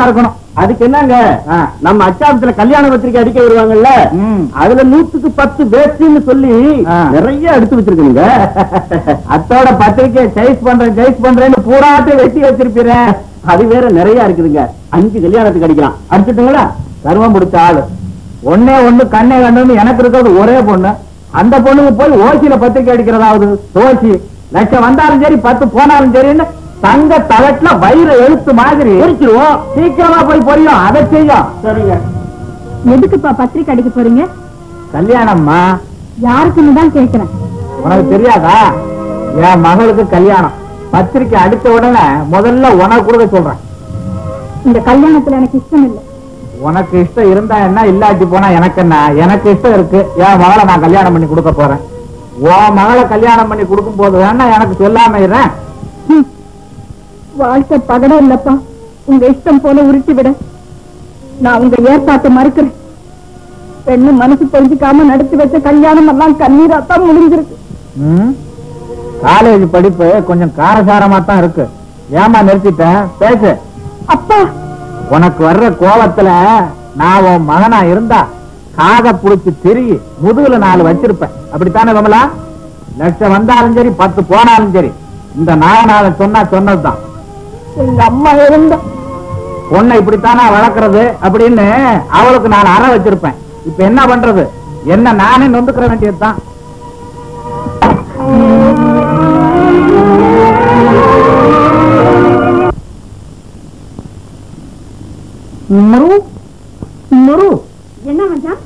அதுக்கு என்னங்க நம்ம அச்சாபத்துல கல்யாண பத்திரிக்கை அடிக்க வருவாங்கல்ல, அதுல 100க்கு 10 வேஸ்ட்னு சொல்லி நிறைய எடுத்து வச்சிருக்கீங்க. அத்தோட பத்திரிக்கை சைஸ் பண்றேன்னு பூராட்டை வெட்டி வச்சிருப்பீரேன். அது வேற நிறைய இருக்குதுங்க. 5 கல்யாணத்துக்கு அடிக்கலாம். அடிச்சுட்டுங்களா? கர்வம் பிடிச்ச ஆளு. ஒன்னே ஒண்ணு கண்ணே கண்டு எனக்கு இருக்கிறது ஒரே பொண்ணு. அந்த பொண்ணுக்கு போய் ஓசியில பத்திரிக்கை அடிக்கிறதாவது. ஓசி லட்சம் வந்தாலும் சரி 10 போனாலும் சரின்னு தங்க தகட்டுல வயிறு எழுத்து மாதிரி எரிச்சிருவோம். சீக்கிரமா போய் பொரியும். அதை செய்யும். சரிங்க. எதுக்குப்பா பத்திரிக்கை அடிக்க போறீங்க? கல்யாணம்மா. யாருக்குன்னு தான் கேட்கிறேன். உனக்கு தெரியாதா? என் மகளுக்கு கல்யாணம். பத்திரிக்கை அடிச்ச உடனே முதல்ல உனக்கு கொடுக்க சொல்றேன். இந்த கல்யாணத்துல எனக்கு இஷ்டம் இல்லை. உனக்கு இஷ்டம் இருந்தா என்ன, இல்லாட்டி போனா எனக்கு என்ன? எனக்கு இஷ்டம் இருக்கு. என் மகளை நான் கல்யாணம் பண்ணி கொடுக்க போறேன். உன் மகளை கல்யாணம் பண்ணி கொடுக்கும் போது வேணா எனக்கு சொல்லாம இருறேன். வாழ்க்கை பகடம் இல்லப்பா. உங்க இஷ்டம் போல உருட்டி விட நான் உங்க ஏற்பாட்டை மறுக்கிறேன். பெண்ணு மனசு தெரிஞ்சுக்காம நடத்தி வச்ச கல்யாணம் எல்லாம் கண்ணீராத்தான் முடிஞ்சிருக்கு. காலேஜ் படிப்பு கொஞ்சம் காரசாரமா தான் இருக்கு. ஏமா நிறுத்திட்டேன்? பேசு. அப்பா, உனக்கு வர்ற கோபத்துல நான் உன் மகனா இருந்தா காதை புடிச்சு திரிகி முதுகுல 4 வச்சிருப்பேன். அப்படித்தானே கமலா? லட்சம் வந்தாலும் சரி 10 போனாலும் சரி இந்த நாகநாதன் சொன்னதுதான். எங்க அம்மா இருந்தா பொண்ணை இப்படித்தானா வளர்க்கறது அப்படின்னு அவளுக்கு நான் அற வச்சிருப்பேன். இப்ப என்ன பண்றது? என்ன நானே நொந்துக்கிற வேண்டியதுதான். என்ன மச்சான்?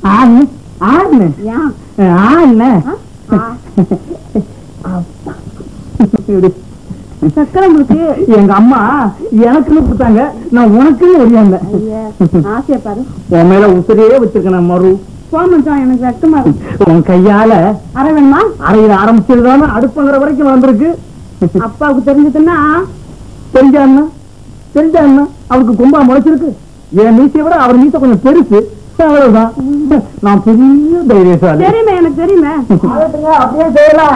சக்கரமுக்கு எங்க அம்மா எனக்குன்னு கொடுத்தாங்க. நான் உனக்குன்னு ஒழியாங்க. ஆசையா பாரு. உன் மேல உசிரியே வச்சிருக்கேன் மறு. மச்சான் எனக்கு ரத்தமா உன் கையால அரை வேணுமா? அறையில ஆரம்பிச்சிருந்தாலும் அடுப்புங்கிற வரைக்கும் வந்திருக்கு. அப்பாவுக்கு தெரிஞ்சதுன்னா தெரிஞ்சான்னா அவருக்கு கும்பா முளைச்சிருக்கு. என் மீசையை விட அவர் மீசை கொஞ்சம் பெருசு. அவ்வளவுதான். நான் பெரிய தைரியசாலி. தெரியுமே, எனக்கு தெரியுமே. அப்படியே செய்யலாம்.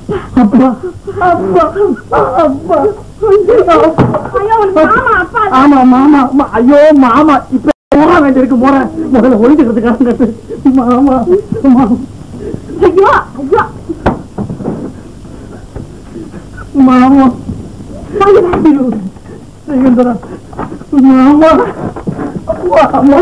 ஆமா மாமா. ஐயோ மாமா, இப்ப போக வேண்டியிருக்கு. முதல்ல ஒழிஞ்சுக்கிறதுக்காக மாமா. ஐயோ ஐயோ மாமா. மாமா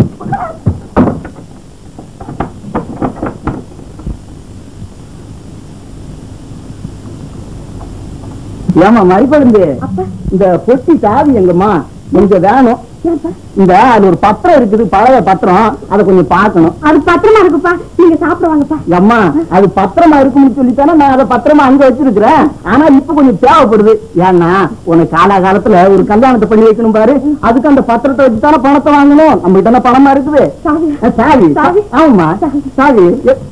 ஏமா மறுபடிந்து இந்த பொட்டி சாவி எங்கம்மா கொஞ்சம் வேணும். இந்த அது ஒரு பத்திரம் இருக்குது, பழைய பத்திரம். அதை கொஞ்சம் பார்க்கணும். அது பத்திரமா இருக்குப்பா, நீங்க சாப்பிடுவாங்கப்பா. அம்மா அது பத்திரமா இருக்குன்னு சொல்லித்தானே நான் அதை பத்திரமா அங்க வச்சிருக்கிறேன். ஆனா இப்ப கொஞ்சம் தேவைப்படுது. ஏன்னா உனக்கு காலகாலத்துல ஒரு கல்யாணத்தை பண்ணி வைக்கணும் பாரு. அதுக்கு அந்த பத்திரத்தை வச்சுதானே பணத்தை வாங்கணும். நம்ம கிட்ட பணமா இருக்குது. சாவி. ஆமா சாவி.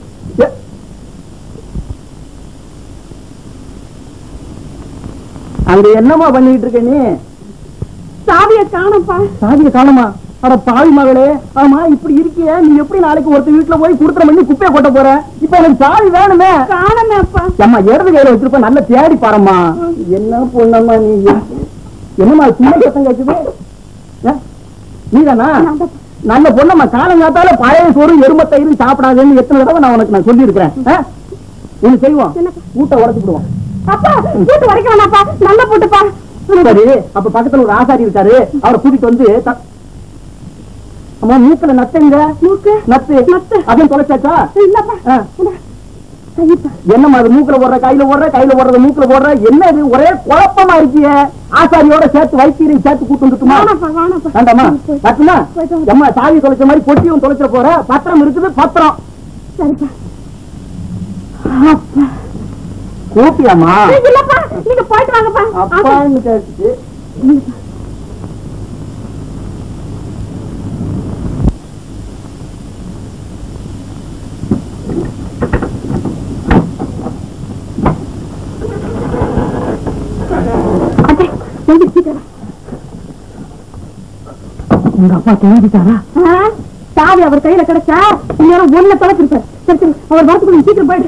அங்க என்னமா பண்ணிட்டு இருக்க நீ? சாவிய காணப்பா. சாவிய காணுமா? அட பாவி மகளே. ஆமா இப்படி இருக்கிய நீ எப்படி நாளைக்கு ஒருத்தர் வீட்டுல போய் குடுத்துற பண்ணி குப்பையை கொட்ட போற? இப்ப எனக்கு சாவி வேணுமே. காணமே அப்பா. அம்மா இடது கையில வச்சிருப்ப, நல்ல தேடி பாருமா. என்ன பொண்ணம்மா நீ? என்னம்மா சின்ன சத்தம் கேட்குது? நீதானா? நல்ல பொண்ணம்மா. காலங்காத்தால பழைய சோறு எருமத்தயிரும் சாப்பிடாதுன்னு எத்தனை தடவை நான் சொல்லி இருக்கிறேன். ஒண்ணு செய்வோம், கூட்ட உடச்சுடுவோம். அப்பா கூட்டு வரைக்கும் வேணாப்பா, நல்ல போட்டுப்பா. சரி, அப்ப பக்கத்துல ஒரு ஆசாரி இருக்காரு, அவரை கூட்டிட்டு வந்து அம்மா மூக்குல நத்துங்க. நத்து அதையும் தொலைச்சாச்சா? இல்லப்பா. என்னம்மா அது மூக்குல போடுற, கையில போடுறது மூக்குல போடுற, என்ன இது ஒரே குழப்பமா இருக்கிய? ஆசாரியோட சேர்த்து வைத்தியரையும் சேர்த்து கூட்டு வந்துட்டுமா? வேண்டாமா? நட்டுமா? அம்மா சாவி தொலைச்ச மாதிரி பொட்டியும் தொலைச்ச போற. பத்திரம் இருக்குது, பத்திரம். சரிப்பா. கூப்பியாமா? இல்லப்பா, நீங்க போயிட்டு வாங்கப்பா. அப்பான்னு கேட்டுச்சு. உங்க அப்பா தெரிஞ்சுட்டாரா? சாவி அவர் கையில கிடைச்சா இன்னும் ஒண்ணு தொலைச்சிருப்பார். சரி சரி, அவர் வரத்துக்கு சீக்கிரம் போயிடு.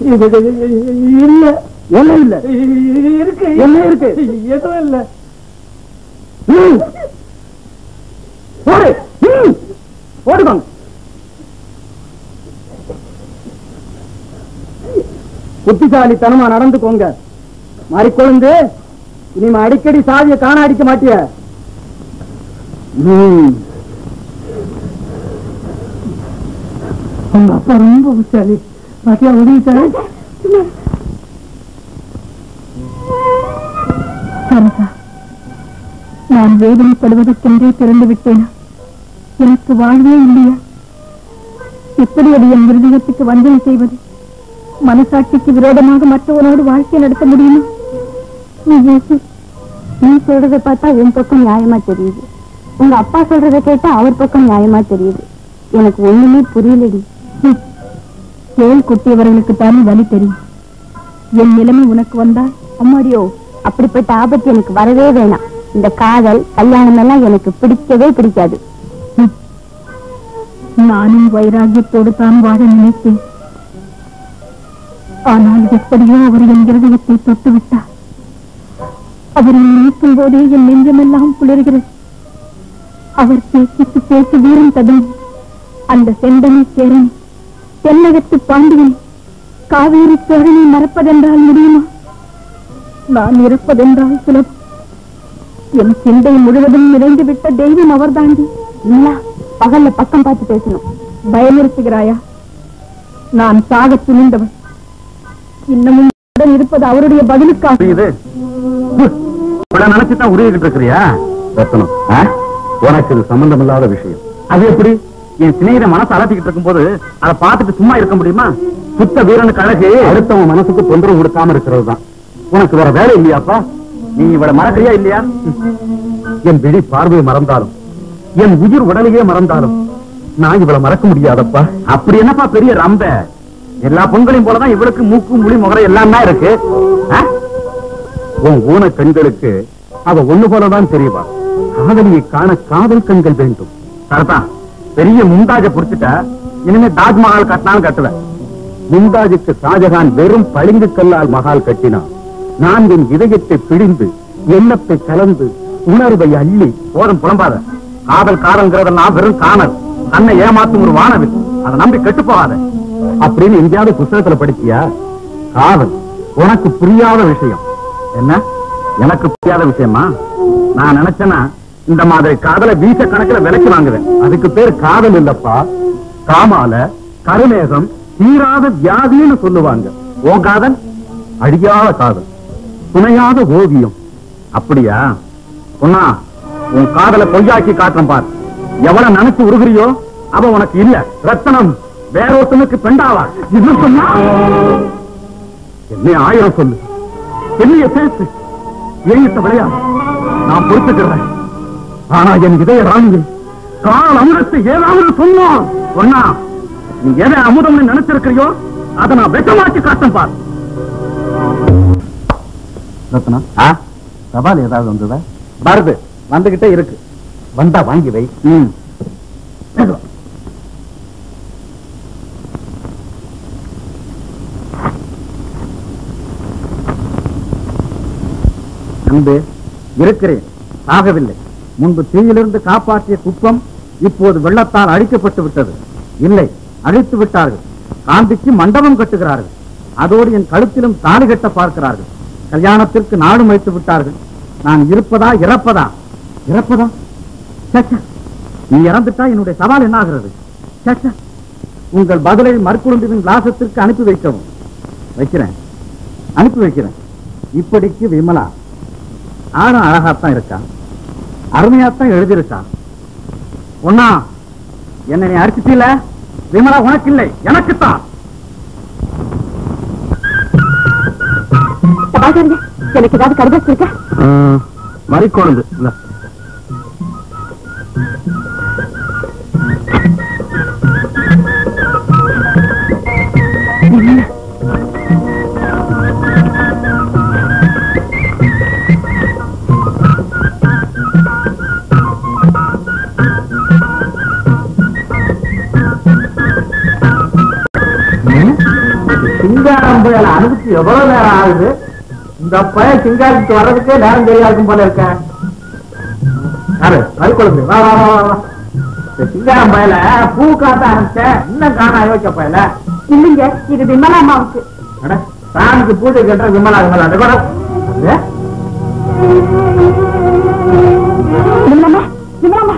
இல்ல என்ன இல்ல இருக்கு என்ன இருக்கு எதுவும் இல்ல ஓடுவாங்க புத்திசாலித்தனமா நடந்துக்கோங்க மாறிக்கொழுந்து இனிமே அடிக்கடி சாவியை காண அடிக்க மாட்டிய உங்க அப்பா ரொம்ப புத்திசாலி பாத்தியா உதவிட்டாரு நான் வேதனைப்படுவதற்கென்றே திறந்து விட்டேனா எனக்கு வாழ்வே இல்லையா எப்படி அது என் விருதத்துக்கு வஞ்சனை செய்வது மனசாட்சிக்கு விரோதமாக மற்றவனோடு வாழ்க்கை நடத்த முடியுமா நீ சொல்றதை பார்த்தா என் பக்கம் நியாயமா தெரியுது உங்க அப்பா சொல்றதை கேட்டா அவர் பக்கம் நியாயமா தெரியுது எனக்கு ஒண்ணுமே புரியலடி செயல் குட்டியவர்களுக்கு தானே வழி தெரியும் என் நிலைமை உனக்கு வந்தா அம்மாடியோ அப்படிப்பட்ட ஆபத்து எனக்கு வரவே வேணாம் இந்த காதல் கல்யாணம் எல்லாம் எனக்கு பிடிக்கவே பிடிக்காது நானும் வைராகியத்தோடு தான் வாழ நினைத்தேன் ஆனால் எப்படியோ அவர் என் இருதயத்தை தொட்டு விட்டார் அவரை நினைக்கும் போதே என் நெஞ்சமெல்லாம் குளிர்கிறது அவர் பேசிட்டு பேசி வீரம் ததும் அந்த செந்தனை சேரன் தென்னகத்து பாண்டியன் காவேரி சோழனை மறப்பதென்றால் முடியுமா நான் இருப்பதென்றால் சுலபம் என் சிந்தை முழுவதும் நிறைந்து விட்ட தெய்வம் அவர் தாண்டி இல்லா பகல்ல பக்கம் பார்த்து பேசணும் பயமுறுத்துகிறாயா நான் சாக துணிந்தவன் இன்னமும் இருப்பது அவருடைய பதிலுக்காக நினைச்சுதான் உருகிட்டு இருக்கிறியா ரத்னம் உனக்கு இது சம்பந்தம் இல்லாத விஷயம் அது எப்படி என் சிநேகித மனசு அலட்டிக்கிட்டு இருக்கும் போது அதை பார்த்துட்டு சும்மா இருக்க முடியுமா சுத்த வீரனுக்கு அழகு அடுத்தவன் மனசுக்கு தொந்தரவு கொடுக்காம இருக்கிறது தான் உனக்கு வேற வேலை இல்லையாப்பா நீ இவளை மறக்கறியா இல்லையா என் விழி பார்வையை மறந்தாலும் என் உயிர் உடலையே மறந்தாலும் நான் இவளை மறக்க முடியாதப்பா அப்படி என்னப்பா பெரிய ரம்ப எல்லா பொங்கலையும் போலதான் இவளுக்கு மூக்கு முடி முகரை எல்லாம் தான் இருக்கு உன் ஊன கண்களுக்கு அவ ஒண்ணு போலதான் தெரியுமா காதலியை காண காதல் கண்கள் வேண்டும் சரிதான் பெரிய மும்தாஜ புடிச்சுட்ட இனிமே தாஜ்மஹால் கட்டினாலும் கட்டுவேன் மும்தாஜுக்கு ஷாஜகான் வெறும் பளிங்கு கல்லால் மகால் கட்டினான் நான் என் இதயத்தை பிடிந்து எண்ணத்தை கலந்து உணர்வை அள்ளி போதும் புலம்பாத காதல் காதல்ங்கிறதெல்லாம் வெறும் காணல் தன்னை ஏமாத்தும் ஒரு வானவில் அதை நம்பி கெட்டு போகாத அப்படின்னு எங்கேயாவது புத்தகத்துல படிச்சியா காதல் உனக்கு புரியாத விஷயம் என்ன எனக்கு புரியாத விஷயமா நான் நினைச்சேன்னா இந்த மாதிரி காதலை வீச கணக்கில் விலைக்கு வாங்குவேன் அதுக்கு பேர் காதல் இல்லப்பா காமால கருமேகம் தீராத வியாதின்னு சொல்லுவாங்க ஓ காதல் அழியாத காதல் துணையாத ஓவியம் அப்படியா சொன்னா உன் காதலை பொய்யாக்கி காட்டுறேன் பார் எவ்வளவு நினைச்சு உருகிறியோ அவ உனக்கு இல்ல ரத்தனம் வேறொருத்தனுக்கு பெண்டாவா இது சொன்னா என்ன 1000 சொல்லு என்னைய பேசு என்கிட்ட விளையாடு நான் பொறுத்துக்கிறேன் ஆனா என் இதய ராணியை கால் அமுதத்தை ஏதாவது சொன்னா நீ எதை அமுதம்னு நினைச்சிருக்கிறியோ அதை நான் வெட்டமாக்கி காட்டும் பார் ரத்னா சவால் ஏதாவது வந்ததா வருது வந்துகிட்டே இருக்கு வந்தா வாங்கி வை அன்பு இருக்கிறேன் ஆகவில்லை முன்பு தீயிலிருந்து காப்பாற்றிய குப்பம் இப்போது வெள்ளத்தால் அழிக்கப்பட்டு விட்டது இல்லை அழித்து விட்டார்கள் காந்திக்கு மண்டபம் கட்டுகிறார்கள் அதோடு என் கழுத்திலும் தாலி கட்ட பார்க்கிறார்கள் கல்யாணத்திற்கு நாடும் வைத்து விட்டார்கள் நான் இருப்பதா இறப்பதா இறப்பதா நீ இறந்துட்டா என்னுடைய சவால் என்ன ஆகிறது உங்கள் பதிலை மறுக்குழும்பின் கிளாசத்திற்கு அனுப்பி வைக்கவும் அனுப்பி வைக்கிறேன் இப்படிக்கு விமலா ஆனா அழகாத்தான் இருக்கா அருமையாத்தான் எழுதியிருக்கா ஒன்னா என்ன நீ அடிச்சுட்டீல விமலா உனக்கு இல்லை எனக்குத்தான் எனக்கு ஏதாவது கருதச்சு இருக்க மறிக்கோணுது சிங்காரம் வேலை அனுப்பிச்சு எவ்வளவு நேரம் ஆகுது? இந்த பையன் சிங்காரிக்கு வர்றதுக்கே நேரம் தெரியாதுக்கும் போல இருக்கேன். குழந்தை வா வா வா வா. சிங்காரம் பயல பூ காட்ட ஆரம்பிச்சேன், இன்னும் காண யோசிச்ச பயல. இல்லைங்க, இது விமலா அம்மாவுக்கு. சாமிக்கு பூஜை கட்டுற விமலா விமலா விமலா விமலா.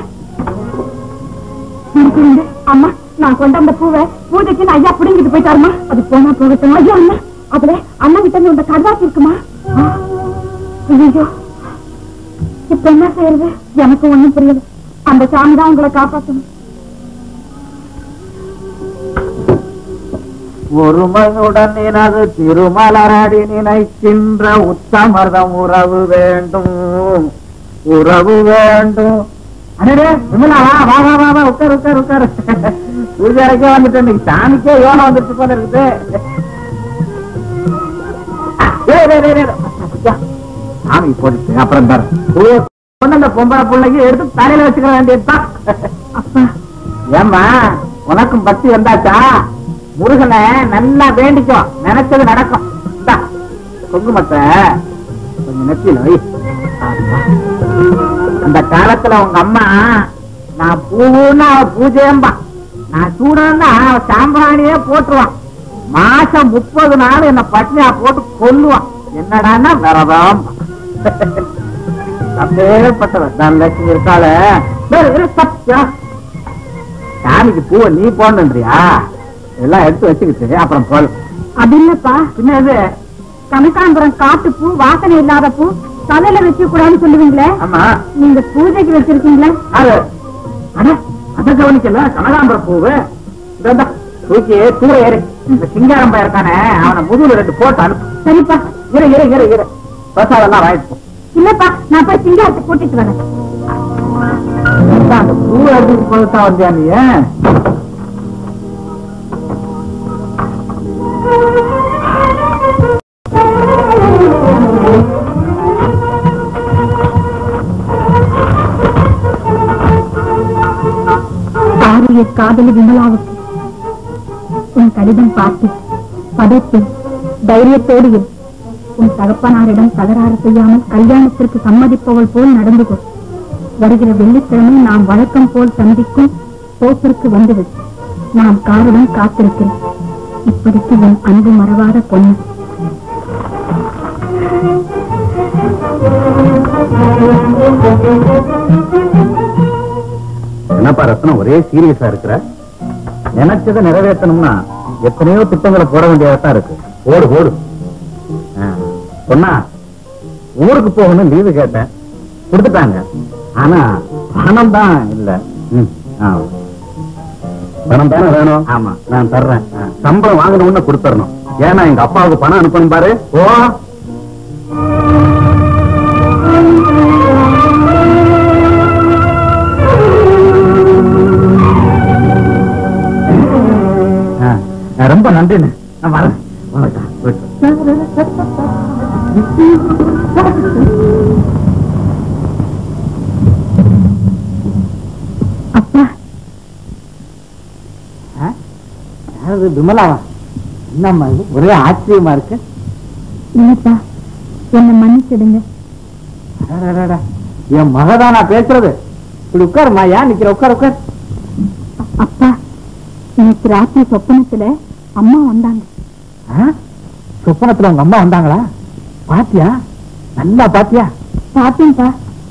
அம்மா, நான் கொண்ட அந்த பூவை பூஜைக்கு ஐயா புடிங்கிட்டு போயிட்டாருமா. அது போனா போகட்டும். ஐயா அண்ணா, அதுல அண்ணன் கிட்ட இந்த கடவாசி இருக்குமா? ஐயோ, இப்ப என்ன செய்யறது? எனக்கு ஒண்ணும் புரியல. அந்த சாமி தான் உங்களை காப்பாற்றணும். ஒருமையுடன் எனது திருமலரடி நினைக்கின்ற உத்தமர்தம் உறவு வேண்டும், உறவு வேண்டும். அடே விமலா, வா வா வா வா வா, உட்கார் உட்கார் உட்கார். பூஜை அறைக்கே வந்துட்டு இன்னைக்கு சாமிக்கே யோனம் வந்துட்டு போல இருக்குது. சாமி போட்டு அப்புறம் தர கொண்டு அந்த பொம்பளை பிள்ளைக்கு எடுத்து தலையில வச்சுக்க வேண்டியதுதான். ஏம்மா, உனக்கும் பக்தி வந்தாச்சா? முருகனை நல்லா வேண்டிக்கோ, நினைச்சது நடக்கும். குங்குமத்தை கொஞ்சம் நெத்தியில வை. அந்த காலத்துல உங்க அம்மா நான் பூவுன்னா பூஜையம்பா, நான் சூடன்னா சாம்பிராணியே போட்டுருவான். மாசம் 30 நாள் என்ன பட்னியா போட்டு கொல்லுவான். என்னடான்னா விரதம். அப்பேற்பட்டவன் தான் லட்சுமி இருக்காள. சாமிக்கு பூவை நீ போன்றியா? எல்லாம் எடுத்து வச்சுக்கிட்டு அப்புறம் போல். அது இல்லப்பா, என்னது? கனகாம்பரம் காட்டு பூ, வாசனை இல்லாத பூ, தலையில வச்சு கூடாதுன்னு சொல்லுவீங்களே. ஆமா, நீங்க பூஜைக்கு வச்சிருக்கீங்களே அது. அட, அத கவனிக்கல. கனகாம்பர பூவு தூக்கி தூர ஏறு. இந்த சிங்காரம் இருக்கானே, அவனை முதுகுல 2 போட்டு அனுப்பு. சரிப்பா. இரு இரு இரு இரு, பிரசாதெல்லாம் வாங்கிட்டு. இல்லப்பா, நான் போய் சிங்காரத்தை கூட்டிட்டு வரேன். அந்த பூ எடுத்து போதான் வந்தியா நீ? காதலி விமலாவுக்கு உன் கடிதம் பார்த்து பதத்து தைரியத்தோடு உன் தகப்பனாரிடம் தகராறு செய்யாமல் கல்யாணத்திற்கு சம்மதிப்பவள் போல் நடந்து கொள். வருகிற வெள்ளிக்கிழமை நாம் வழக்கம் போல் சந்திக்கும் போக்கிற்கு வந்துவிடு. நான் காருடன் காத்திருக்கிறேன். இப்படிக்கு உன் அன்பு மறவாத பொண்ணு. என்னப்பா ரத்னம், ஒரே சீரியஸா இருக்கிற? நினைச்சதை நிறைவேற்றணும்னா எத்தனையோ திட்டங்களை போட வேண்டியதான் இருக்கு. ஓடு ஓடு. சொன்னா ஊருக்கு போகணும் லீவு கேட்டேன், கொடுத்துட்டாங்க. ஆனா பணம் தான் இல்ல. பணம் தானே வேணும்? ஆமா, நான் தர்றேன். சம்பளம் வாங்கணும்னு கொடுத்துடணும். ஏன்னா எங்க அப்பாவுக்கு பணம் அனுப்பணும் பாரு. ஓ, ரொம்ப நன்றிண்ணே. நான் வரேன். அப்பா, யாரு விமலாவா? என்னம்மா இது ஒரே ஆச்சரியமா இருக்கு. இல்லப்பா, என்ன மன்னிச்சிடுங்க. என் மகதான் நான் பேசுறது. இப்படி உட்காருமா, ஏன் நிக்கிற? உட்கார் உட்கார். அப்பா, இன்னைக்கு ராத்திரி சொப்பனத்துல அம்மா வந்தாங்க. சொப்பனத்துல உங்க அம்மா வந்தாங்களா? பாத்தியா? நல்லா பாத்தியா? பாத்தீங்கப்பா.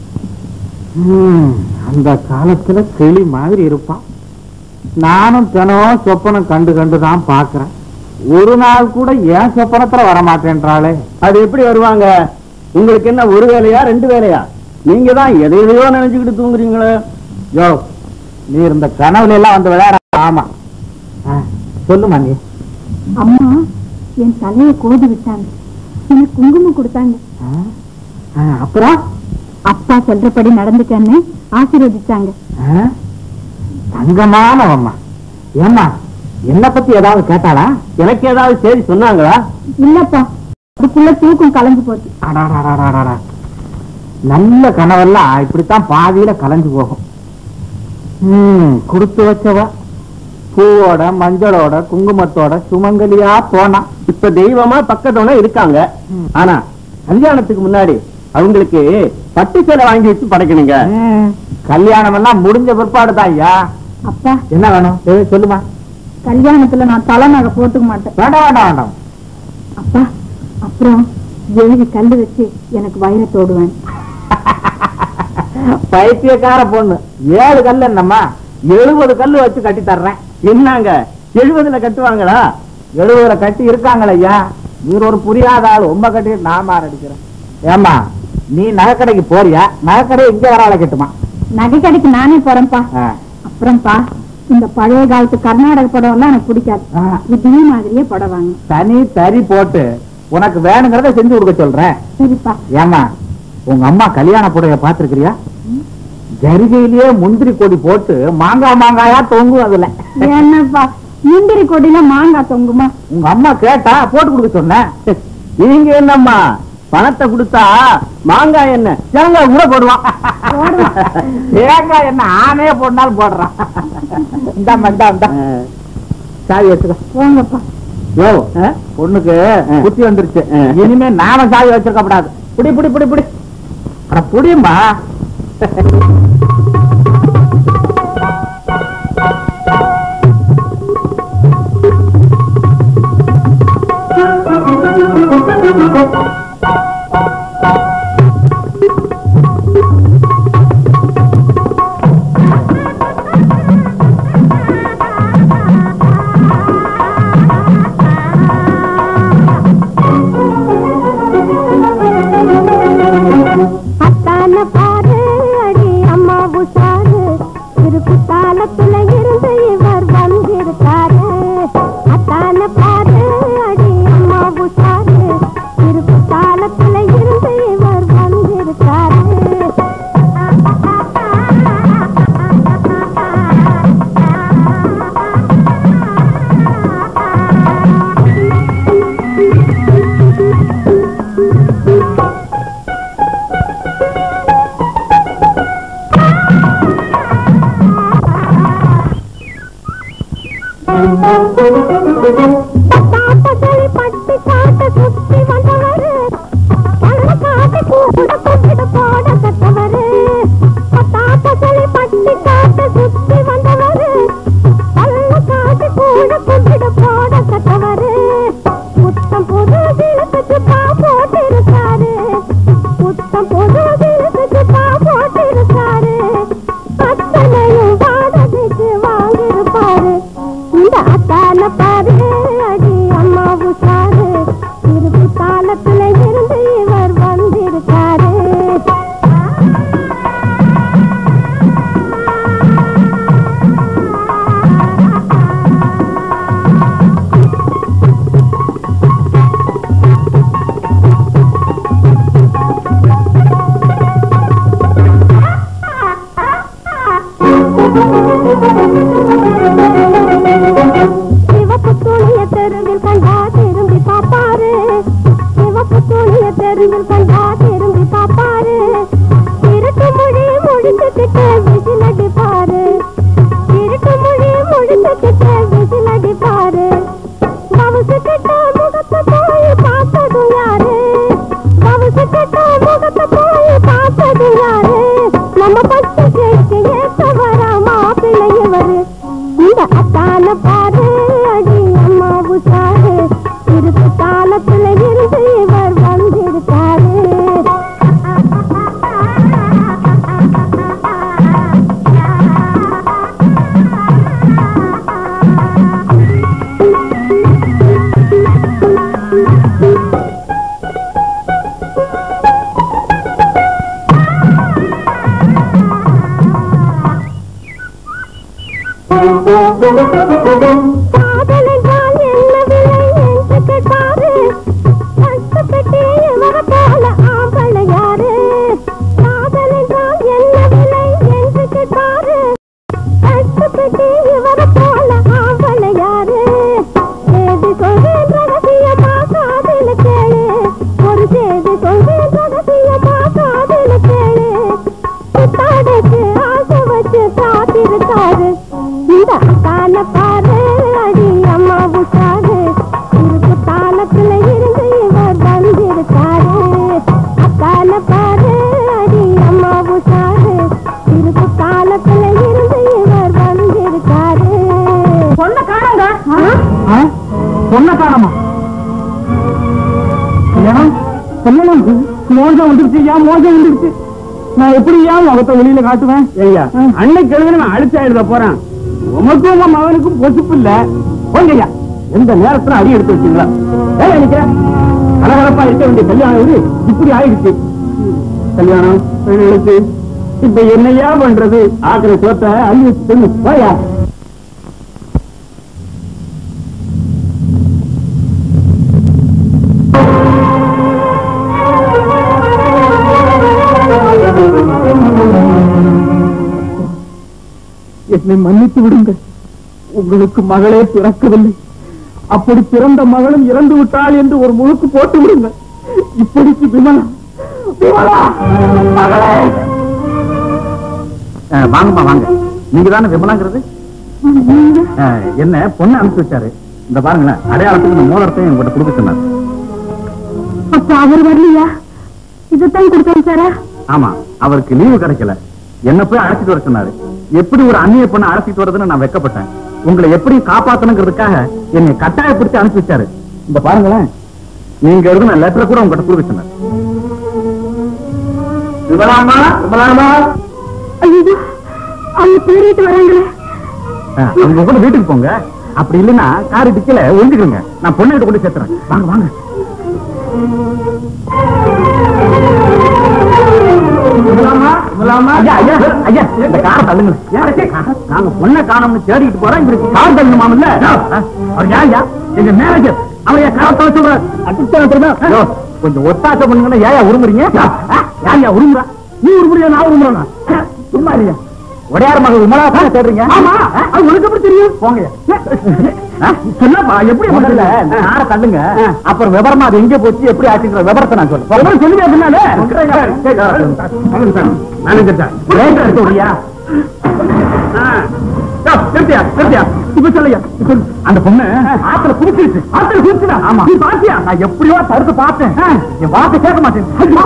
அந்த காலத்துல கிளி மாதிரி இருப்பான். நானும் தினம் சொப்பனம் கண்டு கண்டுதான் பாக்குறேன். ஒரு நாள் கூட ஏன் சொப்பனத்துல வரமாட்டேன்றாளே. அது எப்படி வருவாங்க? உங்களுக்கு என்ன ஒரு வேலையா 2 வேலையா? நீங்க தான் எதையோ நினைச்சுக்கிட்டு தூங்குறீங்களே. யோ, நீ இந்த கனவுல எல்லாம் வந்து விளையாட. ஆமா, சொல்லுமா நீ. அம்மா என் தலையை கோதி விட்டாங்க, எனக்கு குங்குமம் கொடுத்தாங்க. அப்புறம் அப்பா சொல்றபடி நடந்துக்கன்னு ஆசீர்வதிச்சாங்க. தங்கமானவம்மா. ஏம்மா, என்ன பத்தி ஏதாவது கேட்டாளா? எனக்கு ஏதாவது செய்தி சொன்னாங்களா? இல்லப்பா, அதுக்குள்ள தூக்கம் கலைஞ்சு போச்சு. நல்ல கனவெல்லாம் இப்படித்தான் பாதியில கலைஞ்சு போகும். கொடுத்து வச்சவா பூவோட மஞ்சளோட குங்குமத்தோட சுமங்கலியா போனா. இப்ப தெய்வமா பக்கத்தோட இருக்காங்க. ஆனா கல்யாணத்துக்கு முன்னாடி அவங்களுக்கு பட்டு சேலை வாங்கி வச்சு படைக்கணுங்க. கல்யாணம் எல்லாம் முடிஞ்ச பிற்பாடு தான் ஐயா. அப்பா என்ன வேணும் சொல்லுமா. கல்யாணத்துல நான் தலைநகை போட்டுக்க மாட்டேன். வேண்டாம் வேண்டாம் வேண்டாம். அப்பா அப்புறம் 7 கல்லு வச்சு எனக்கு வைரத்தோடுவேன். பைத்தியக்கார பொண்ணு. 7 கல்லு என்னம்மா, 70 கல்லு வச்சு கட்டி தர்றேன். என்னங்க 70ல கட்டுவாங்களா? 70ல கட்டி இருக்காங்கள ஐயா. நீர் ஒரு புரியாத ஆள். ரொம்ப கட்டி நான் அடிக்கிறேன். ஏமா நீ நகைக்கடைக்கு போறியா? நகைக்கடை இங்க வர கட்டுமா? நகை கடைக்கு நானே போறேன்ப்பா. அப்புறம்ப்பா இந்த பழைய காலத்து கர்நாடக படம் எல்லாம் எனக்கு பிடிக்காது. இதே மாதிரியே படம் வாங்க. தனி தறி போட்டு உனக்கு வேணுங்கிறத செஞ்சு கொடுக்க சொல்றேன். சரிப்பா. ஏமா உங்க அம்மா கல்யாண புடவை பாத்துருக்கிறியா? ஜரிகையிலேயே முந்திரி கொடி போட்டு மாங்காயா தொங்கும். அதுல என்னப்பா முந்திரி கொடியில மாங்காய் தொங்குமா? உங்க அம்மா கேட்டா போட்டு கொடுக்க சொன்னேன். நீங்க என்னம்மா பணத்தை கொடுத்தா மாங்காய் என்ன தேங்காய் கூட போடுவான். தேங்காய் என்ன ஆனே போடனாலும் போடுறான். இந்த சாவி வச்சுக்க. போங்கப்பா. யோ பொண்ணுக்கு புத்தி வந்துருச்சு. இனிமே நாம சாவி வச்சிருக்க கூடாது. புடி புடி புடி புடி. அட புடியும்பா. பாரு இந்த கால பாரு கல்யாணம் மோசம் வந்துருச்சு, ஏன் மோசம் வந்துருச்சு? நான் எப்படி ஏன் முகத்தை வெளியில காட்டுவேன்? ஐயா அன்னைக்கு எழுதுன நான் அடிச்சா எழுத போறேன். உமக்கும் உங்க மகனுக்கும் பொசுப்பு இல்ல. போங்கய்யா, எந்த நேரத்துல அடி எடுத்து வச்சீங்களா? நினைக்கிறேன் கலகலப்பா இருக்க வேண்டிய கல்யாணம் இப்படி ஆயிடுச்சு. கல்யாணம் எழுத்து இப்ப என்னையா பண்றது? ஆக்கிற சோத்த அள்ளி வச்சு போயா. என்னை மன்னித்து விடுங்கள். உங்களுக்கு மகளே பிறக்கவில்லை. அப்படி பிறந்த மகளும் இறந்து விட்டாள் என்று ஒரு முழுக்கு போட்டு விடுங்கள். இப்படிக்கு விமலா மகளே. வாங்கம்மா வாங்க. நீங்க தானே விமலாங்கிறது? என்ன பொண்ணு அனுப்பிச்சு வச்சாரு. இந்த பாருங்களேன், அடையாளத்துக்கு இந்த மூலத்தையும் உங்கள்கிட்ட கொடுக்க சொன்னார். அப்ப அவர் வரலையா? இதுதான் கொடுத்தேன் சாரா? ஆமா, அவருக்கு லீவு கிடைக்கல. என்ன போய் அழைச்சிட்டு வர சொன்னாரு. எப்படி ஒரு அந்நிய பொண்ணை அழைச்சிட்டு வரதுன்னு நான் வெக்கப்பட்டேன். உங்களை எப்படி காப்பாத்தணுங்கிறதுக்காக என்னை கட்டாயப்படுத்தி அனுப்பி வச்சாரு. இந்த பாருங்களேன், நீங்க எழுதின லெட்டர் கூட உங்ககிட்ட கொடுக்க சொன்னார். விமலாமா விமலாமா. ஐயோ, அவங்க பேரிட்டு வராங்களே. அவங்க கூட வீட்டுக்கு போங்க. அப்படி இல்லைன்னா காரு டிக்கல ஒழிஞ்சுக்கிறங்க. நான் பொண்ணு கொண்டு சேர்த்துறேன். வாங்க வாங்க. பொண்ணை காணோம்னு தேடிட்டு போறேன். இவருக்கு கார் தள்ளணுமாம். எங்க மேனேஜர் அவரைய கார சொல்றாரு. கொஞ்சம் ஒத்தாசை பண்ணுங்க. ஏயா உருமுறீங்க? யாரையா உருமுறா? நீ உருமுறியா நான் உருமுறா? சும்மா இல்லையா? உடையார் மகள் விமலா தான் தேடுறீங்க. ஆமா, அது உனக்கு எப்படி தெரியும்? போங்க. என்னப்பா எப்படி முதல்ல காரை தள்ளுங்க, அப்புறம் விவரமா அது எங்க போச்சு எப்படி ஆச்சுங்கிற விவரத்தை நான் சொல்றேன். சொல்லுங்க. அந்த பொண்ணு ஆத்துல குடிச்சிருச்சு. ஆத்துல குடிச்சுடா? ஆமா. நீ பாத்தியா? நான் எப்படியோ தடுத்து பார்த்தேன். என் வார்த்தை கேட்க மாட்டேன்.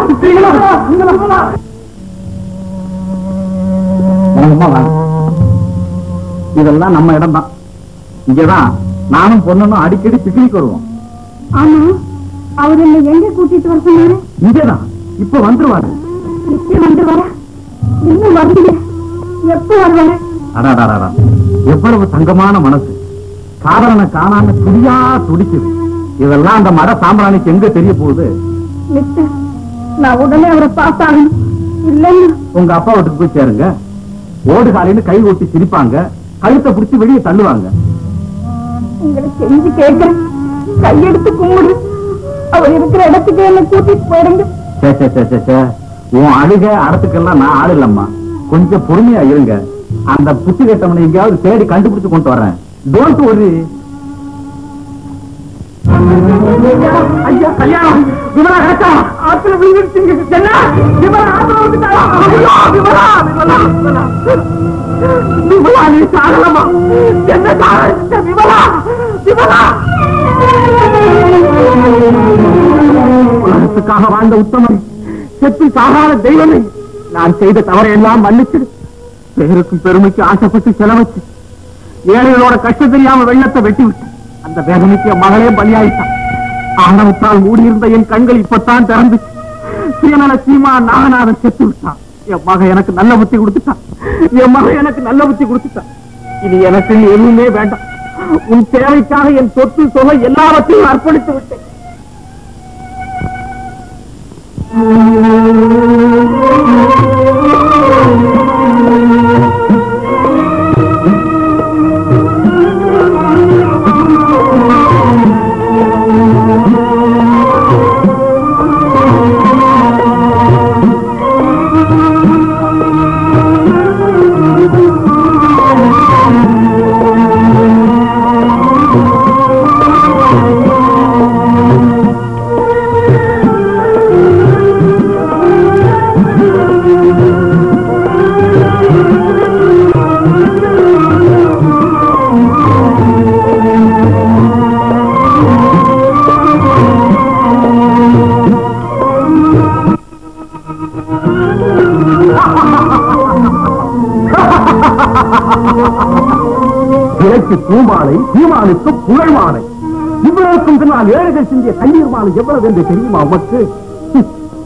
இதெல்லாம் நம்ம இடம் தான். இங்கதான் நானும் பொண்ணும் அடிக்கடி பிக்னிக் வருவோம். ஆமா, அவர் என்ன எங்க கூட்டிட்டு வர சொன்னாரு? இங்கதான். இப்ப வந்துருவாரு. எப்படி வந்துருவாரா? இன்னும் வரல. எப்ப வருவாரு? அடாடாடா, எவ்வளவு தங்கமான மனசு. காதலனை காணாம துடியா துடிக்குது. இதெல்லாம் அந்த மர சாம்பிராணிக்கு எங்க தெரிய போகுது? மிஸ்டர், நான் உடனே அவரை பார்த்தாலும் இல்லைன்னு. உங்க அப்பா வீட்டுக்கு போய் சேருங்க. ஓடுகாலின்னு கை ஓட்டி சிரிப்பாங்க, கழுத்தை பிடிச்சி வெளியே தள்ளுவாங்க. உங்களை செஞ்சு கேட்கிறேன், கையெடுத்து கும்பிடு. அவர் இருக்கிற இடத்துக்கு என்ன கூட்டிட்டு போயிடுங்க. உன் அழுக அறத்துக்கெல்லாம் நான் ஆள் இல்லம்மா. கொஞ்சம் பொறுமையா இருங்க. அந்த புத்தி கேட்டவனை எங்கேயாவது தேடி கண்டுபிடிச்சு கொண்டு வர்றேன். Don't worry. ஐயா கல்யாணம் விமலா கிடைச்சா ஆத்துல விழுந்துருச்சுங்க. விமலா ஆத்துல வந்துட்டாளா? விமலா விமலா விமலா நீ சாகலமா? என்ன சாக விமலா? விமலா உலகத்துக்காக வாழ்ந்த உத்தமன், செத்து சாகாத தெய்வமே, நான் செய்த தவறையெல்லாம் மன்னிச்சிடு. பேருக்கும் பெருமைக்கு ஆசைப்பட்டு செலவச்சு ஏழைகளோட கஷ்டம் தெரியாம வெள்ளத்தை வெட்டி விட்டு அந்த வேதனைக்கு மகளே பலியாயிட்டான். ஆணவத்தால் மூடியிருந்த என் கண்கள் இப்பத்தான் திறந்துச்சு. சுயநல சீமா நாகநாதன் செத்து விட்டான். என் மக எனக்கு நல்ல புத்தி கொடுத்துட்டான். என் மக எனக்கு நல்ல புத்தி கொடுத்துட்டான். இது எனக்கு எதுவுமே வேண்டாம். உன் தேவைக்காக என் சொத்து சொலை எல்லாவற்றையும் அர்ப்பணித்து விட்டேன். பூமாலை பூமாலுக்கு புகழ் மாலை. இவ்வளவுக்கும் பின்னால் ஏழைகள் சிந்திய கண்ணீர் மாலை எவ்வளவு என்று தெரியுமா உமக்கு?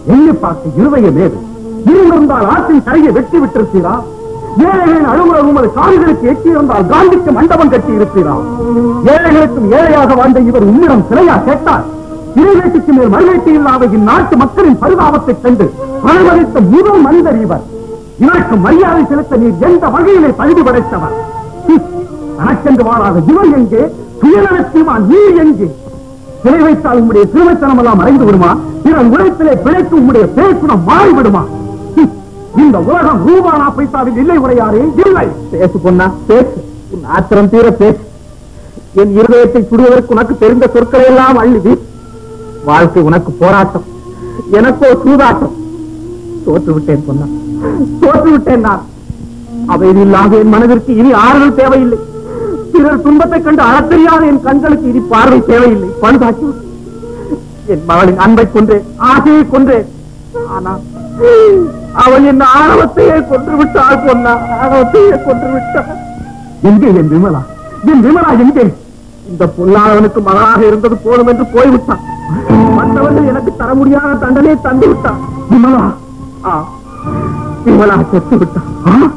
எண்ணி பார்த்து இருதயம் ஏது? இருந்திருந்தால் ஆற்றின் கரையை வெட்டி விட்டிருப்பீரா? ஏழைகளின் அலுவலகம் உமது கால்களுக்கு எட்டியிருந்தால் காந்திக்கு மண்டபம் கட்டி இருப்பீரா? ஏழைகளுக்கும் ஏழையாக வாழ்ந்த இவர் உம்மிடம் சிலையா கேட்டார்? இறைவேட்டிக்கு மேல் மறுவேட்டி இல்லாத இந்நாட்டு மக்களின் பரிதாபத்தைக் கண்டு பரவளித்த முதல் மனிதர் இவர். இவருக்கு மரியாதை செலுத்த நீர் எந்த வகையிலே பழுது படைத்தவர்? தனக்கென்று வாழாத இவர் எங்கே? சுயநலத்தீவான் நீர் எங்கே? சிலை வைத்தால் உம்முடைய சிறுமைத்தனம் எல்லாம் மறைந்து விடுமா? பிறர் உழைப்பிலே பிழைத்து உம்முடைய பேச்சுடம் மாறிவிடுமா? இந்த உலகம் ரூபானா பைசாவில் இல்லை உரையாரே, இல்லை. பேசு பொன்னா, பேசு. உன் ஆத்திரம் தீர பேசு. என் இருதயத்தை சுடுவதற்கு உனக்கு தெரிந்த சொற்களை எல்லாம் அள்ளி வீசு. வாழ்க்கை உனக்கு போராட்டம், எனக்கோ சூதாட்டம். தோற்று விட்டேன் பொன்னா, தோற்று விட்டேன் நான். அவையில் இல்லாத என் மனதிற்கு இனி ஆறுதல் தேவையில்லை. பிறர் துன்பத்தை கண்டு அறத்தெரியாத என் கண்களுக்கு இனி பார்வை தேவையில்லை. பழுதாக்கி என் மகளின் அன்பை கொன்றேன், ஆசையை கொன்றேன். ஆனால் அவள் என் ஆணவத்தையே கொன்று விட்டாள் பொன்னா, ஆணவத்தையே கொன்று விட்டாள். எங்கே என் விமலா? என் விமலா எங்கே? இந்த பொல்லாதவனுக்கு மகளாக இருந்தது போதும் என்று போய்விட்டான். மற்றவர்கள் எனக்கு தர முடியாத தண்டனை தந்து விட்டான். விமலா, விமலா செத்து விட்டான்.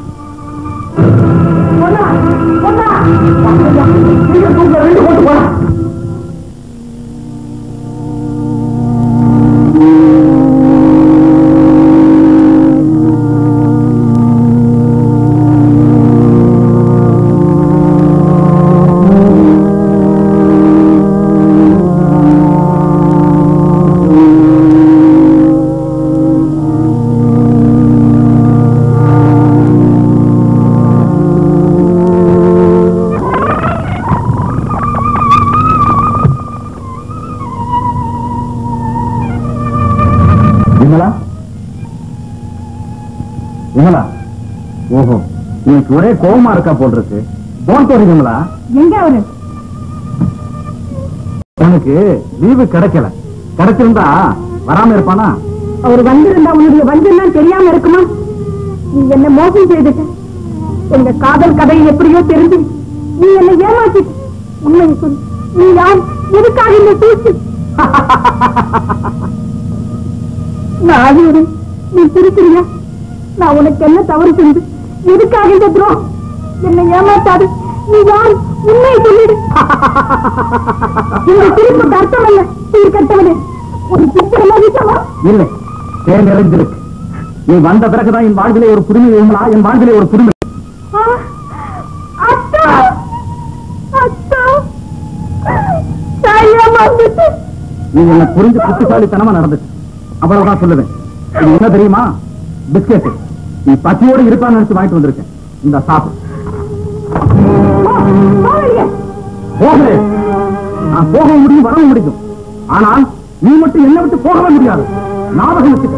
கொண்டு போலாம். ஓஹோ, நீக்கு ஒரே கோபமா இருக்கா போல் இருக்கு. போன் போறீங்களா? எங்க அவரு? உனக்கு லீவு கிடைக்கல. கிடைச்சிருந்தா வராம இருப்பானா? அவர் வந்திருந்தா உன்னுடைய வந்தெல்லாம் தெரியாம இருக்குமா? நீ என்ன மோசம் செய்துட்ட. எங்க காதல் கதையை எப்படியோ தெரிஞ்சு நீ என்னை ஏமாத்தி. உண்மையை சொல், நீ யார்? எதுக்காக இந்த சூழ்ச்சி? நான் நீ சிரிக்கிறியா? நான் உனக்கு என்ன தவறு செஞ்சு? எதுக்காக இந்த துரோகம்? என்னை ஏமாத்தாது. நீ யார்? உண்மையை சொல்லிடு. இந்த சிரிப்புக்கு அர்த்தம் அல்ல. கட்டவனே, ஒரு சித்திரமா விஷயமா? இல்லை, தேன் நிறைந்திருக்கு. நீ வந்த பிறகுதான் என் வாழ்விலே ஒரு புதுமை வேணுமா? என் வாழ்விலே ஒரு புதுமை. அத்தா, அத்தா, நீ என்ன புரிஞ்சு புத்திசாலித்தனமா நடந்துச்சு. அவ்வளவுதான் சொல்லுவேன். இது என்ன தெரியுமா? பிஸ்கெட். நீ பசியோடு இருப்பான்னு நினைச்சு வாங்கிட்டு வந்திருக்கேன். இந்த சாப்பிடு. போகலே, நான் போக முடியும், வரவும் முடியும். ஆனால் நீ மட்டும் என்னை விட்டு போகவே முடியாது. ஞாபகம் வச்சுக்க.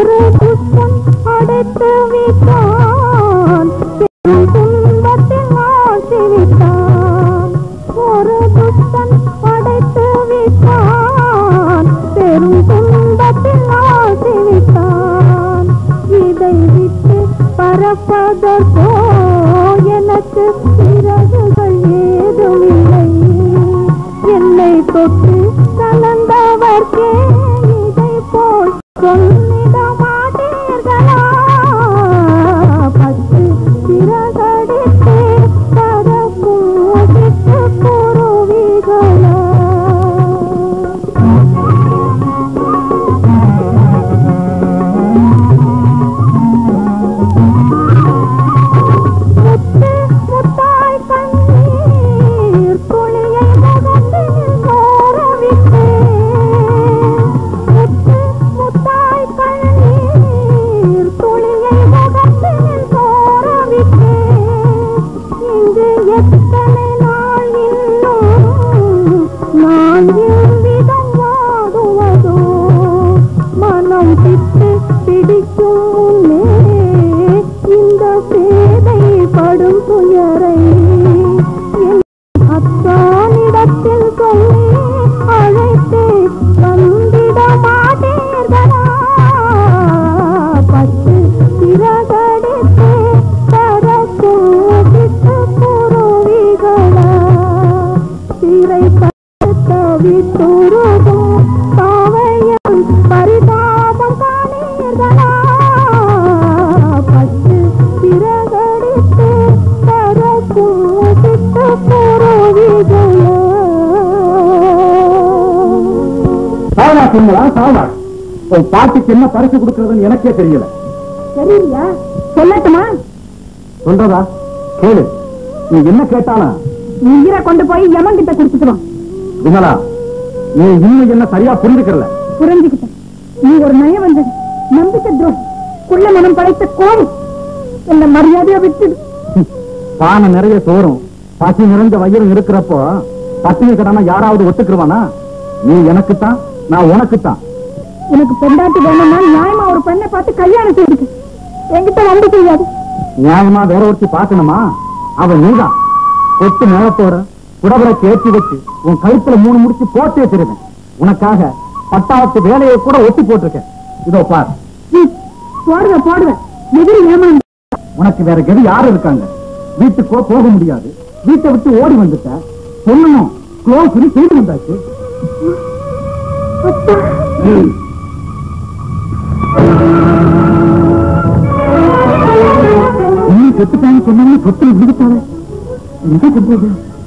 ஒரு துக்கம் அடைத்து விட்டான், துன்பத்தில் ஆசி விட்டான். ஒரு துக்கம் அடைத்து விட்டான், பெரும் துன்பத்தில் ஆசி விட்டான். இதை விட்டு பறப்பதற்கோ எனக்கு சிறகுகள் ஏதுமில்லை. என்னை தொட்டு கலந்தவர்க்கே இதை போல் சொல்லிட மாட்டீர்களா? பட்டு சிறகடித்து பறக்கும் சிட்டு குருவிகளா? முத்தாய் கண்ணீர் துளியை முகத்தில் கோரவிட்டேன். முத்தாய் கண்ணீர் துளியை முகத்தில் கோரவிட்டேன். இங்கு எத்தனை நாள் இன்னும் நான் எவ்விதம் வாடுவதோ? மனம் பிட்டு பிடிக்கும் முன்னே இந்த பேதை படும் துயரை என் அத்தானிடத்தில் சொல்லி அழைத்தே வந்திட மாட்டீர்களா? பட்டு சிறகடித்து பறக்கும் சிட்டு குருவிகளா? சிறை தவித்துருகும் பாவையன் பரிதாபம் காணீர்களா? பட்டு சிறகடித்து பறக்கும் சிட்டு குருவிகளா? சாவா சின்னலா சாவா. உன் பாட்டுக்கு என்ன பரிசு கொடுக்கறதுன்னு எனக்கே தெரியல. தெரியலையா? சொல்லட்டுமா? சொல்றதா கேளு. நீ என்ன கேட்டாலும் உயிரை கொண்டு போய் யமன் கிட்ட கொடுத்துக்கிறோம். விமலா, நீ இன்னும் என்ன சரியா புரிஞ்சுக்கல. புரிஞ்சுக்கிட்டேன். நீ ஒரு நயம் வந்தது, நம்பிக்கை துரோகி, குள்ள மனம் படைத்த கோழி. என்ன மரியாதையா விட்டுடு. பானை நிறைய சோறும் பசி நிறைந்த வயிறும் இருக்கிறப்போ பட்டினி கடனா யாராவது ஒத்துக்குருவானா? நீ எனக்குத்தான், நான் உனக்குத்தான். எனக்கு பெண்டாட்டி வேணும்னா நியாயமா ஒரு பெண்ணை பார்த்து கல்யாணம் செய்துக்கு. என்கிட்ட வந்து செய்யாது. நியாயமா வேற ஒருத்தி பார்க்கணுமா? அவன் நீதான். கொட்டு நேரத்தோட புடவரை ஏற்றி வச்சு உன் கழுத்துல 3 முடிச்சு போட்டே திருவேன். உனக்காக பட்டாளத்து வேலையை கூட ஒட்டி போட்டிருக்கேன். இதோ பார். போடுவேன் போடுவேன். எதிரி ஏமாந்து உனக்கு வேற கதி யாரும் இருக்காங்க? வீட்டுக்கோ போக முடியாது. வீட்டை விட்டு ஓடி வந்துட்ட. சொல்லணும் க்ளோஸ் செய்து வந்தாச்சு. இன்னும் செத்துட்டாங்க சொன்னாங்க. சொத்து விடுத்தாரு. என்ன சொல்றது?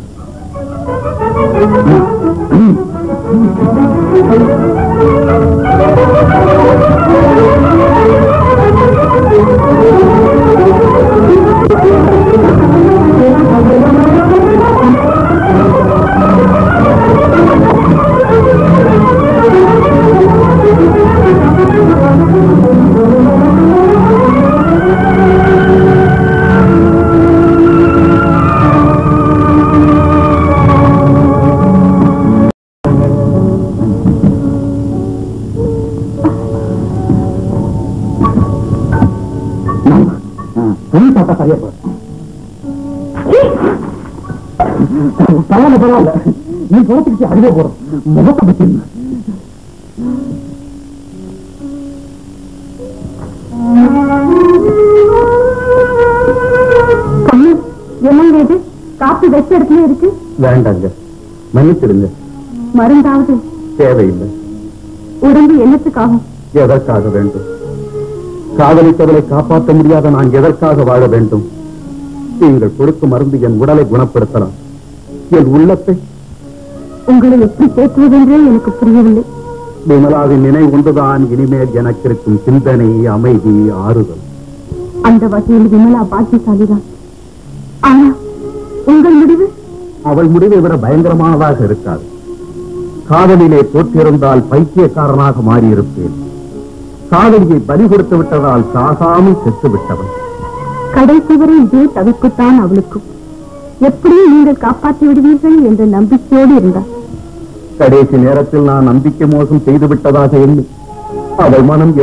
பரவாயில்ல பரவாயில்ல. நீ புறத்துக்கு அறிவே போறோம். முகத்தை பத்தி என்னங்க இது? காப்பி வச்ச இடத்துல இருக்கு. வேண்டாங்க, மன்னிச்சிடுங்க. மருந்தாவது தேவையில்லை. உடம்பு என்னத்துக்காகும்? எதற்காக வேண்டும்? காதலித்தவரை காப்பாற்ற முடியாத நான் எதற்காக வாழ வேண்டும்? நீங்கள் கொடுக்கும் மருந்து என் உடலை குணப்படுத்தலாம், என் உள்ளத்தை. உங்களை எப்படி பேசுவதென்றே எனக்கு புரியவில்லை. விமலாவின் நினைவு ஒன்றுதான் இனிமேல் எனக்கு இருக்கும் சிந்தனை, அமைதி, ஆறுதல். அந்த வகையில் விமலா பாக்கியசாலிதான். ஆனா உங்கள் முடிவு? அவள் முடிவை விட பயங்கரமானதாக இருக்காது. காதலிலே தோற்றிருந்தால் பைத்தியக்காரனாக மாறியிருப்பேன். காதலியை பலி கொடுத்து விட்டதால் சாகாமல் செத்து விட்டவன். கடைசி வரை இதே தவிப்புத்தான் அவளுக்கும். எப்படி நீங்கள் காப்பாற்றி விடுவீர்கள் என்ற நம்பிக்கையோடு இருந்தார். கடைசி நேரத்தில் நான் நம்பிக்கை மோசம் செய்து விட்டதாக எண்ணி அவள் மனம் எவ்வளவு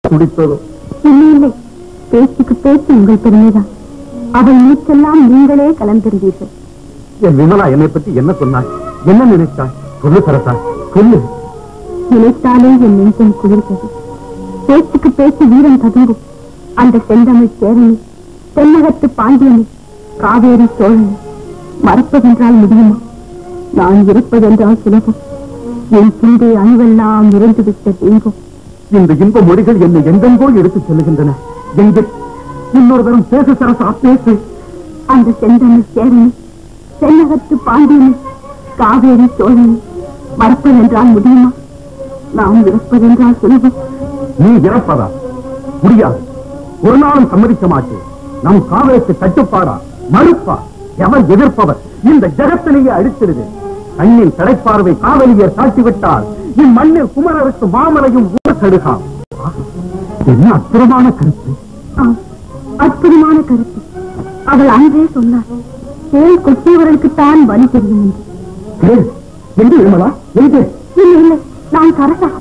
துடித்ததோ? இல்லை இல்லை, பேச்சுக்கு பேச்சு உங்கள் பெருமைதான். அவள் மூச்செல்லாம் நீங்களே கலந்திருந்தீர்கள். என் விமலா என்னை பத்தி என்ன சொன்னாள்? என்ன நினைத்தாள்? சொல்லு சரசா, சொல்லு. நினைத்தாலே என் நெஞ்சம் குளிர்ந்தது. பேச்சுக்கு பேச்சு வீரம் ததுங்கும். அந்த செந்தமிழ் சேரனி, தென்னகத்து பாண்டியனி, காவேரி சோழனி மறப்பதென்றால் முடியுமா? நான் இருப்பதென்றால் சுலபம். என் சிந்தை அணுவெல்லாம் இறந்துவிட்ட தெய்வம். இந்த இன்ப மொழிகள் என்னை எங்கெங்கோ எடுத்துச் செல்லுகின்றன. எங்கே இன்னொரு தரம் பேசு சரசா, பேசு. அந்த செந்தமிழ் சேரனி, தென்னகத்து பாண்டியனி, காவேரி சோழனி மறப்பதென்றால் முடியுமா? நான் இறப்பதென்றால் சுலபம். நீ இறப்பதா? முடியாது. ஒரு நாளும் சம்மதிக்க மாட்டேன். நம் காவலுக்கு கட்டுப்பாடா? மறுப்பா? எவர் எதிர்ப்பவர்? இந்த ஜகத்திலேயே அழித்திருது. கண்ணின் கடைப்பார்வை காவலியர் காட்டிவிட்டால் இம்மண்ணில் குமரருக்கு மாமலையும் ஊர்கடுகாம். என்ன அற்புதமான கருத்து! அற்புதமான கருத்து. அவள் அன்றே சொன்னார், தேல் கொட்டியவர்களுக்குத்தான் வலி தெரியும் என்று. எங்கு விமலா? எங்கு? இல்லை இல்லை, நான் சரசா.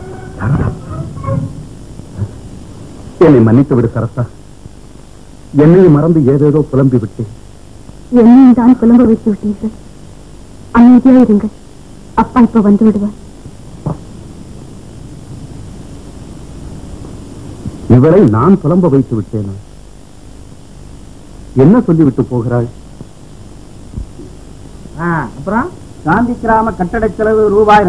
என்னை மன்னித்து விடு சரசா. என்னையும் மறந்து ஏதேதோ புலம்பி விட்டேன். என்னையும் தான் புலம்ப வைத்து விட்டீர்கள். அமைதியா இருங்கள், அப்பா இப்ப வந்து விடுவார். இவளை நான் புலம்ப வைத்து விட்டேனா? என்ன சொல்லிவிட்டு போகிறாள்? அப்புறம் காந்தி கிராம கட்டட செலவு ரூபாய்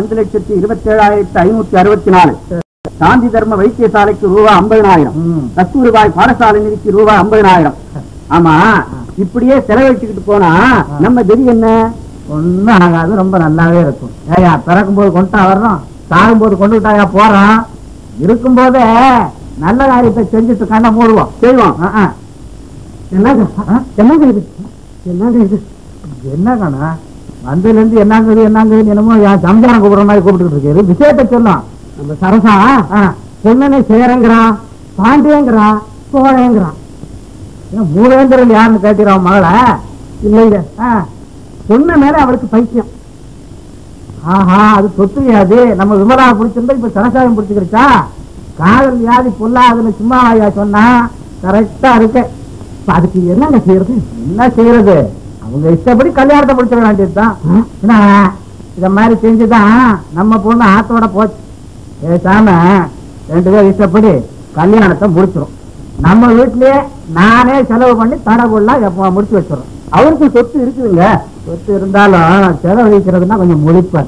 2,27,564. காந்தி தர்ம வைத்தியசாலைக்கு ரூபாய் 50,000. கஸ்தூரிபாய் பாடசாலை நிதிக்கு ரூபாய் 50,000. ஆமா, இப்படியே செலவழிச்சுக்கிட்டு போனா நம்ம கதி என்ன? ஒண்ணும் ஆகாது, ரொம்ப நல்லாவே இருக்கும். ஏயா, பிறக்கும் போது கொண்டா வர்றோம், சாகும் போது கொண்டு விட்டாயா போறோம். இருக்கும் போதே நல்ல காரியத்தை செஞ்சுட்டு கண்ணை மூடுவோம், செய்வோம். என்னங்க என்னங்க இது? என்னங்க இது? என்ன கண்ணா வந்ததுல இருந்து என்னங்குது என்னங்குது என்னமோ சம்சாரம் கூப்பிடுற மாதிரி கூப்பிட்டு இருக்காரு. விஷயத்தை சொன்னோம். நம்ம சரசா பொண்ணனை சேரங்கிறான், பாண்டியங்கிறான், சோழங்கிறான். மூவேந்திரன் யாருன்னு கேட்கிறான் மகளை. இல்லைங்க, பொண்ணு மேல அவளுக்கு பைத்தியம். ஆஹா, அது சொத்துயாது. நம்ம விமலா பிடிச்சிருந்தா இப்ப சரசாயம் பிடிச்சுக்கிடுச்சா? காதல் வியாதி பொல்லாதுன்னு சும்மா ஐயா சொன்னா கரெக்டா இருக்கு. அதுக்கு என்னங்க செய்யறது? என்ன செய்யறது? அவங்க இஷ்டப்படி கல்யாணத்தை முடிச்சிட வேண்டியதுதான். இத மாதிரி செஞ்சுதான் நம்ம பொண்ணு ஆத்தோட போச்சு. பேசாம 2 பேர் இஷ்டப்படி கல்யாணத்தை முடிச்சிடும். நம்ம வீட்லயே நானே செலவு பண்ணி தடவுலாம் முடிச்சு வச்சிடறோம். அவருக்கு சொத்து இருக்குதுங்க. சொத்து இருந்தாலும் செலவழிக்கிறதுனா கொஞ்சம் முழிப்பார்.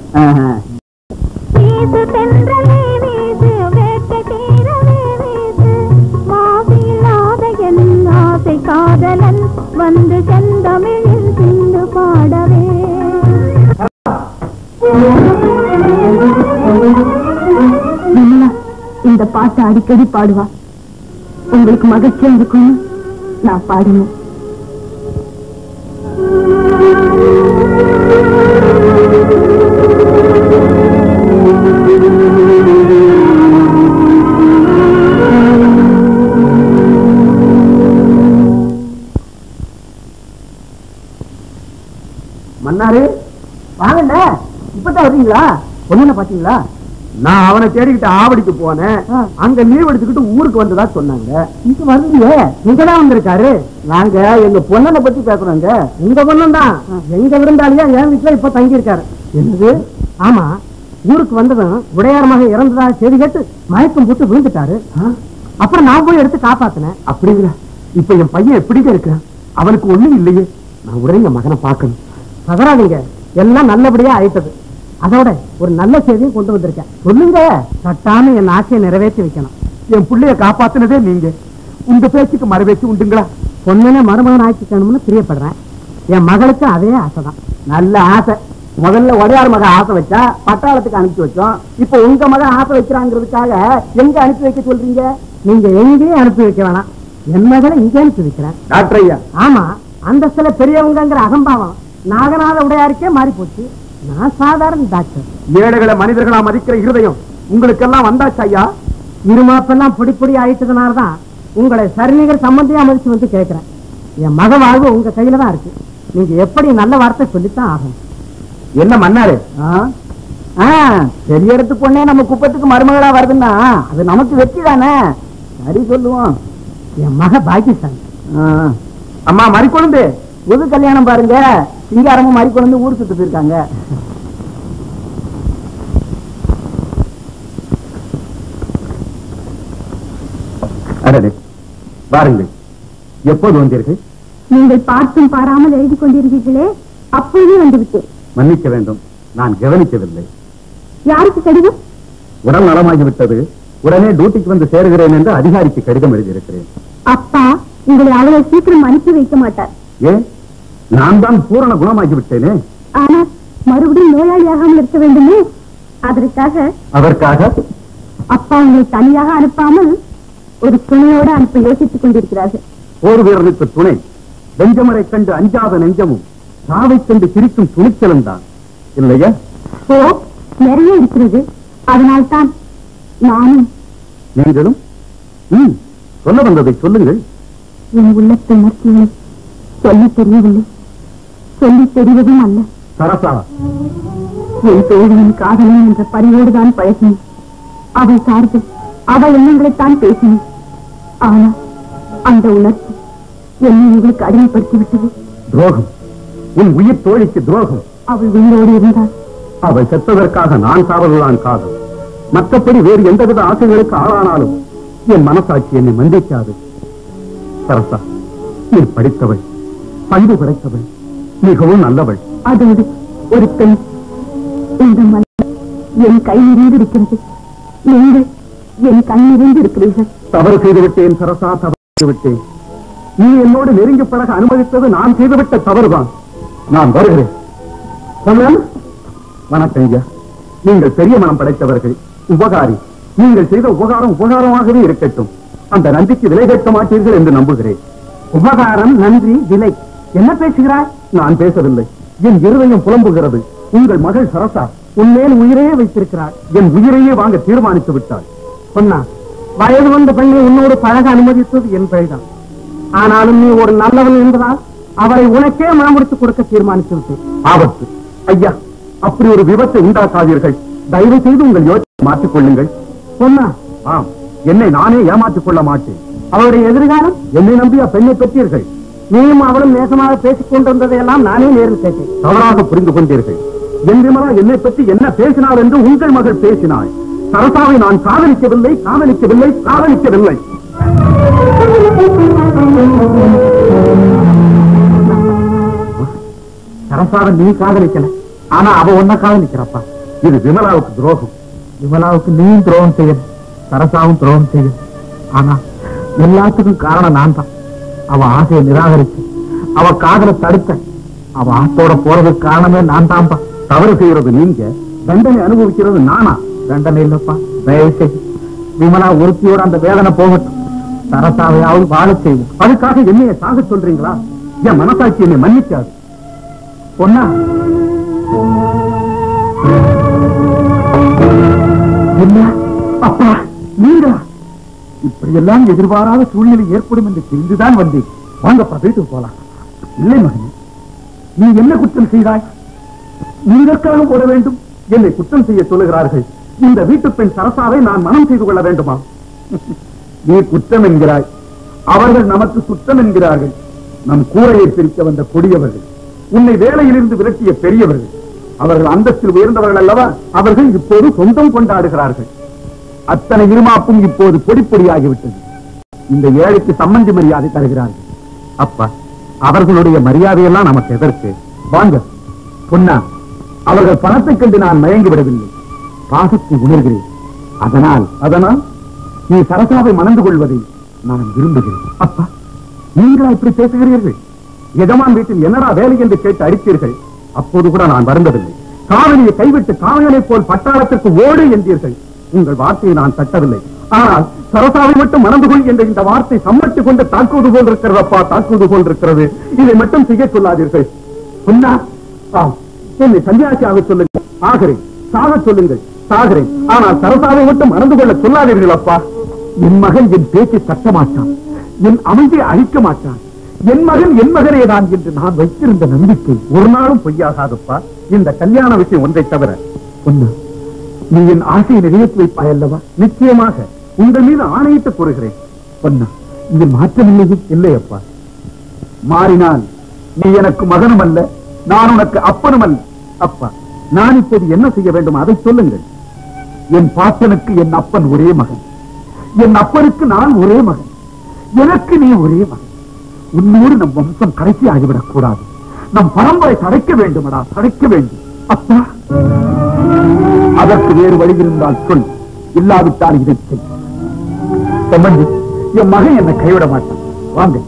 காதலன் வந்து செந்தமிழில் சிந்து பாடவே. இந்த பாட்டை அடிக்கடி பாடுவா. உங்களுக்கு மகிழ்ச்சியா இருக்கும் நான் பாடுவேன். மன்னாரு வாங்கண்ண, இப்பதான் வர்றீங்களா? பொண்ணு பாத்தீங்களா? நான் அவனை தேடிக்கிட்டு ஆவடிக்கு போனேன். அங்க லீவ் எடுத்துக்கிட்டு ஊருக்கு வந்ததா சொன்னாங்க. இங்க வரலையே, இங்கதான் வந்திருக்காரு. நாங்க எங்க பொண்ணனை பத்தி பேசுறோங்க. உங்க பொண்ணு தான் எங்க விருந்தாளியா என் வீட்டுல இப்ப தங்கி இருக்காரு. என்னது? ஆமா, ஊருக்கு வந்ததும் உடையாரமாக இறந்ததா செய்தி கேட்டு மயக்கம் போட்டு விழுந்துட்டாரு. அப்புறம் நான் போய் எடுத்து காப்பாத்தினேன். அப்படிங்களா? இப்ப என் பையன் எப்படிங்க இருக்கிறான்? அவனுக்கு ஒண்ணும் இல்லையே. நான் உடனே என் மகனை பார்க்கணும். பதறாதீங்க, எல்லாம் நல்லபடியா ஆயிட்டது. அதோட ஒரு நல்ல செய்தியும் கொண்டு வந்திருக்கேன். சொல்லுங்க. கட்டாம என் ஆசையை நிறைவேற்றி வைக்கணும். என் பிள்ளைய காப்பாத்தினதே நீங்க. உங்க பேச்சுக்கு மறுபேச்சு உண்டுங்களா? பொண்ணுன்னு மருமகன் ஆக்கிக்கணும்னு பிரியப்படுறேன். என் மகளுக்கு அதே ஆசைதான். நல்ல ஆசை. முதல்ல உடையார் மகன் ஆசை வச்சா பட்டாளத்துக்கு அனுப்பி வச்சோம். இப்ப உங்க மகன் ஆசை வைக்கிறாங்கிறதுக்காக எங்க அனுப்பி வைக்க சொல்றீங்க? நீங்க எங்கேயும் அனுப்பி வைக்க வேணாம், என் மகளை இங்கே அனுப்பி வைக்கிறேன். டாக்டர் ஐயா, ஆமா, அந்தஸ்துல பெரியவங்கிற அகம்பாவம் நாகநாத உடையாருக்கே மாறி போச்சு. நான் சாதாரண டாக்டர். ஏழைகளை மனிதர்களா மதிக்கிற இருதயம் உங்களுக்கெல்லாம் வந்தாச்சு ஐயா. இருமாப்பெல்லாம் பொடி பொடி ஆயிட்டதுனாலதான் உங்களை சரிநிகர் சம்பந்தியா மதிச்சு வந்து கேட்கிறேன். என் மக வாழ்வு உங்க கையில தான் இருக்கு. நீங்க எப்படி நல்ல வார்த்தை சொல்லித்தான் ஆகணும். என்ன மன்னாரு, பெரிய இடத்து பொண்ணே நம்ம குப்பத்துக்கு மருமகளா வருதுன்னா அது நமக்கு வெற்றி தானே. சரி சொல்லுவான். என் மக பாக்கியசாமி. அம்மா மறிக்கொழுந்து புது கல்யாணம் பாருங்க. சிங்காரமும் மறிக்கொழுந்து ஊர் சுட்டு போயிருக்காங்க. அடடே, வாருங்கள். எப்போது வந்தீர்கள்? நீங்கள் பார்த்தும் பாராமல் எழுதி கொண்டிருக்கீர்களே, அப்போதே வந்துவிட்டேன். மன்னிக்க வேண்டும், நான் கவனிக்கவில்லை. யாருக்கு கடிதம்? உடல் நலமாகிவிட்டது, உடனே டியூட்டிக்கு வந்து சேருகிறேன் என்று அதிகாரிக்கு கடிதம் எழுதியிருக்கிறேன். அப்பா உங்களை அவ்வளவு சீக்கிரம் அனுப்பி வைக்க மாட்டார். ஏன்? நான் தான் பூரண குணமாகிவிட்டேனே. ஆனால் மறுபடியும் நோயாளியாகாமல் இருக்க வேண்டுமே, அதற்காக அப்பா உங்களை தனியாக அனுப்பாமல் ஒரு துணையோடு அனுப்ப யோசித்துக் கொண்டிருக்கிறார்கள். போர் வீரனுக்கு துணை வெஞ்சமரை கண்டு அஞ்சாத நெஞ்சமும் சாவை கண்டு சிரிக்கும் துணிச்சலும் தான் இல்லையா? ஓ, நிறைய இருக்கிறது. அதனால்தான் நானும் நீங்களும் சொல்ல வந்ததை சொல்லுங்கள். என் உள்ளத்தை உணர்ச்சியை சொல்லி தெரியவில்லை, சொல்லி தெரிவதும் அல்ல. சரசா, என் தோழியின் காதலன் என்ற பணியோடுதான் பழகினேன். அவள் சார்பில் அவள் எண்ணங்களைத்தான் பேசினேன். ஆனால் அந்த உணர்ச்சி என்னை உங்களுக்கு அடிமைப்படுத்திவிட்டது. துரோகம், உன் உயிர் தோழிக்கு துரோகம். அவள் உயிரோடு இருந்தால் அவள் செத்ததற்காக நான் சாவதுதான் காதல். மற்றபடி வேறு எந்தவித ஆசைகளுக்கு ஆளானாலும் என் மனசாட்சி என்னை மன்னிக்காது. சரசா, நீ படித்தவள், பண்பு படைத்தவள், மிகவும் நல்லவள். அதோடு ஒரு பெண் இந்த மனம் என் கை நிறைந்து இருக்கிறது. நீங்கள் என் கண் நிறைந்து இருக்கிறீர்கள். தவறு செய்துவிட்டேன் சரசா, தவறு செய்துவிட்டேன். நீ என்னோடு நெருங்கி பழக அனுமதித்தது நான் செய்துவிட்ட தவறுதான். நான் வருகிறேன். வணக்கம் ஐயா. நீங்கள் பெரிய மனம் படைத்தவர்கள், உபகாரி. நீங்கள் செய்த உபகாரம் உபகாரமாகவே இருக்கட்டும். அந்த நன்றிக்கு விலை கேட்க மாட்டீர்கள் என்று நம்புகிறேன். உபகாரம், நன்றி, விலை என்ன பேசுகிறாய்? நான் பேசவில்லை, என் இருதயம் புலம்புகிறது. உங்கள் மகள் சரசா உன்மேல் உயிரையே வைத்திருக்கிறார். என் உயிரையே வாங்க தீர்மானித்து விட்டாள். சொன்னா, வயது வந்த பெண்ணை உன்னோடு பழக அனுமதித்தது என் பிழைதான். ஆனாலும் நீ ஒரு நல்லவன் என்பதால் அவரை உனக்கே மனமுடித்து கொடுக்க தீர்மானித்து விட்டேன். ஆபத்து ஐயா, அப்படி ஒரு விபத்தை உண்டாக்காதீர்கள். தயவு செய்து உங்கள் யோசனை மாற்றிக் கொள்ளுங்கள். சொன்னா, ஆம், என்னை நானே ஏமாற்றிக் கொள்ள மாட்டேன். அவருடைய எதிர்காலம் என்னை நம்பியா பெண்ணை பெற்றீர்கள்? நீயும் அவளும் நேசமாக பேசிக் கொண்டிருந்ததையெல்லாம் நானே நேரில் கேட்டேன். தவறாக புரிந்து கொண்டீர்கள். என் விமலா என்னை பற்றி என்ன பேசினாள் என்று உங்கள் மகள் பேசினாள். சரசாவை நான் காதலிக்கவில்லை, காதலிக்கவில்லை, காதலிக்கவில்லை. சரசாவை நீ காதலிக்கல, ஆனா அவ ஒன்ன காதலிக்கிறப்பா. இது விமலாவுக்கு துரோகம். விமலாவுக்கு நீயும் துரோகம் செய்ய, சரசாவும் துரோகம் செய்ய. ஆனா எல்லாத்துக்கும் காரணம் நான் தான். அவ ஆசையை நிராகரிச்சு அவ காதலை தடுத்த. அவ ஆசையோட போறதுக்கு காரணமே நான் தான்ப்பா. தவறு செய்யறது நீங்க, தண்டனை அனுபவிக்கிறது நானா? தண்டனை இல்லப்பா, தயவு செய்து விமலா ஒருத்தியோட அந்த வேதனை போகட்டும். சரசாவையாவது வாழ செய்வோம். அதுக்காக என்னைய சாக சொல்றீங்களா? என் மனசாட்சி என்னை மன்னிக்காது. பொன்னா, என்ன அப்பா நீங்க இப்படி எல்லாம் எதிர்பாராத சூழ்நிலை ஏற்படும் என்று தெரிந்துதான் வந்தேன். வாங்கப்பா, வீட்டுக்கு போலாம். இல்லை மகனே, நீ என்ன குற்றம் செய்தாய்? நீங்கள்காக போட வேண்டும் என்னை குற்றம் செய்ய சொல்லுகிறார்கள். இந்த வீட்டு பெண் சரசாவை நான் மனம் செய்து கொள்ள வேண்டுமா? நீ குற்றம் என்கிறாய், அவர்கள் நமக்கு குற்றம் என்கிறார்கள். நம் கூரையை பிரிக்க வந்த கொடியவர்கள், உன்னை வேலையிலிருந்து விரட்டிய பெரியவர்கள், அவர்கள் அந்தஸ்தில் உயர்ந்தவர்கள் அல்லவா? அவர்கள் இப்போது சொந்தம் கொண்டாடுகிறார்கள். அத்தனை இருமாப்பும் இப்போது பொடி பொடியாகிவிட்டது. இந்த ஏழைக்கு சம்பந்தி மரியாதை தருகிறார்கள். அப்பா, அவர்களுடைய மரியாதையெல்லாம் நமக்கு எதற்கு? வாங்க பொன்னா, அவர்கள் பணத்தை கண்டு நான் மயங்கி விடவில்லை, பாசத்தை உணர்கிறேன். அதனால் நீ சரசாவை மணந்து கொள்வதை நான் விரும்புகிறேன். அப்பா, நீங்களா இப்படி பேசுகிறீர்கள்? எஜமான் வீட்டில் என்னடா வேலை என்று கேட்டு அடித்தீர்கள். அப்போது கூட நான் வருந்தவில்லை. காவலியை கைவிட்டு காவலனை போல் பட்டாளத்திற்கு ஓடு என்றீர்கள். உங்கள் வார்த்தையை நான் தட்டவில்லை. ஆனால் சரசாவை மட்டும் மணந்து கொள் என்ற இந்த வார்த்தை சம்மட்டு கொண்டு தாக்குவது போல் இருக்கிறது. அப்பா, தாக்குவது போல் இருக்கிறது. இதை மட்டும் செய்ய சொல்லாதீர்கள். பொன்னா, என்னை சன்னியாசியாக சொல்லுங்கள், ஆகிறேன். சாக சொல்லுங்கள், சாகிறேன். ஆனால் சரசாவை மட்டும் மறந்து கொள்ள சொல்லாதீர்கள். அப்பா, என் மகன் என் பேச்சை தட்ட மாட்டான், என் அமைதியை அழிக்க மாட்டான். என் மகன் என் மகனே தான் என்று நான் வைத்திருந்த நம்பிக்கை ஒரு நாளும் பொய்யாகாதப்பா. இந்த கல்யாண விஷயம் ஒன்றை தவிர. பொண்ணு, நீ என் ஆசையை நிறைவேற்றி வைப்பாய் அல்லவா? நிச்சயமாக உங்கள் மீது ஆணையிட்டு கூறுகிறேன். பொன்னா, இங்க மாற்றம் இல்லையே? இல்லையப்பா. மாறினால் நீ எனக்கு மகனும் அல்ல, நான் உனக்கு அப்பனும் அல்ல. அப்பா, நான் இப்போது என்ன செய்ய வேண்டும் அதை சொல்லுங்கள். என் பாட்டனுக்கு என் அப்பன் ஒரே மகன், என் அப்பனுக்கு நான் ஒரே மகன், எனக்கு நீ ஒரே மகன். உன்னோடு நம் வம்சம் கடைசி ஆகிவிடக் கூடாது. நம் பரம்பரை தடைக்க வேண்டுமடா, தடைக்க வேண்டும். அப்பா, அதற்கு வேறு வழி இருந்தால் சொல், இல்லாவிட்டால் இதை செய். சம்பந்தி, என் மகன் என்னை கைவிட மாட்டான். வாங்க.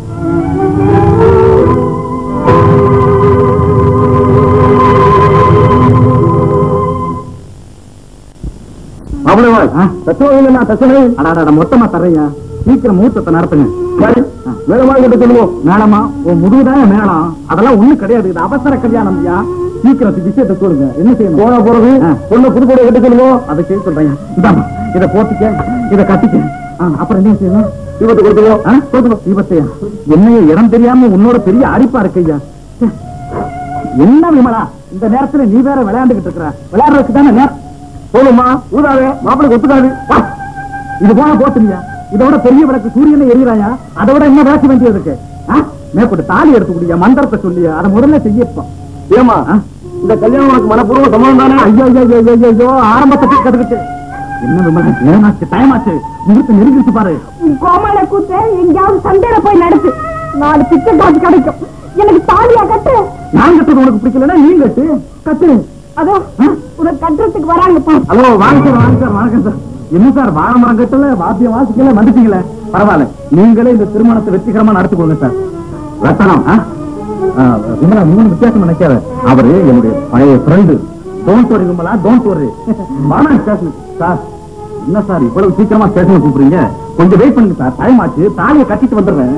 மொத்தமா தரையா, சீக்கிரம் மூத்தத்தை நடத்துங்க. சொல்லுவோம். மேளமா உன் முதுகுதான் மேளம், அதெல்லாம் ஒண்ணு கிடையாது. இது அவசர கல்யாணம். சீக்கிரம் விஷயத்தை சொல்லுங்க. என்ன செய்யணும்? போன போறது பொண்ணு புதுக்கோடை கட்டி சொல்லுவோம். அதை செய்ய சொல்றேன். இதாமா, இதை போட்டுக்க, இதை கட்டிக்க. அப்புறம் என்ன செய்யணும்? விபத்து கொடுத்துவோம். விபத்தையா? என்னைய இடம் தெரியாம உன்னோட பெரிய அரிப்பா இருக்கையா. என்ன விமலா, இந்த நேரத்துல நீ வேற விளையாண்டுகிட்டு இருக்கிற? விளையாடுறதுக்கு தானே நேரம். போலுமா, ஊதாவே, மாப்பிளை ஒத்துக்காது. இது போன போட்டுலியா? இதோட பெரிய விளக்கு சூரியனை எரிகிறாயா? அதோட என்ன விளக்க வேண்டியது இருக்கு? மேற்கொண்டு தாலி எடுத்துக்கூடிய மந்திரத்தை சொல்லியா, அதை முதல்ல செய்யப்போம். ஏமா, இந்த கல்யாணம் உனக்கு மனப்பூர்வ சம்பவம் தானே? ஐயோ ஐயோ ஐயோ ஐயோ, ஆரம்பத்தை கத்துக்கிட்டு என்ன விமலா, நேரமாச்சு, டைமாச்சு, முகூர்த்தம் நெருங்கிட்டு பாரு. கோமாள கூத்து எங்கேயாவது சந்தையில போய் நடத்து, 4 பிச்சை காசு கிடைக்கும். எனக்கு தாலியா கட்டு. நான் கட்டுறது உனக்கு பிடிக்கலன்னா நீ கட்டு. கட்டு. அதோ உனக்கு கட்டுறதுக்கு வராங்கப்பா. ஹலோ, வாங்க சார், வாங்க சார், வணக்கம் சார். என்ன சார், வாழ மரம் கட்டல, வாத்தியம் வாசிக்கல, வந்துட்டீங்களே, பரவாயில்ல. நீங்களே இந்த திருமணத்தை வெற்றிகரமா நடத்தி கொடுங்க சார். ரத்தனம், விமலா, மூணு வித்தியாசம் நினைக்காத. அவரு என்னுடைய பழைய friend. Don't worry Vimala, don't worry. வாங்க ஸ்டேஷன். சார், என்ன சார் இவ்வளவு சீக்கிரமா ஸ்டேஷன் கூப்பிடுறீங்க? கொஞ்சம் வெயிட் பண்ணுங்க சார், டைம் ஆச்சு. தாலியை கட்டிட்டு வந்துடுறேன்.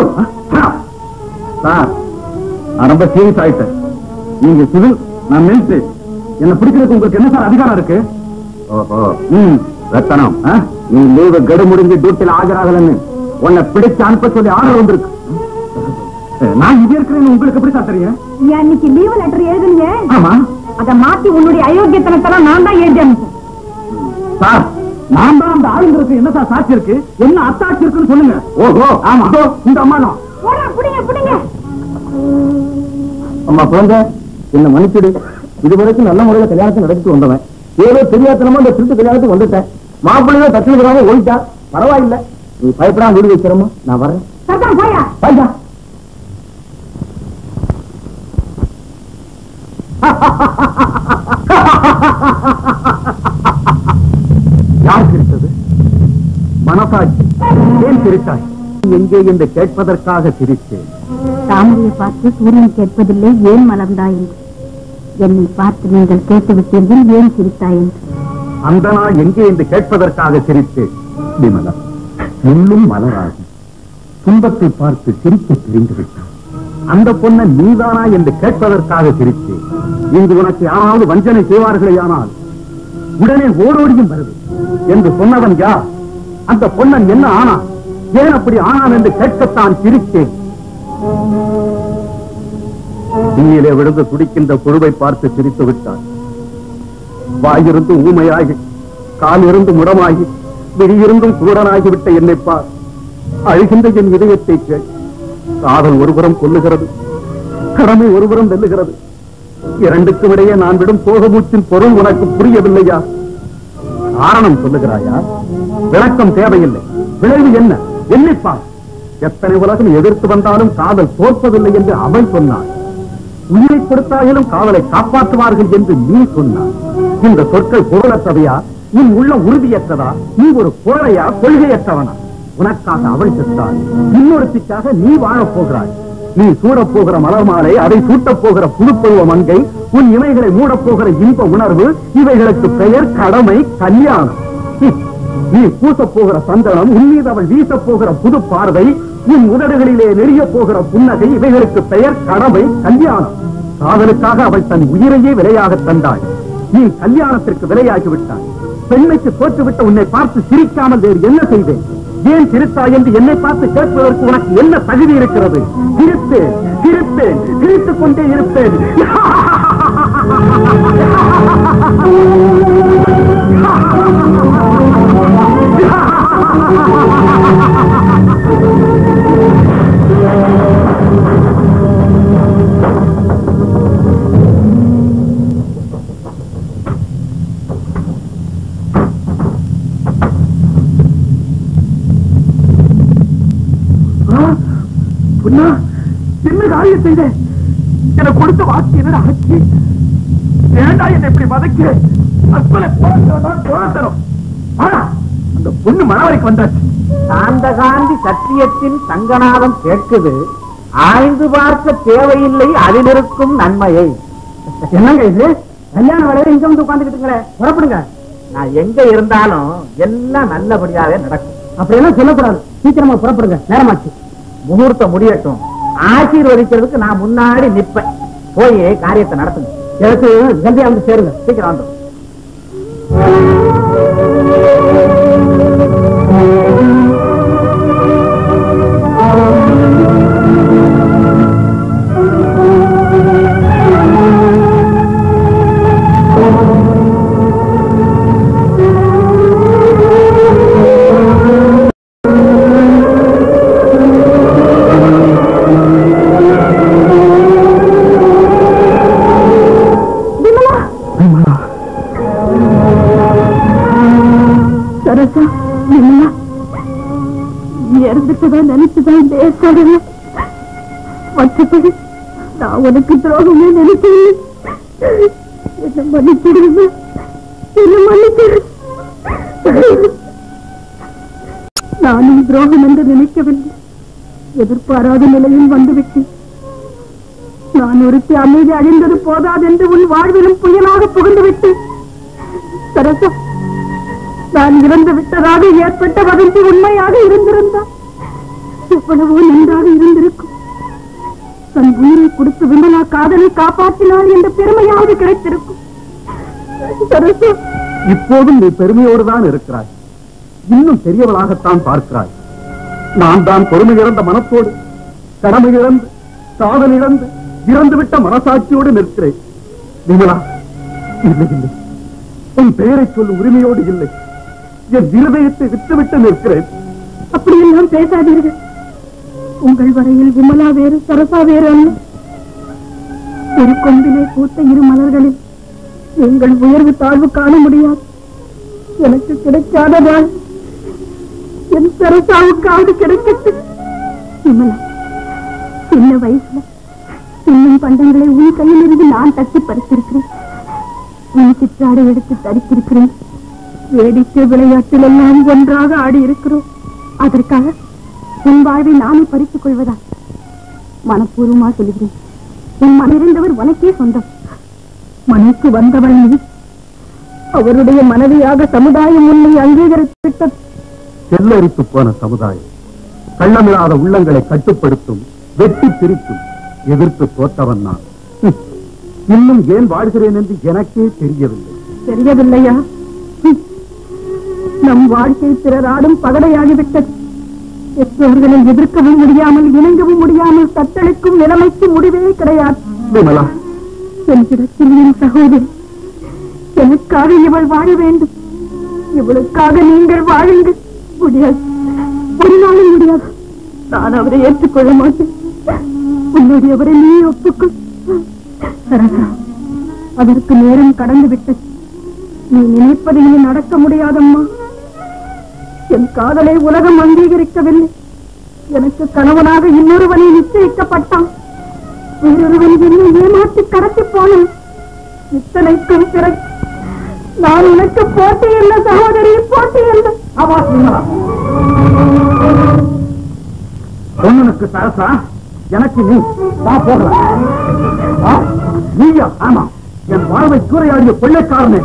சார், நான் ரொம்ப சீரியஸ் ஆயிட்டேன். நீங்க சிவில், நான் மிலிட்டரி. என்ன பிடிக்கிறதுக்கு உங்களுக்கு என்ன சார் அதிகாரம் இருக்கு? ஓஹோ, ரத்தனம், நீ லீவு கெடு முடிஞ்சு டியூட்டில ஆஜராகலன்னு உன்னை பிடிச்சு அனுப்ப சொல்லி ஆர்டர் வந்திருக்கு. நான் இங்க இருக்கிறேன்னு உங்களுக்கு எப்படி சார் தெரியும்? அன்னைக்கு லீவு லெட்டர் எழுதுனீங்க. ஆமா, அதை மாத்தி உன்னுடைய அயோக்கியத்தனத்தெல்லாம் நான் தான் எழுதி அனுப்பேன். சார், நான் தான் அந்த ஆளுங்களுக்கு என்ன சார் சாட்சி இருக்கு, என்ன அத்தாட்சி இருக்குன்னு சொல்லுங்க. ஓஹோ, ஆமா, இந்த அம்மா தான். புடிங்க புடிங்க. அம்மா குழந்தை, என்ன மன்னிச்சுடு. இதுவரைக்கும் நல்ல முறையில கல்யாணத்தை நடத்திட்டு வந்தவன் ஏதோ தெரியாதனமா இந்த திருட்டு கல்யாணத்துக்கு வந்துட்டேன். மாப்பிள்ளைய தட்டுக்கிறாங்க, ஓடிட்டா. பரவாயில்ல, நீ பயப்படாம வீடு வைக்கிறோமா, நான் வரேன். பையா, யார் சிரித்தது? மனசாட்சி. ஏன் சிரித்தாய்? எங்கே என்று கேட்பதற்காக சிரித்தேன். தாமரையை பார்த்து சூரியன் கேட்பதில்லை, ஏன் மலர்ந்தாய் என்று. என்னை பார்த்து நீங்கள் கேட்டுவிட்டீர்கள், ஏன் சிரித்தாய் என்று. அந்த நாள் எங்கே என்று கேட்பதற்காக சிரித்தேன். விமலா, முள்ளும் மலராகி துன்பத்தை பார்த்து சிரிக்க தெரிந்து விட்டான். அந்த பொண்ணை நீதானா என்று கேட்பதற்காக சிரித்தேன். இங்கு உனக்கு யாராவது வஞ்சனை செய்வார்களேயானால் உடனே ஓடோடியும் வருது என்று சொன்னவன் யார்? அந்த பொண்ணன் என்ன ஆனா, ஏன் அப்படி ஆனான் என்று கேட்கத்தான் சிரித்தேன். தீயிலே விழுந்து துடிக்கின்ற புழுவை பார்த்து சிரித்து விட்டான். வாயிருந்து ஊமையாகி, காலிருந்து முடமாகி, விழியிருந்தும் குருடனாகிவிட்ட என்னை பார். அழுகின்ற என் இதயத்தை கேள். காதல் ஒருபுறம் கொல்லுகிறது, கடமை ஒருபுறம் வெல்லுகிறது. இரண்டுக்கும் இடையே நான் விடும் சோகமூச்சின் பொருள் உனக்கு புரியவில்லையா? காரணம் சொல்லுகிறாயா? விளக்கம் தேவையில்லை. விளைவு என்ன? என்னைப்பார். எத்தனை உலகம் எதிர்த்து வந்தாலும் காதல் தோற்பதில்லை என்று அவள் சொன்னாள். உயிரை கொடுத்தாலும் காதலை காப்பாற்றுவார்கள் என்று நீ சொன்னார். இந்த சொற்கள் பொருளற்றவையா? உன் உள்ள உறுதியற்றதா? நீ ஒரு கோழையா, கொள்கையற்றவனா? உனக்காக அவள் செத்தாள், இன்னொருத்திற்காக நீ வாழப் போகிறாய். நீ சூடப் போகிற மலர் மாலை, அதை சூட்டப் போகிற புதுப்பருவ மங்கை, உன் இமைகளை மூடப் போகிற இன்ப உணர்வு, இவைகளுக்கு பெயர் கடமை, கல்யாணம். நீ பூசப் போகிற சந்தனம், உன் மீது அவள் வீசப் போகிற புது பார்வை, உன் உதடுகளிலே நெறிய போகிற புன்னகை, இவைகளுக்கு பெயர் கடமை, கல்யாணம். காதலுக்காக அவள் தன் உயிரையே விலையாக தந்தாள். நீ கல்யாணத்திற்கு விலையாகிவிட்டாய். பெண்மைக்கு தோற்றுவிட்ட உன்னை பார்த்து சிரிக்காமல் வேறு என்ன செய்வேன்? ஏன் சிரித்தாய் என்று என்னை பார்த்து கேட்பதற்கு உனக்கு என்ன தகுதி இருக்கிறது? சிரித்தேன், சிரித்தேன், சிரித்துக் கொண்டே இருப்பேன். என்ன காரியம் செய்த? என கொடுத்த வாக்கு என்ன ஆச்சு? வேண்டாம் என்ன இப்படி வதக்க தரும். அந்த பொண்ணு மணவரைக்கு வந்தாச்சு. சாந்த காந்தி சத்தியத்தின் சங்கநாதம் கேட்குது. ஆய்ந்து பார்க்க தேவையில்லை அதில் இருக்கும் நன்மையை. என்னங்க இது? கல்யாண வேலையில இங்க வந்து உட்காந்துக்கிட்டுங்களே, புறப்படுங்க. நான் எங்க இருந்தாலும் எல்லாம் நல்லபடியாவே நடக்கும். அப்படியெல்லாம் சொல்லக்கூடாது. சீக்கிரமா புறப்படுங்க, நேரமாச்சு. முகூர்த்தம் முடியட்டும். ஆசீர்வதிக்கிறதுக்கு நான் முன்னாடி நிப்பேன். போய் காரியத்தை நடத்துங்க. எனக்கு ஜல்தியா வந்து சேருங்க. சீக்கிரம் வந்து. நினைச்சுதான் இந்த ஏற்பாடு. மற்றபடி நான் உனக்கு துரோகமே நினைக்கிறேன். என்ன மன்னிச்சிடுங்க, என்ன மன்னிச்சிடு. நானும் துரோகம் என்று நினைக்கவில்லை. எதிர்பாராத நிலையில் வந்துவிட்டேன். நான் ஒருத்தி அமைதி அழிந்தது போதாதென்று உன் வாழ்விலும் புயலாக புகுந்து விட்டேன். சரசா, நான் இறந்து விட்டதாக ஏற்பட்ட வதந்தி உண்மையாக இருந்திருந்தால் எவ்வளவோ நன்றாக இருந்திருக்கும். தன் உயிரை கொடுத்து விமலா காதலை காப்பாற்றினாள் என்ற பெருமையாவது கிடைத்திருக்கும். சரசா, இப்போதும் நீ பெருமையோடுதான் இருக்கிறாய். இன்னும் பெரியவளாகத்தான் பார்க்கிறாய். நான் தான் பொறுமை இழந்த மனத்தோடு, கடமை இழந்து, சாதனை இழந்து, இறந்துவிட்ட மனசாட்சியோடு நிற்கிறேன். விமலா, இல்லை இல்லை, உன் பெயரை சொல்லும் உரிமையோடு இல்லை. என் இருதயத்தை விட்டுவிட்டு நிற்கிறேன். அப்படியெல்லாம் பேசாதீர்கள். உங்கள் வரையில் விமலா வேறு, சரசா வேறு அல்ல. ஒரு கொம்பிலே பூத்த இரு மலர்களில் எங்கள் உயர்வு தாழ்வு காண முடியாது. எனக்கு கிடைக்காததால் என் சரசாவுக்காவது கிடைக்கட்டும். விமலா, சின்ன வயசுல இன்னும் பண்டங்களை உன் கையில் இருந்து நான் தட்டி பறித்திருக்கிறேன். உன் சிற்றாடை எடுத்து தரித்திருக்கிறேன். வேடிக்கை விளையாட்டில் எல்லாம் ஒன்றாக ஆடி இருக்கிறோம். அதற்காக உன் வாழ்வை நானே பறித்துக் கொள்வதா? மனப்பூர்வமா சொல்கிறேன், உன் மனிருந்தவர் உனக்கே சொந்தம். மனைக்கு வந்தவள் நீ. அவருடைய மனைவியாக சமுதாயம் உன்னை அங்கீகரித்து செல்லரித்து போன சமுதாயம் கள்ளமில்லாத உள்ளங்களை கட்டுப்படுத்தும், வெட்டி பிரித்தும் எதிர்த்து தோற்றவன் நான். இன்னும் ஏன் வாழ்கிறேன் என்று எனக்கே தெரியவில்லை. தெரியவில்லையா? நம் வாழ்க்கை பிறராடும் பகடையாகிவிட்டது. பெற்றோர்களை எதிர்க்கவும் முடியாமல், இணங்கவும் முடியாமல் தத்தளிக்கும் நிலைமைக்கு முடிவே கிடையாது. விமலா, என்கிடத்தில் என் சகோதரி, எனக்காக இவள் வாழ வேண்டும். இவளுக்காக நீங்கள் வாழுங்கள். முடியாது, ஒரு நாளும் முடியாது. நான் அவரை ஏற்றுக்கொள்ள மாட்டேன். உன்னுடையவரை நீ ஒப்புக்கொள். சரசா, அதற்கு நேரம் கடந்து விட்டது. நீ நினைப்பது இனி நடக்க முடியாதம்மா. என் காதலை உலகம் அங்கீகரிக்கவில்லை. எனக்கு கணவனாக இன்னொருவனை நிச்சயிக்கப்பட்டான். வேறொருவன் என்னை ஏமாற்றி கடத்தி போனான். இத்தனைக்கும் பிறகு நான் உனக்கு போட்டி என்ன சகோதரி, போட்டி என்ன? பொண்ணுக்கு சரசா, எனக்கு நீ. வா போகலாம். நீயா? ஆமா, என் வாழ்வை சூறையாடிய கொள்ளைக்காரனை.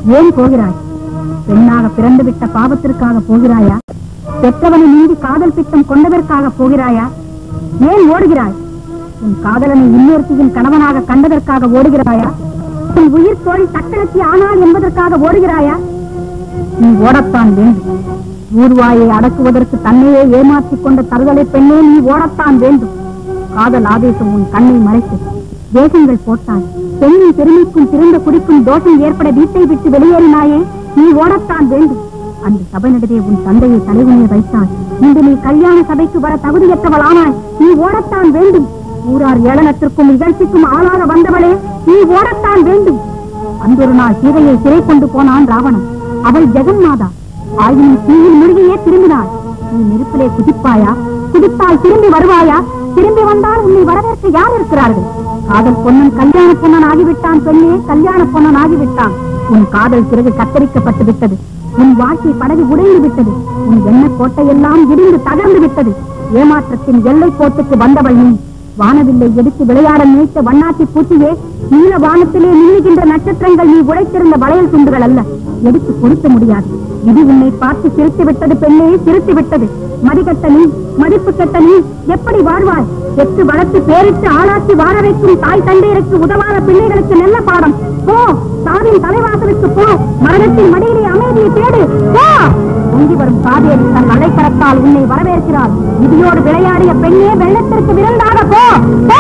ஏன் போகிறாய்? பெண்ணாக பிறந்துவிட்ட பாவத்திற்காக போகிறாயா? பெற்றவனை மீறி காதல் பித்தம் கொண்டதற்காக போகிறாயா? ஏன் ஓடுகிறாய்? உன் காதலனை இன்னொருத்தியின் கணவனாக கண்டதற்காக ஓடுகிறாயா? உன் உயிர் தோழி சக்கரத்தி ஆனால் என்பதற்காக ஓடுகிறாயா? நீ ஓடத்தான் வேண்டும். ஊர்வாயை அடக்குவதற்கு தன்னையே ஏமாற்றிக் கொண்ட தருதலை பெண்ணே, நீ ஓடத்தான் வேண்டும். காதல் ஆவேசம் உன் கண்ணை மறைத்து தேசங்கள் போட்டாய். பெண்ணின் பெருமைக்கும் சிறந்த குடிக்கும் தோஷம் ஏற்பட வீட்டை விட்டு வெளியேறினாயே, நீ ஓடத்தான் வேண்டும். அந்த சபை நடுவே உன் தந்தையை தலைவனியை வைத்தாய். இன்று நீ கல்யாண சபைக்கு வர தகுதியற்றவளானாய். நீ ஓடத்தான் வேண்டும். ஊரார் ஏளனத்திற்கும் இகழ்ச்சிக்கும் ஆளாக வந்தவளே, நீ ஓடத்தான் வேண்டும். அன்றொரு நாள் சீதையை சிறை கொண்டு போனான் ராவணன். அவள் ஜெகன்மாதா. ஆயினும் தீயில் மூழ்கியே திரும்பினாள். நீ நெருப்பிலே குதிப்பாயா? குதித்தால் திரும்பி வருவாயா? திரும்பி வந்தால் உன்னை வரவேற்க யார் இருக்கிறார்கள்? காதல் பொன்னன் கல்யாண பொன்னன் ஆகிவிட்டான் பெண்ணே, கல்யாண பொன்னன் ஆகிவிட்டான். உன் காதல் சிறகு கத்தரிக்கப்பட்டு விட்டது. உன் வாழ்க்கை படகு உடைந்து விட்டது. உன் எண்ண கோட்டையெல்லாம் இடிந்து தகர்ந்து விட்டது. ஏமாற்றத்தின் எல்லை கோட்டுக்கு வந்தவள் நீ. வானவில்லை எடுத்து விளையாட நினைத்த வண்ணாத்தி பூச்சியே, நீல வானத்திலே மின்னுகின்ற நட்சத்திரங்கள் நீ உடைத்திருந்த வளையல் துண்டுகள் அல்ல. எடுத்து கொடுக்க முடியாது. இது உன்னை பார்த்து சிரித்து விட்டது பெண்ணே, சிரித்து விட்டது. மதிக்கட்ட நீ, மதிப்பு கட்ட நீ எப்படி வாழ்வாய்? பெற்று வளர்த்து பேரிட்டு ஆளாக்கி வாழ வைக்கும் தாய் தந்தையருக்கு உதவாத பிள்ளைகளுக்கு நல்ல பாடம். போ, சாவின் தலைவாசலுக்கு போ. மரணத்தின் மடியிலே அமைதியை தேடு. போ. பொங்கி வரும் காவேரி தன் அலைக்கரத்தால் உன்னை வரவேற்கிறாள். விதியோடு விளையாடிய பெண்ணே, வெள்ளத்திற்கு விருந்தாக போ. போ.